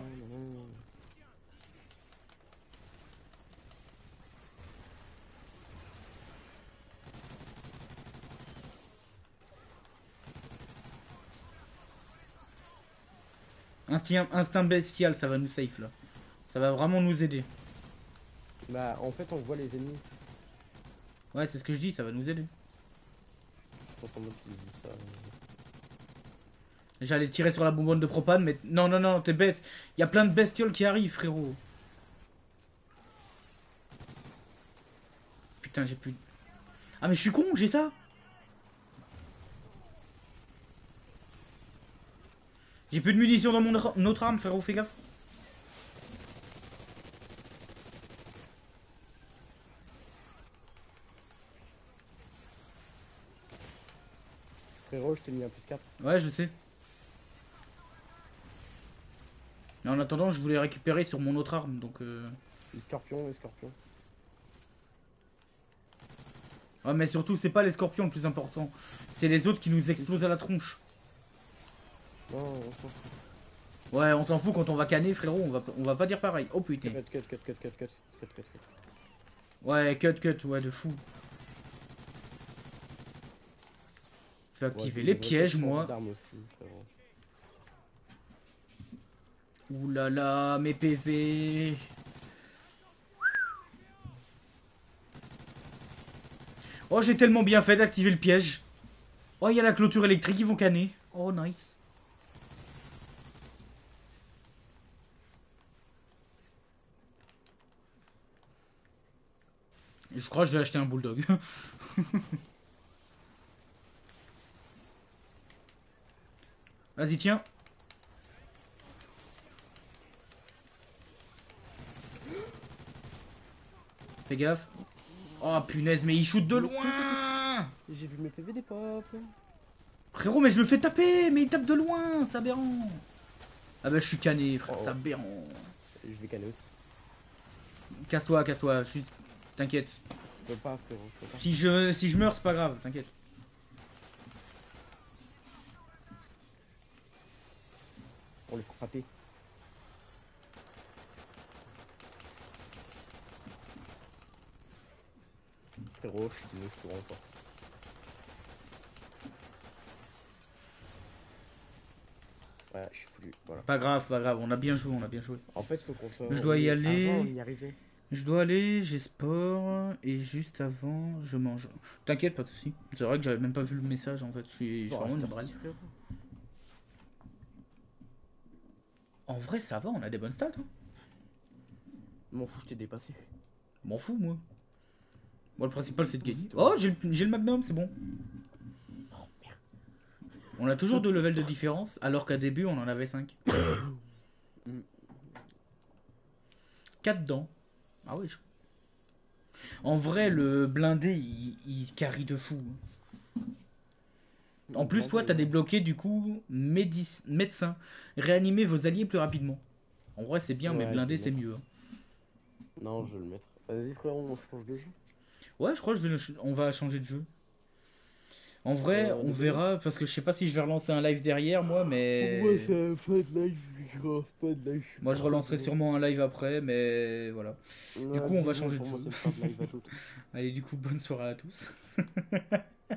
Instinct bestial, ça va nous safe là. Ça va vraiment nous aider. Bah, en fait, on voit les ennemis. Ouais, c'est ce que je dis, ça va nous aider. Je pense en mode qu'ils disent ça. J'allais tirer sur la bonbonne de propane, mais non, non, non, t'es bête. Il y a plein de bestioles qui arrivent, frérot. Putain, j'ai plus. Ah, mais je suis con, j'ai ça. J'ai plus de munitions dans mon autre arme, frérot, fais gaffe. Frérot, je t'ai mis un +4. Ouais, je sais. Mais en attendant, je voulais récupérer sur mon autre arme, donc Les scorpions, les scorpions. Ouais, mais surtout, c'est pas les scorpions le plus important. C'est les autres qui nous explosent à la tronche. Non, on s'en fout. Ouais, on s'en fout quand on va canner, frérot, on va pas dire pareil. Oh putain. Cut. Ouais, cut, ouais, de fou. Je vais activer les pièges, moi. Ouh là là, mes PV. Oh, j'ai tellement bien fait d'activer le piège. Oh, il y a la clôture électrique, ils vont canner. Oh, nice. Je crois que je vais acheter un bulldog. Vas-y, tiens. Fais gaffe. Oh punaise, mais il shoot de loin. J'ai vu mes PV des pop. Frérot, mais je me fais taper. Mais il tape de loin, c'est aberrant. Ah bah je suis canné, frère, Oh. c'est aberrant. Je vais canner aussi. Casse-toi, t'inquiète. Je peux pas, frérot, je peux pas. Si je meurs, c'est pas grave, t'inquiète. On les fait rater. Frérot, je suis désolé, je peux vraiment pas. Ouais, je suis foutu, voilà. Pas grave, on a bien joué, on a bien joué. En fait, faut qu'on soit. Je dois y aller. Avant, on y arrivait. Je dois aller, j'ai sport, et juste avant, je mange. T'inquiète, pas de soucis. C'est vrai que j'avais même pas vu le message en fait, je suis Bon, vraiment reste une brêle. assis, frérot. En vrai, ça va, on a des bonnes stats. Hein. M'en fous, je t'ai dépassé. M'en fous, moi. Moi, le principal, c'est de gagner. Pousse-toi. Oh, j'ai le Magnum, c'est bon. Oh merde. On a toujours 2 levels de différence, alors qu'à début, on en avait 5. 4 dents. Ah oui, en vrai, le blindé, il carry de fou. En plus, toi, t'as débloqué du coup médecin. Réanimer vos alliés plus rapidement. En vrai, c'est bien, mais Ouais, je vais blindé, le c'est mettre. mieux. Hein. Non, je vais le mettre. Vas-y, frérot, on change de jeu. Ouais, je crois que on va changer de jeu. En vrai, on De BDF. verra, parce que je sais pas si je vais relancer un live derrière, moi, Pour moi, mais... c'est fin de live, je relance pas de live, je suis Moi, je relancerai crevé. sûrement un live après, mais voilà. Du coup, on Vas-y, va bon, changer de pour moi, jeu. c'est une fin de live à toute. Allez, du coup, bonne soirée à tous.